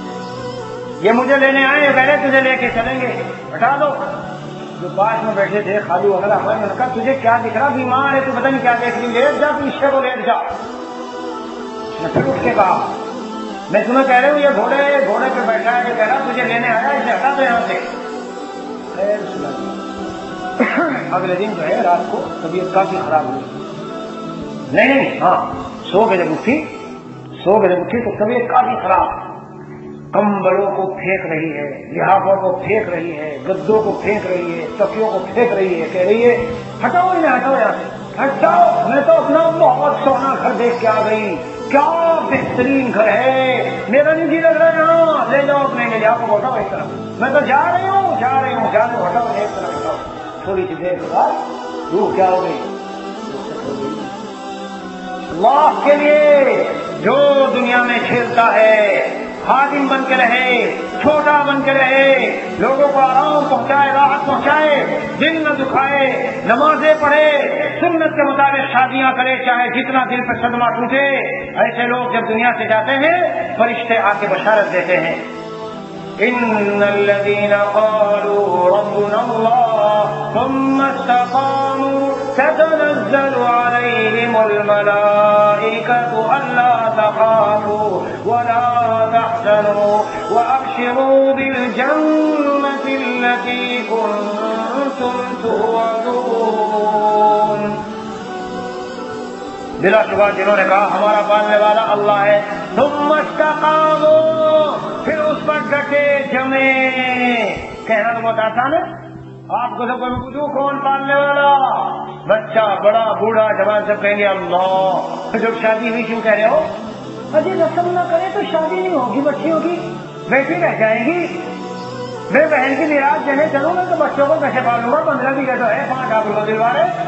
یہ مجھے لینے آئے, پہلے تجھے لے کے چلیں گے, ہٹا دو. جو پاس میں بیٹھے تھے خالو وغیرہ, ہمارے نے کہا تجھے کیا دکھ رہا, بیمار ہے تو پتہ نہیں کیا دیکھ لی, لیٹ جا تو اس کو لیٹ جا. میں پھر اٹھ کے کہا, میں تمہیں کہہ رہا ہوں یہ گھوڑے گھوڑے پہ بیٹھا ہے, یہ کہہ رہا تجھے لینے آیا, اسے ہٹا دو یہاں سے. اگلے دن جو ہے رات کو طبیعت کافی خراب ہوئی. نہیں نہیں ہاں, سو کے جب اٹھی, سو کے جب اٹھی تو طبیعت کافی خراب, کمبلوں کو پھینک رہی ہے, لحافوں کو پھینک رہی ہے, گدوں کو پھینک رہی ہے, تکیوں کو پھینک رہی ہے, کہہ رہی ہے ہٹاؤ انہیں, ہٹاؤ یہاں سے, ہٹاؤ. میں تو اپنا بہت سونا گھر دیکھ کے آ گئی, کیا بہترین گھر ہے, میرا نہیں جی لگ رہا ہے یہاں, لے جاؤ اپنے لحافوں کو, ہٹاؤ ایک طرف, میں تو جا رہی ہوں جا رہی ہوں جا رہی ہوں, ہٹاؤ ایک طرف, ہٹاؤ. تھوڑی سی دیر کے بعد روح کیا ہو گئی, اللہ کے لیے جو دنیا میں کھیلتا ہے, خادم بن کے رہے, چھوٹا بن کے رہے, لوگوں کو آرام پہنچائے, راحت پہنچائے, دل نہ دکھائے, نمازیں پڑھے, سنت کے مطابق شادیاں کرے, چاہے جتنا دل پر صدمہ ٹوٹے. ایسے لوگ جب دنیا سے جاتے ہیں فرشتے آ کے بشارت دیتے ہیں, ان الذين قالوا ربنا الله ثم استقاموا تتنزل عليهم الملائكة ألا تخافوا ولا تحزنوا وأبشروا بالجنة التي كنتم توعدون. بلا شبہ جنہوں نے کہا ہمارا پالنے والا اللہ ہے, ثم استقاموا, پھر اس پر ڈٹے جمے. کہنا تو بہت آسان ہے, آپ کو سب کو پوچھو کون پالنے والا, بچہ بڑا بوڑھا جوان سب کہیں گے اللہ. جب شادی ہوئی کیوں کہہ رہے ہو, اجے رسم نہ کرے تو شادی نہیں ہوگی, بچیوں کی بیٹی رہ جائے گی. میں بہن کی میراث دینے چلوں گا تو بچوں کو کیسے پالوں گا, پندرہ بیگھے تو ہے, پانچ آپ کو دلوا رہے.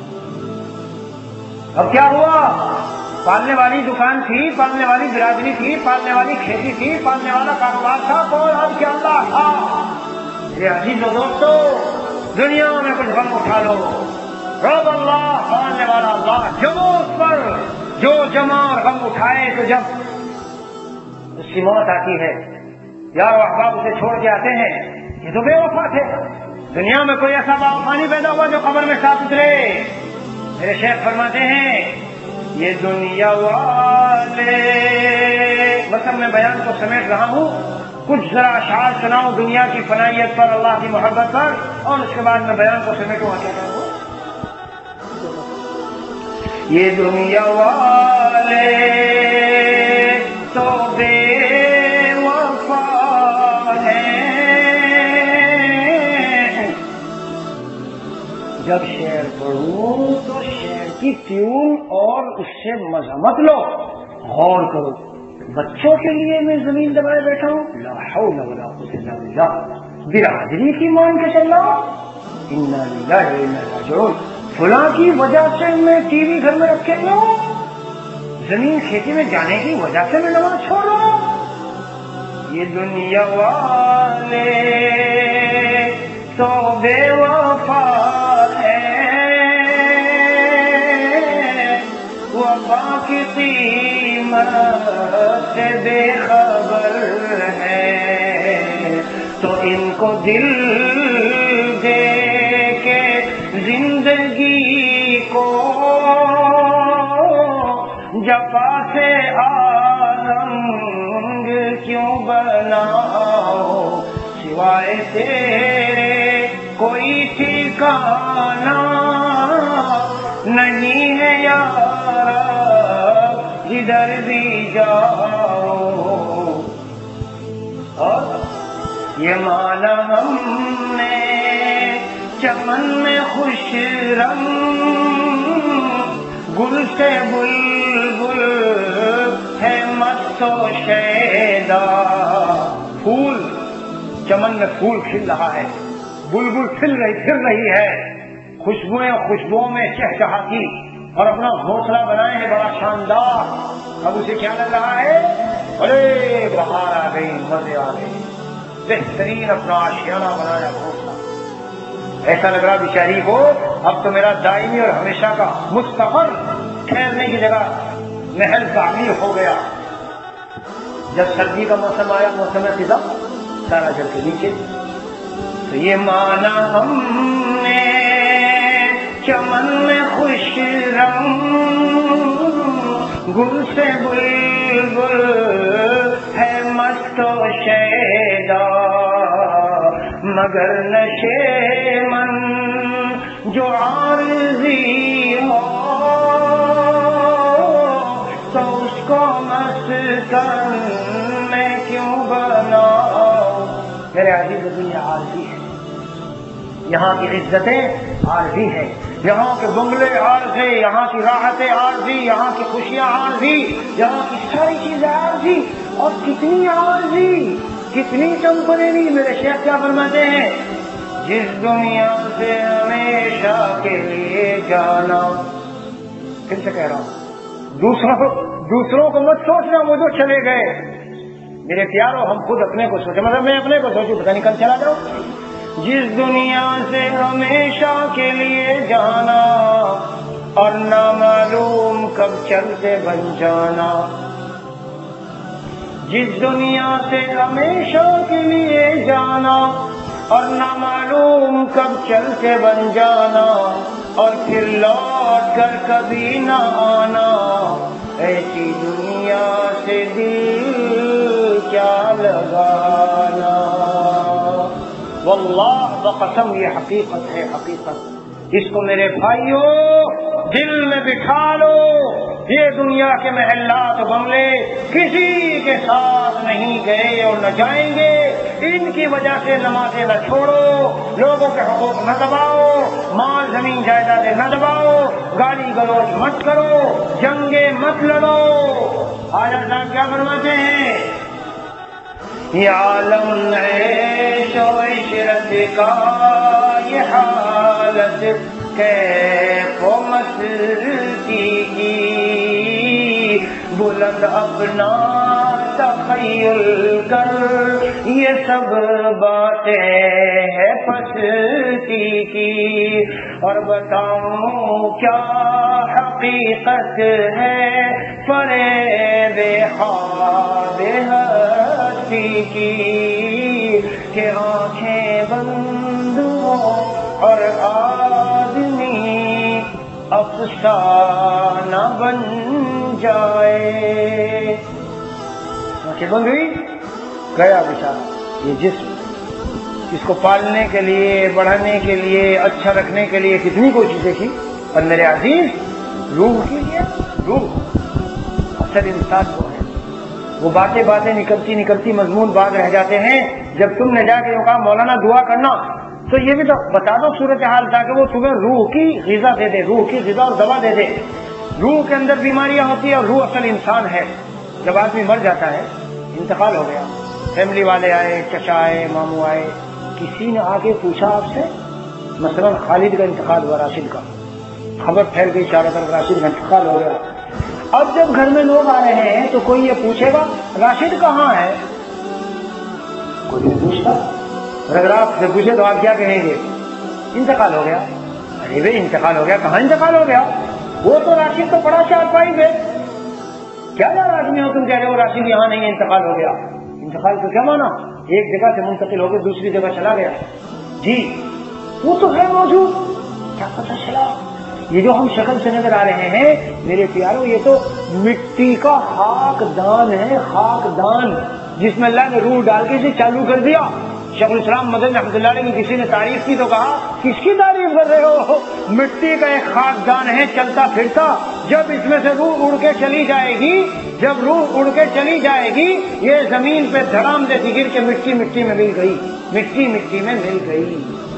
اب کیا ہوا, پالنے والی دکان تھی, پالنے والی برادری تھی, پالنے والی کھیتی تھی, پالنے والا کاروبار تھا, کون اب کیا اللہ تھا. یہ عزیز و دوستو, دنیا میں کچھ غم اٹھا لو, رب اللہ پالنے والا اللہ, جمو اس پر جو جمع اور غم اٹھائے تو جب اس کی موت آتی ہے, یار و احباب اسے چھوڑ کے آتے ہیں, یہ تو بے وفا تھے. دنیا میں کوئی ایسا با وفا نہیں پیدا ہوا جو قبر میں ساتھ اترے. میرے شیخ فرماتے ہیں یہ دنیا والے, مطلب میں بیان کو سمیٹ رہا ہوں, کچھ ذرا اشعار سناؤں دنیا کی فنائیت پر, اللہ کی محبت پر, اور اس کے بعد میں بیان کو سمیٹوں. کیا کہوں, یہ دنیا والے جب شعر پڑھوں تو شعر کی ٹیون اور اس سے مذمت لو، غور کرو۔ بچوں کے لیے میں زمین دبائے بیٹھا ہوں، لا حول ولا قوت الا باللہ، برادری کی مان کے چل رہا ہوں، انا للہ و انا الیہ راجعون، فلاں کی وجہ سے میں ٹی وی گھر میں رکھے ہوا ہوں، زمین کھیتی میں جانے کی وجہ سے میں نماز چھوڑ رہا ہوں۔ یہ دنیا والے تو بے وفا ہے، وفا کی قیمت سے بے خبر ہے، تو ان کو دل دے کے زندگی کو جفا سے آرنگ کیوں بناؤ، سوائے تیرے کوئی ٹھکانا نہیں ہے یار، جدھر بھی جاؤ۔ اور یہ مانا ہم نے چمن میں خوش رنگ، گل سے بلبل ہے مست و شیدا، پھول چمن میں پھول کھل رہا ہے، بلبل پھر رہی پھر رہی ہے، خوشبوئیں خوشبوؤں میں چہچہاتی، اور اپنا گھونسلہ بنائے ہیں بڑا شاندار۔ اب اسے کیا لگ رہا ہے؟ ارے بہار آ گئی، مزے آ گئے، بہترین اپنا آشیانہ بنایا گھونسلہ، ایسا لگ رہا بیچاری کو اب تو میرا دائمی اور ہمیشہ کا مستقر ٹھہرنے کی جگہ محل تعمیر ہو گیا۔ جب سردی کا موسم آیا، موسم خزاں، سارا جل کے نیچے، تو یہ مانا ہم نے چمن میں خوش رنگ، گل سے بلبل ہے مست و شیدا، مگر نشے من جو عارضی ہو، تو اس کو مسکن میں کیوں بناؤ۔ میرے عزیز دنیا عارضی ہے، یہاں کی عزتیں عارضی ہیں، یہاں کے بنگلے عارضی، یہاں کی راحتیں عارضی، یہاں کی خوشیاں عارضی، یہاں کی ساری چیزیں عارضی، اور کتنی عارضی، کتنی ٹمپریری۔ میرے شیخ کیا فرماتے ہیں؟ جس دنیا سے ہمیشہ کے لیے جانا، پھر سے کہہ رہا ہوں، دوسروں دوسروں کو مت سوچنا وہ جو چلے گئے، میرے پیاروں ہم خود اپنے کو سوچیں، مطلب میں اپنے کو سوچوں پتہ نہیں کل چلا جاؤں۔ جس دنیا سے ہمیشہ کے لیے جانا، اور نہ معلوم کب چلتے بن جانا، جس دنیا سے ہمیشہ کے لیے جانا، اور نہ معلوم کب چل کے بن جانا، اور پھر لوٹ کر کبھی نہ آنا، ایسی دنیا سے دل کیا لگانا۔ واللہ بقسم یہ حقیقت ہے، حقیقت، اس کو میرے بھائیوں دل میں بٹھا لو۔ یہ دنیا کے محلات و بنگلے کسی کے ساتھ نہیں گئے اور نہ جائیں گے، ان کی وجہ سے نمازیں نہ چھوڑو، لوگوں کے حقوق نہ دباؤ، مال زمین جائیدادیں نہ دباؤ، گالی گلوچ مت کرو، جنگیں مت لڑو۔ حاجی صاحب کیا فرماتے ہیں؟ یہ عالم عیش و عشرت کا یہ حالت کیف و مستی کی، بلند اپنا تخیل کر یہ سب باتیں ہے پستی کی، اور بتاؤں کیا حقیقت ہے فریب خواب ہستی کی، کہ آنکھیں بند ہوں اور آدمی افسانہ بن جائے۔ آنکھیں بند ہوئی، گیا بیچارہ یہ جسم، اس کو پالنے کے لیے، بڑھانے کے لیے، اچھا رکھنے کے لیے کتنی کوششیں کی، اور میرے عزیز روح کی لیے روح اصل انسان کو ہے۔ وہ باتیں باتیں نکلتی نکلتی مضمون بعد رہ جاتے ہیں۔ جب تم نے جا کے کہا مولانا دعا کرنا، تو یہ بھی تو بتا دو صورتحال تاکہ وہ تمہیں روح کی غذا دے دے، روح کی غذا اور دوا دے دے۔ روح کے اندر بیماریاں ہوتی ہیں اور روح اصل انسان ہے۔ جب آدمی مر جاتا ہے، انتقال ہو گیا، فیملی والے آئے، چچا آئے، ماموں آئے، کسی نے آ کے پوچھا آپ سے، مثلا خالد کا انتقال ہوا، راشد کا، خبر پھیل گئی چاروں طرف راشد کا انتقال ہو گیا۔ اب جب گھر میں لوگ آ رہے ہیں تو کوئی یہ پوچھے گا راشد کہاں ہے؟ کوئی نہیں پوچھتا۔ اگر آپ سے پوچھے تو آپ کیا کہیں گے؟ انتقال ہو گیا۔ ارے بھائی انتقال ہو گیا، کہاں انتقال ہو گیا؟ وہ تو راشد تو پڑا چار پائی گئے، کیا یار آدمی ہو تم کہہ رہے ہو راشد یہاں نہیں ہے، انتقال ہو گیا۔ انتقال کو کیا مانا؟ ایک جگہ سے منتقل ہو کے دوسری جگہ چلا گیا۔ جی وہ تو ہے موجود، کیا پتہ چلا؟ یہ جو ہم شکل سے نظر آ رہے ہیں میرے پیاروں، یہ تو مٹی کا خاک دان ہے، خاک دان جس میں اللہ نے روح ڈال کے اسے چالو کر دیا۔ شیخ الاسلام مدنی رحمۃ اللہ علیہ کی کسی نے تعریف کی تو کہا کس کی تعریف کر رہے ہو؟ مٹی کا ایک خاک دان ہے چلتا پھرتا، جب اس میں سے روح اڑ کے چلی جائے گی، جب روح اڑ کے چلی جائے گی یہ زمین پہ دھڑام جیسی گر کے مٹی مٹی میں مل گئی، مٹی مٹی میں مل گئی۔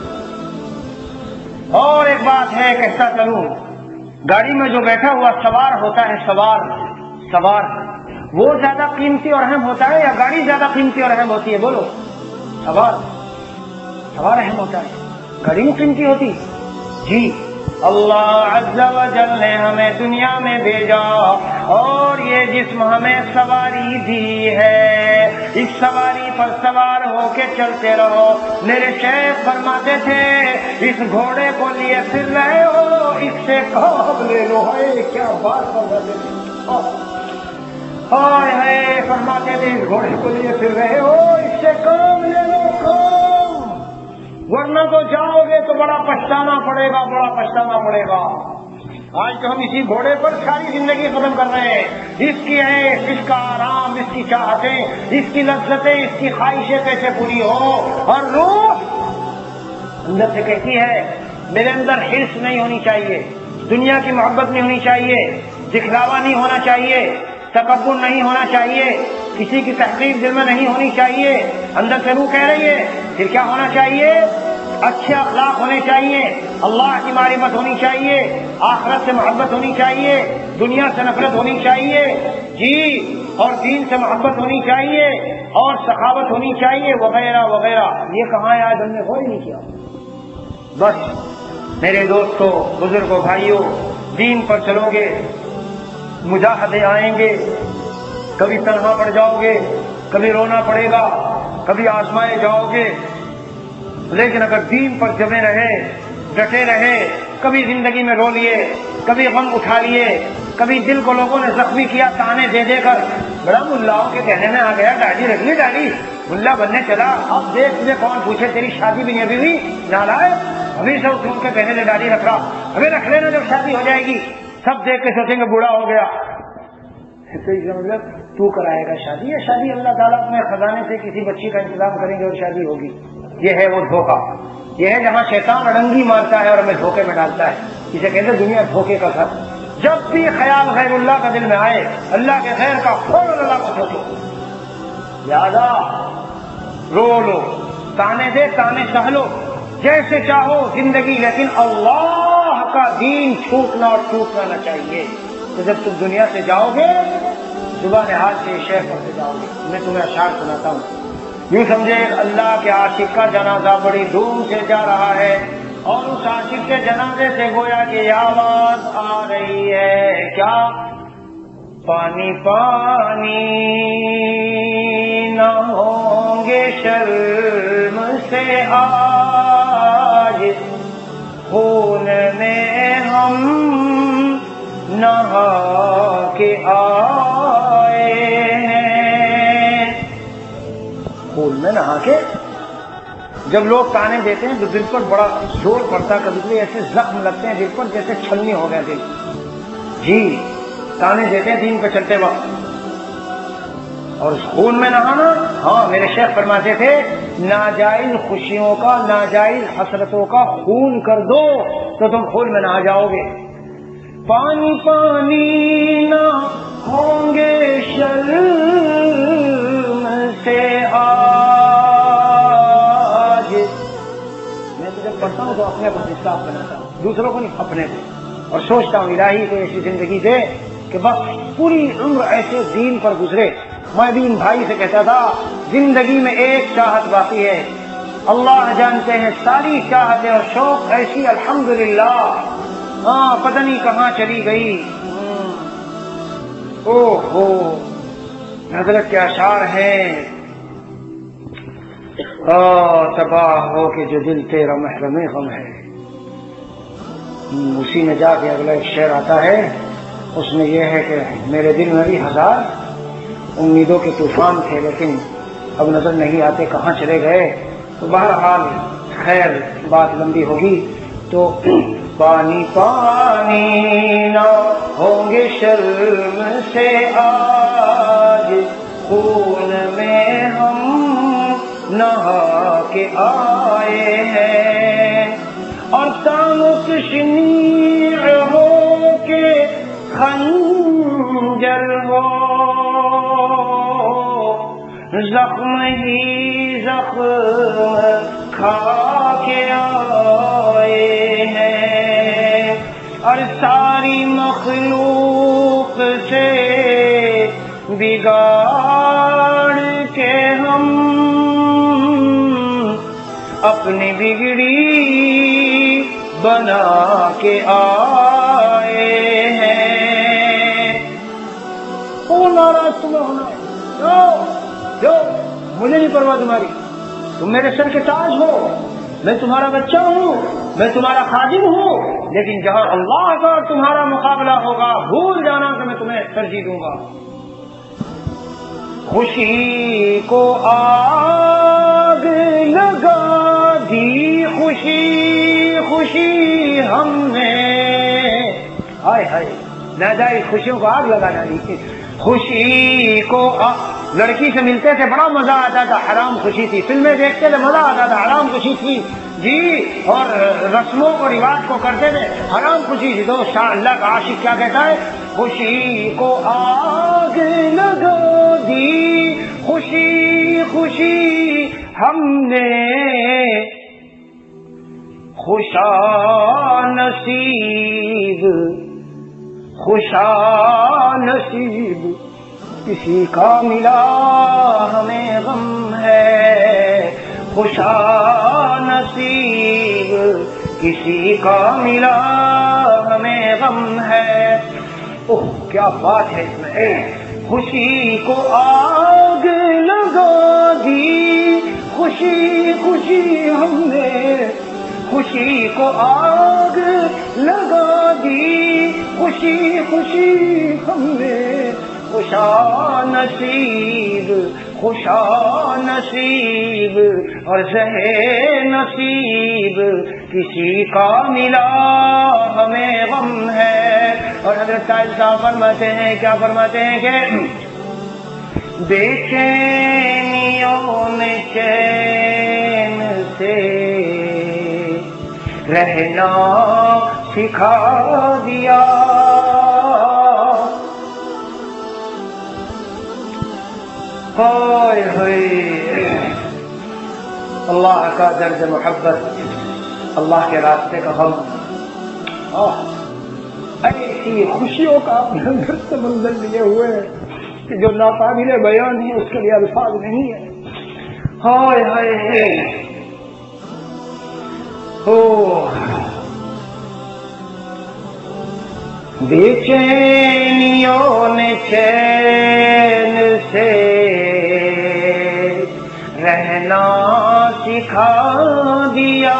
اور ایک بات ہے کہتا چلوں، گاڑی میں جو بیٹھا ہوا سوار ہوتا ہے، سوار سوار وہ زیادہ قیمتی اور اہم ہوتا ہے یا گاڑی زیادہ قیمتی اور اہم ہوتی ہے؟ بولو۔ سوار سوار اہم ہوتا ہے، گاڑی نہیں قیمتی ہوتی۔ جی اللہ عز و جل نے ہمیں دنیا میں بھیجا اور یہ جسم ہمیں سواری دی ہے، اس سواری پر سوار ہو کے چلتے رہو۔ میرے شیخ فرماتے تھے اس گھوڑے کو لیے پھر رہے ہو، اس سے کام لے لو۔ ہے کیا بات فرماتے تھے، ہائے ہائے فرماتے تھے اس گھوڑے کو لیے پھر رہے ہو، اس سے کام لے لو، کام، ورنہ تو جاؤ گے تو بڑا پچھتانا پڑے گا، بڑا پچھتانا پڑے گا۔ آج تو ہم اسی گھوڑے پر ساری زندگی ختم کر رہے ہیں، اس کی عیش، اس کا آرام، اس کی چاہتیں، اس کی لذتیں، اس کی خواہشیں کیسے پوری ہو۔ اور روح اندر سے کہتی ہے میرے اندر حرص نہیں ہونی چاہیے، دنیا کی محبت نہیں ہونی چاہیے، دکھلاوا نہیں ہونا چاہیے، تکبر نہیں ہونا چاہیے، کسی کی تحقیر دل میں نہیں ہونی چاہیے۔ اندر سے روح کہہ رہی ہے پھر کیا ہونا چاہیے؟ اچھے اخلاق ہونے چاہیے، اللہ کی معرفت ہونی چاہیے، آخرت سے محبت ہونی چاہیے، دنیا سے نفرت ہونی چاہیے، جی، اور دین سے محبت ہونی چاہیے، اور سخاوت ہونی چاہیے، وغیرہ وغیرہ۔ یہ کہاں ہے؟ آج ہم نے غور نہیں کیا۔ بس میرے دوستوں، بزرگوں، بھائیوں، دین پر چلو گے، مجاہدے آئیں گے، کبھی تنہا پڑ جاؤ گے، کبھی رونا پڑے گا، کبھی آزمائے جاؤ گے، لیکن اگر دین پر جمے رہے، ڈٹے رہے، کبھی زندگی میں رو لیے، کبھی غم اٹھا لیے، کبھی دل کو لوگوں نے زخمی کیا تانے دے دے کر، بڑا ملاؤں کے کہنے میں آ گیا داڑھی رکھ لی، داڑھی ملا بننے چلا، اب دیکھ تجھے کون پوچھے تیری شادی بھی نہیں ابھی ہوئی، نالائق، ابھی سب اٹھ کے کہنے سے داڑھی رکھ رہا، ابھی رکھ لینا جب شادی ہو جائے گی، سب دیکھ کے سوچیں گے بوڑھا ہو گیا۔ مطلب تو کرائے گا شادی، یا شادی اللہ تعالیٰ اپنے خزانے سے کسی بچی کا انتظام کریں گے اور شادی ہوگی؟ یہ ہے وہ دھوکہ، یہ ہے جہاں شیطان اڑنگی مارتا ہے اور ہمیں دھوکے میں ڈالتا ہے، اسے کہتے ہیں دنیا دھوکے کا گھر۔ جب بھی خیال غیر اللہ کا دل میں آئے، اللہ کے خیر کا فوراً اللہ کو سوچو، لہذا رو لو، تانے دے تانے سہ لو، جیسے چاہو زندگی، لیکن اللہ کا دین چھوٹنا اور ٹوٹنا نہ چاہیے۔ تو جب تم دنیا سے جاؤ گے زبان حال سے شیخ پڑھتے جاؤ گے۔ میں تمہیں اشعار سناتا ہوں، یوں سمجھے اللہ کے عاشق کا جنازہ بڑی دور سے جا رہا ہے اور اس عاشق کے جنازے سے گویا کہ یہ آواز آ رہی ہے، کیا؟ پانی پانی نہ ہوں گے شرم سے آج، خون میں ہم نہا کے آئے ہیں، خون میں نہا کے۔ جب لوگ تانے دیتے ہیں تو دل پر بڑا زور پڑتا ہے، کبھی کبھی ایسے زخم لگتے ہیں دل پر جیسے چھلنی ہو گئے دل، جی، تانے دیتے ہیں دین پہ چلتے وقت۔ اور اس خون میں نہانا، ہاں میرے شیخ فرماتے تھے ناجائز خوشیوں کا، ناجائز حسرتوں کا خون کر دو تو تم خون میں نہا جاؤ گے۔ پانی پانی نہ ہوں گے شرم سے آج، میں تو اپنے کو انصاف بناتا ہوں، دوسروں کو نہیں، اپنے کو، اور سوچتا ہوں الہی کو ایسی زندگی دے کہ بس پوری عمر ایسے دین پر گزرے۔ میں بھی ان بھائی سے کہتا تھا زندگی میں ایک چاہت باقی ہے، اللہ جانتے ہیں ساری چاہتیں اور شوق ایسی الحمدللہ ہاں پتہ نہیں کہاں چلی گئی۔ او ہو حضرت کے اشعار ہیں، تباہ ہو کہ جو دل تیرا محرم غم ہے، اسی میں جا کے اگلا ایک شعر آتا ہے، اس میں یہ ہے کہ میرے دل میں بھی ہزار امیدوں کے طوفان تھے لیکن اب نظر نہیں آتے کہاں چلے گئے۔ تو بہرحال خیر بات لمبی ہوگی، تو پانی پانی نہ ہوں گے شرم سے آج، خون میں ہم نہا کے آئے ہیں، اور تامک شنیع ہو کے خنجر ہو، زخم ہی زخم کھا کے آئے ہیں، اور ساری مخلوق سے بگاڑ کے ہم اپنی بگڑی بنا کے آئے ہیں۔ وہ ناراض تمہیں ہونا ہے، جو جو مجھے نہیں پرواہ تمہاری، تم میرے سر کے تاج ہو، میں تمہارا بچہ ہوں، میں تمہارا خادم ہوں، لیکن جہاں اللہ کا اور تمہارا مقابلہ ہوگا بھول جانا کہ میں تمہیں ترجیح دوں گا۔ خوشی کو آگ لگا دی خوشی خوشی ہم نے، ہائے ہائے ناجائز خوشیوں کو آگ لگا ڈالی۔ خوشی کو آگ، لڑکی سے ملتے تھے بڑا مزہ آتا تھا، حرام خوشی تھی، فلمیں دیکھتے تھے مزہ آتا تھا، حرام خوشی تھی جی، اور رسموں کو رواج کو کرتے تھے، حرام خوشی تھی۔ تو شاہ اللہ کا عاشق کیا کہتا ہے؟ خوشی کو آگ لگا دی خوشی خوشی ہم نے، خوشا نصیب خوشا نصیب کسی کا ملا ہمیں غم ہے، خوشا نصیب کسی کا ملا ہمیں غم ہے۔ اوہ کیا بات ہے اس میں، خوشی کو آگ لگا دی خوشی خوشی ہم نے، خوشی کو آگ لگا دی خوشی خوشی ہم نے، خوشا نصیب خوشا نصیب اور زہے نصیب کسی کا ملا ہمیں غم ہے۔ اور حضرت صاحب فرماتے ہیں، کیا فرماتے ہیں کہ بے چینیوں میں چین سے رہنا سکھا دیا، ہائے ہائے اللہ کا درد محبت، اللہ کے راستے کا غم، ایسی خوشیوں کا اپنے اندر سے منظر لیے ہوئے ہیں کہ جو ناقابل بیان ہے، اس کے لیے الفاظ نہیں ہے۔ ہائے ہائے ہو بے چینیوں نے چین سے رہنا سکھا دیا،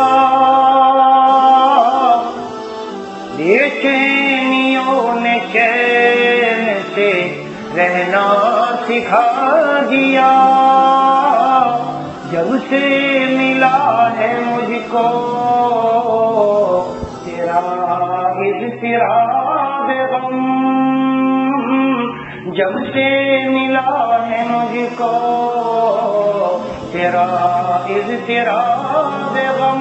بے چینیوں نے چین سے رہنا سکھا دیا، جب سے ملا ہے مجھ کو تیرا اضطراب غم، جب سے ملا ہے مجھ کو تیرا اضطراب غم،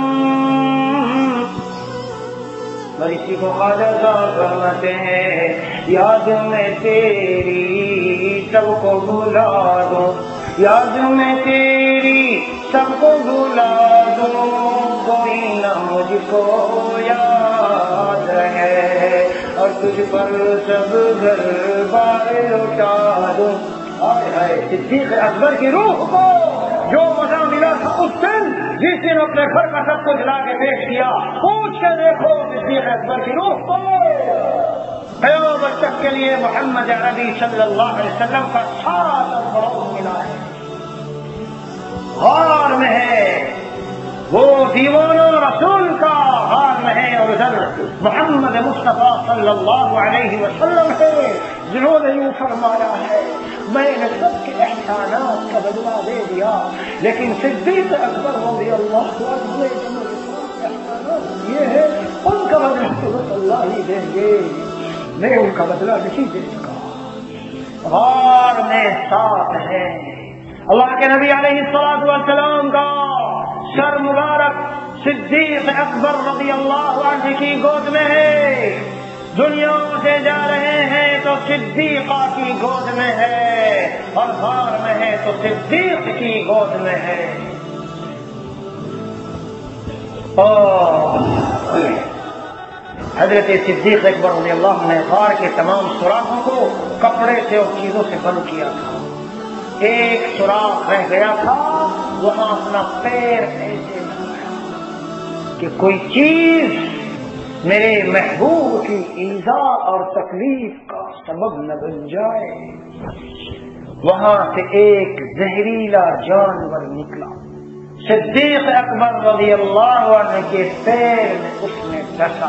اور اسی کو خواجہ صاحب فرماتے ہیں، یاد میں تیری سب کو بھلا دوں، یاد میں تیری سب کو بھلا دوں، کوئی نہ مجھ کو یاد رہے، اور تجھ پر سب گھر بار لوٹا دوں۔ ہائے ہائے، صدیق اکبر کی روح کو جو مزہ ملا تھا اس دن، جس دن اپنے گھر کا سب کچھ لا کے پیش کیا، پوچھ کے دیکھو صدیق اکبر کی روح کو قیامت تک کے لیے محمد عربی صلی اللہ علیہ وسلم کا سارا فروغ ملا ہے۔ غار میں ہے وہ دیوانہ رسول کا، غار میں ہے، اور ادھر محمد مصطفیٰ صلی اللہ علیہ وسلم ہے جنہوں نے یوں فرمایا ہے میں نے سب کے احسانات کا بدلہ دے دیا، لیکن صدیق اکبر رضی اللہ عنہ نے جو میرے ساتھ احسانات کیے ہیں ان کا بدلہ تو اللہ ہی دیں گے، میں ان کا بدلہ نہیں دے سکا۔ غار میں ساتھ ہے اللہ کے نبی علیہ الصلوۃ والسلام کا سر مبارک صدیق اکبر رضی اللہ عنہ کی گود میں ہے، دنیا سے جا رہے ہیں تو صدیقہ کی گود میں ہے، اور غار میں ہے تو صدیق کی گود میں ہے۔ اور حضرت صدیق اکبر رضی اللہ عنہ نے غار کے تمام سوراخوں کو کپڑے سے اور چیزوں سے بند کیا تھا، ایک سوراخ رہ گیا تھا، وہاں اپنا پیر ایسے لگایا کہ کوئی چیز میرے محبوب کی ایذا اور تکلیف کا سبب نہ بن جائے۔ وہاں سے ایک زہریلا جانور نکلا، صدیق اکبر رضی اللہ عنہ کے پیر میں اس نے ڈسا،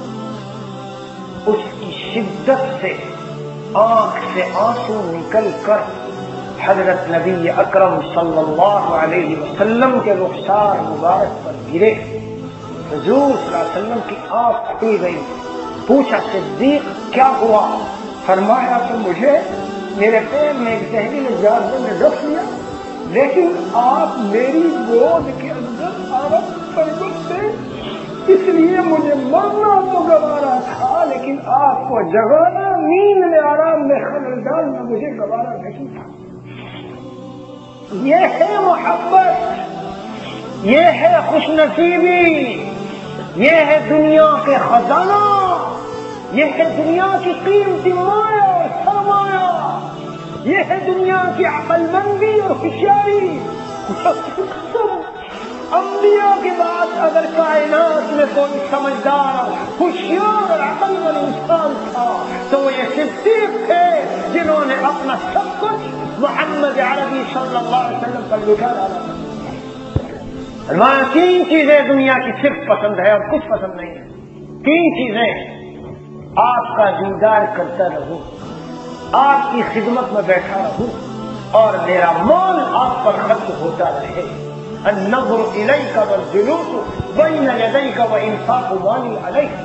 اس کی شدت سے آنکھ سے آنسو نکل کر حضرت نبی اکرم صلی اللہ علیہ وسلم کے رخسار مبارک پر گرے۔ حضور صلی اللہ علیہ وسلم کی آنکھ کھل گئی، پوچھا صدیق کیا ہوا؟ فرمایا کہ مجھے میرے پیر میں ایک زہریلے جانور نے ڈس لیا، لیکن آپ میری گود کے اندر عرب پربت تھے، اس لیے مجھے مرنا تو گوارا تھا، لیکن آپ کو جگانا، نیند میں آرام میں خلل ڈالنا مجھے گوارا نہیں تھا۔ یہ ہے محبت، یہ ہے خوش نصیبی، یہ ہے دنیا کے خزانہ، یہ ہے دنیا کی قیمتی مایا اور سرمایہ، یہ ہے دنیا کی عقل مندی اور ہوشیاری۔ انبیاء کے بعد اگر کائنات میں کوئی سمجھدار، ہوشیار اور عقل مند انسان تھا تو وہ یہ صدیق تھے جنہوں نے اپنا سب کچھ محمد عربی صلی اللہ علیہ وسلم پر لٹا ڈالا۔ فرمایا تین چیزیں دنیا کی صرف پسند ہے اور کچھ پسند نہیں ہے، تین چیزیں، آپ کا دیدار کرتا رہوں، آپ کی خدمت میں بیٹھا رہوں، اور میرا مال آپ پر خرچ ہوتا رہے۔ النظر الیک والجلوس بین یدیک وانفاق مالی علیک۔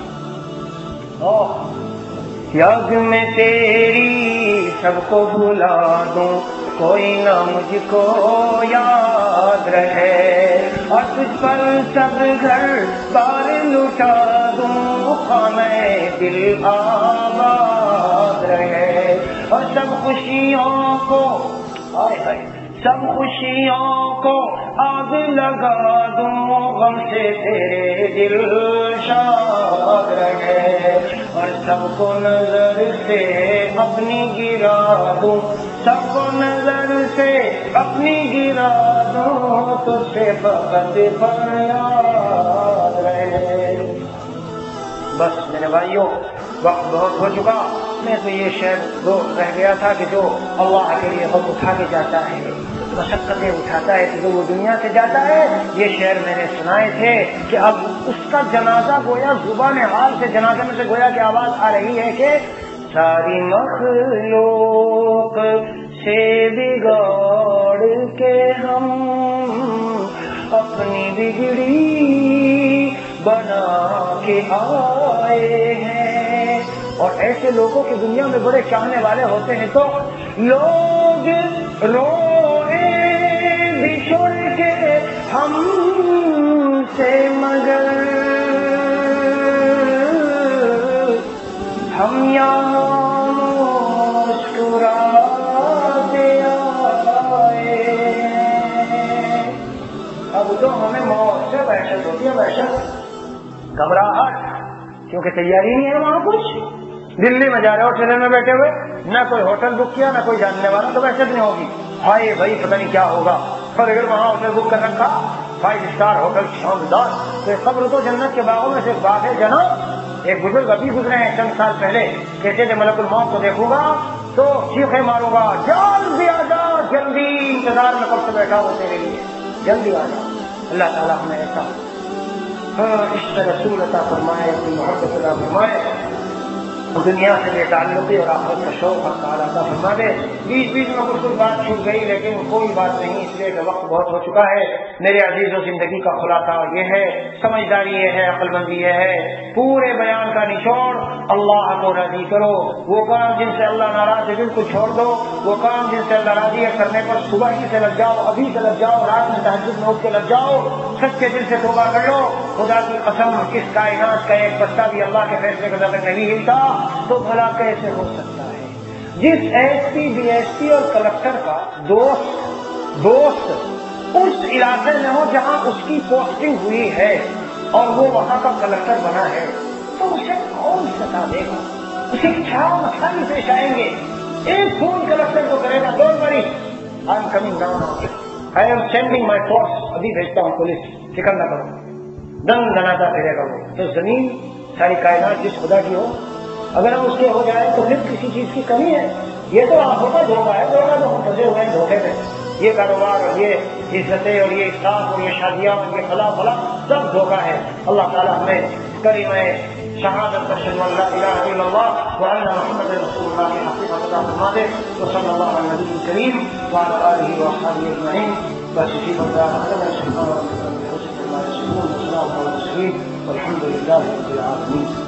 یاد میں تیری سب کو بھلا دوں، کوئی نہ مجھ کو یاد رہے، اور تجھ پر سب گھر بار لٹا دوں، خانہ دل آباد رہے، اور سب خوشیوں کو آئے آئے سب خوشیوں کو آگ لگا دوں، غم سے تیرے دل شاد رہے، اور سب کو نظر سے اپنی گرا دوں، سب کو نظر سے اپنی گرا دوں، تجھ سے فقط فریاد رہے۔ بس میرے بھائیوں، وقت بہت ہو چکا، میں تو یہ شعر دو رہ گیا تھا کہ جو اللہ کے لیے غم اٹھا کے جاتا ہے، مشقتیں اٹھاتا ہے تو وہ دنیا سے جاتا ہے، یہ شعر میں نے سنائے تھے کہ اب اس کا جنازہ گویا زبان حال سے جنازے میں سے گویا کی آواز آ رہی ہے کہ ساری مخلوق سے بگاڑ کے ہم اپنی بگڑی بنا کے آئے ہیں۔ اور ایسے لوگوں کی دنیا میں بڑے چاہنے والے ہوتے ہیں تو لوگ روئے بچھڑ کے ہم سے، مگر ہم یہاں مسکراتے آئے۔ اب تو ہمیں موت سے وحشت ہو وحشت گھبراہٹ، کیونکہ تیاری نہیں ہے وہاں کچھ. دلی میں جا رہے ہو ٹرین میں بیٹھے ہوئے، نہ کوئی ہوٹل بک کیا نہ کوئی جاننے والا، تو وحشت نہیں ہوگی. ہائے بھائی پتہ نہیں کیا ہوگا. اور اگر وہاں ہوٹل بک کر رکھا فائیو اسٹار ہوٹل شاندار، تو قبر تو جنت کے باغوں میں سے ایک باغ ہے جنت. ایک بزرگ ابھی گزرے ہیں چند سال پہلے، کہتے تھے ملک الموت کو دیکھوں گا تو چیخیں ماروں گا، جلدی آ جا، جلدی انتظار میں کب سے بیٹھا ہو تیرے لیے، جلدی آ جا. اللہ تعالیٰ ہمیں ایسا ہاں عشق رسول عطا فرمائے، اپنی محبت عطا فرمائے، دنیا سے بے تعلقی اور آخرت کا شوق تعالیٰ عطا فرما دے. بیچ بیچ میں کچھ کچھ بات چھوٹ گئی لیکن کوئی بات نہیں، اس لیے کہ وقت بہت ہو چکا ہے. میرے عزیزوں، زندگی کا خلاصہ یہ ہے، سمجھداری یہ ہے، عقل مندی یہ ہے، پورے بیان کا نچوڑ اللہ کو راضی کرو. وہ کام جن سے اللہ ناراض ہے دل کو چھوڑ دو، وہ کام جن سے اللہ راضی ہے کرنے پر صبح ہی سے لگ جاؤ، ابھی سے لگ جاؤ، رات میں تہجد میں اٹھ کے لگ جاؤ، سچے دل سے توبہ کر لو. خدا کی قسم اس کائنات کا ایک بچہ بھی اللہ کے فیصلے کا اگر نہیں ہلتا تو بھلا کیسے ہو سکتا ہے. جس S P D S P اور کلکٹر کا دوست دوست اس علاقے میں ہو جہاں اس کی پوسٹنگ ہوئی ہے اور وہ وہاں کا کلکٹر بنا ہے، تو اسے کون ستا دے گا؟ اسے کیا مسائل پیش آئیں گے؟ ایک فون کلکٹر کو کرے گا، don't worry I am coming down, I am sending my force, ابھی بھیجتا ہوں پولیس، فکر نہ کرو. دن دناتا پھرے گا وہ. تو زمین ساری کائنات جس خدا کی ہو، اگر ہم اس کے ہو جائے تو پھر کسی چیز کی کمی ہے. یہ تو آنکھوں کا دھوکہ ہے، دھوکہ تو ہم پھنسے ہوئے ہیں دھوکے میں. یہ کاروبار اور یہ عزتیں اور یہ اخلاق اور یہ شادیاں اور یہ فلاں فلاں سب دھوکہ ہے. اللہ تعالیٰ ہمیں کلمہ شہادت اشہد ان لا الہ الا اللہ وان محمد رسول اللہ کی حقیقت عطا فرما دے. وصلی اللہ علی النبی الکریم وعلی آلہ واصحابہ اجمعین. بس اسی پر سبحان ربک رب العزة عما یصفون وسلام علی المرسلین والحمد للہ رب العالمین.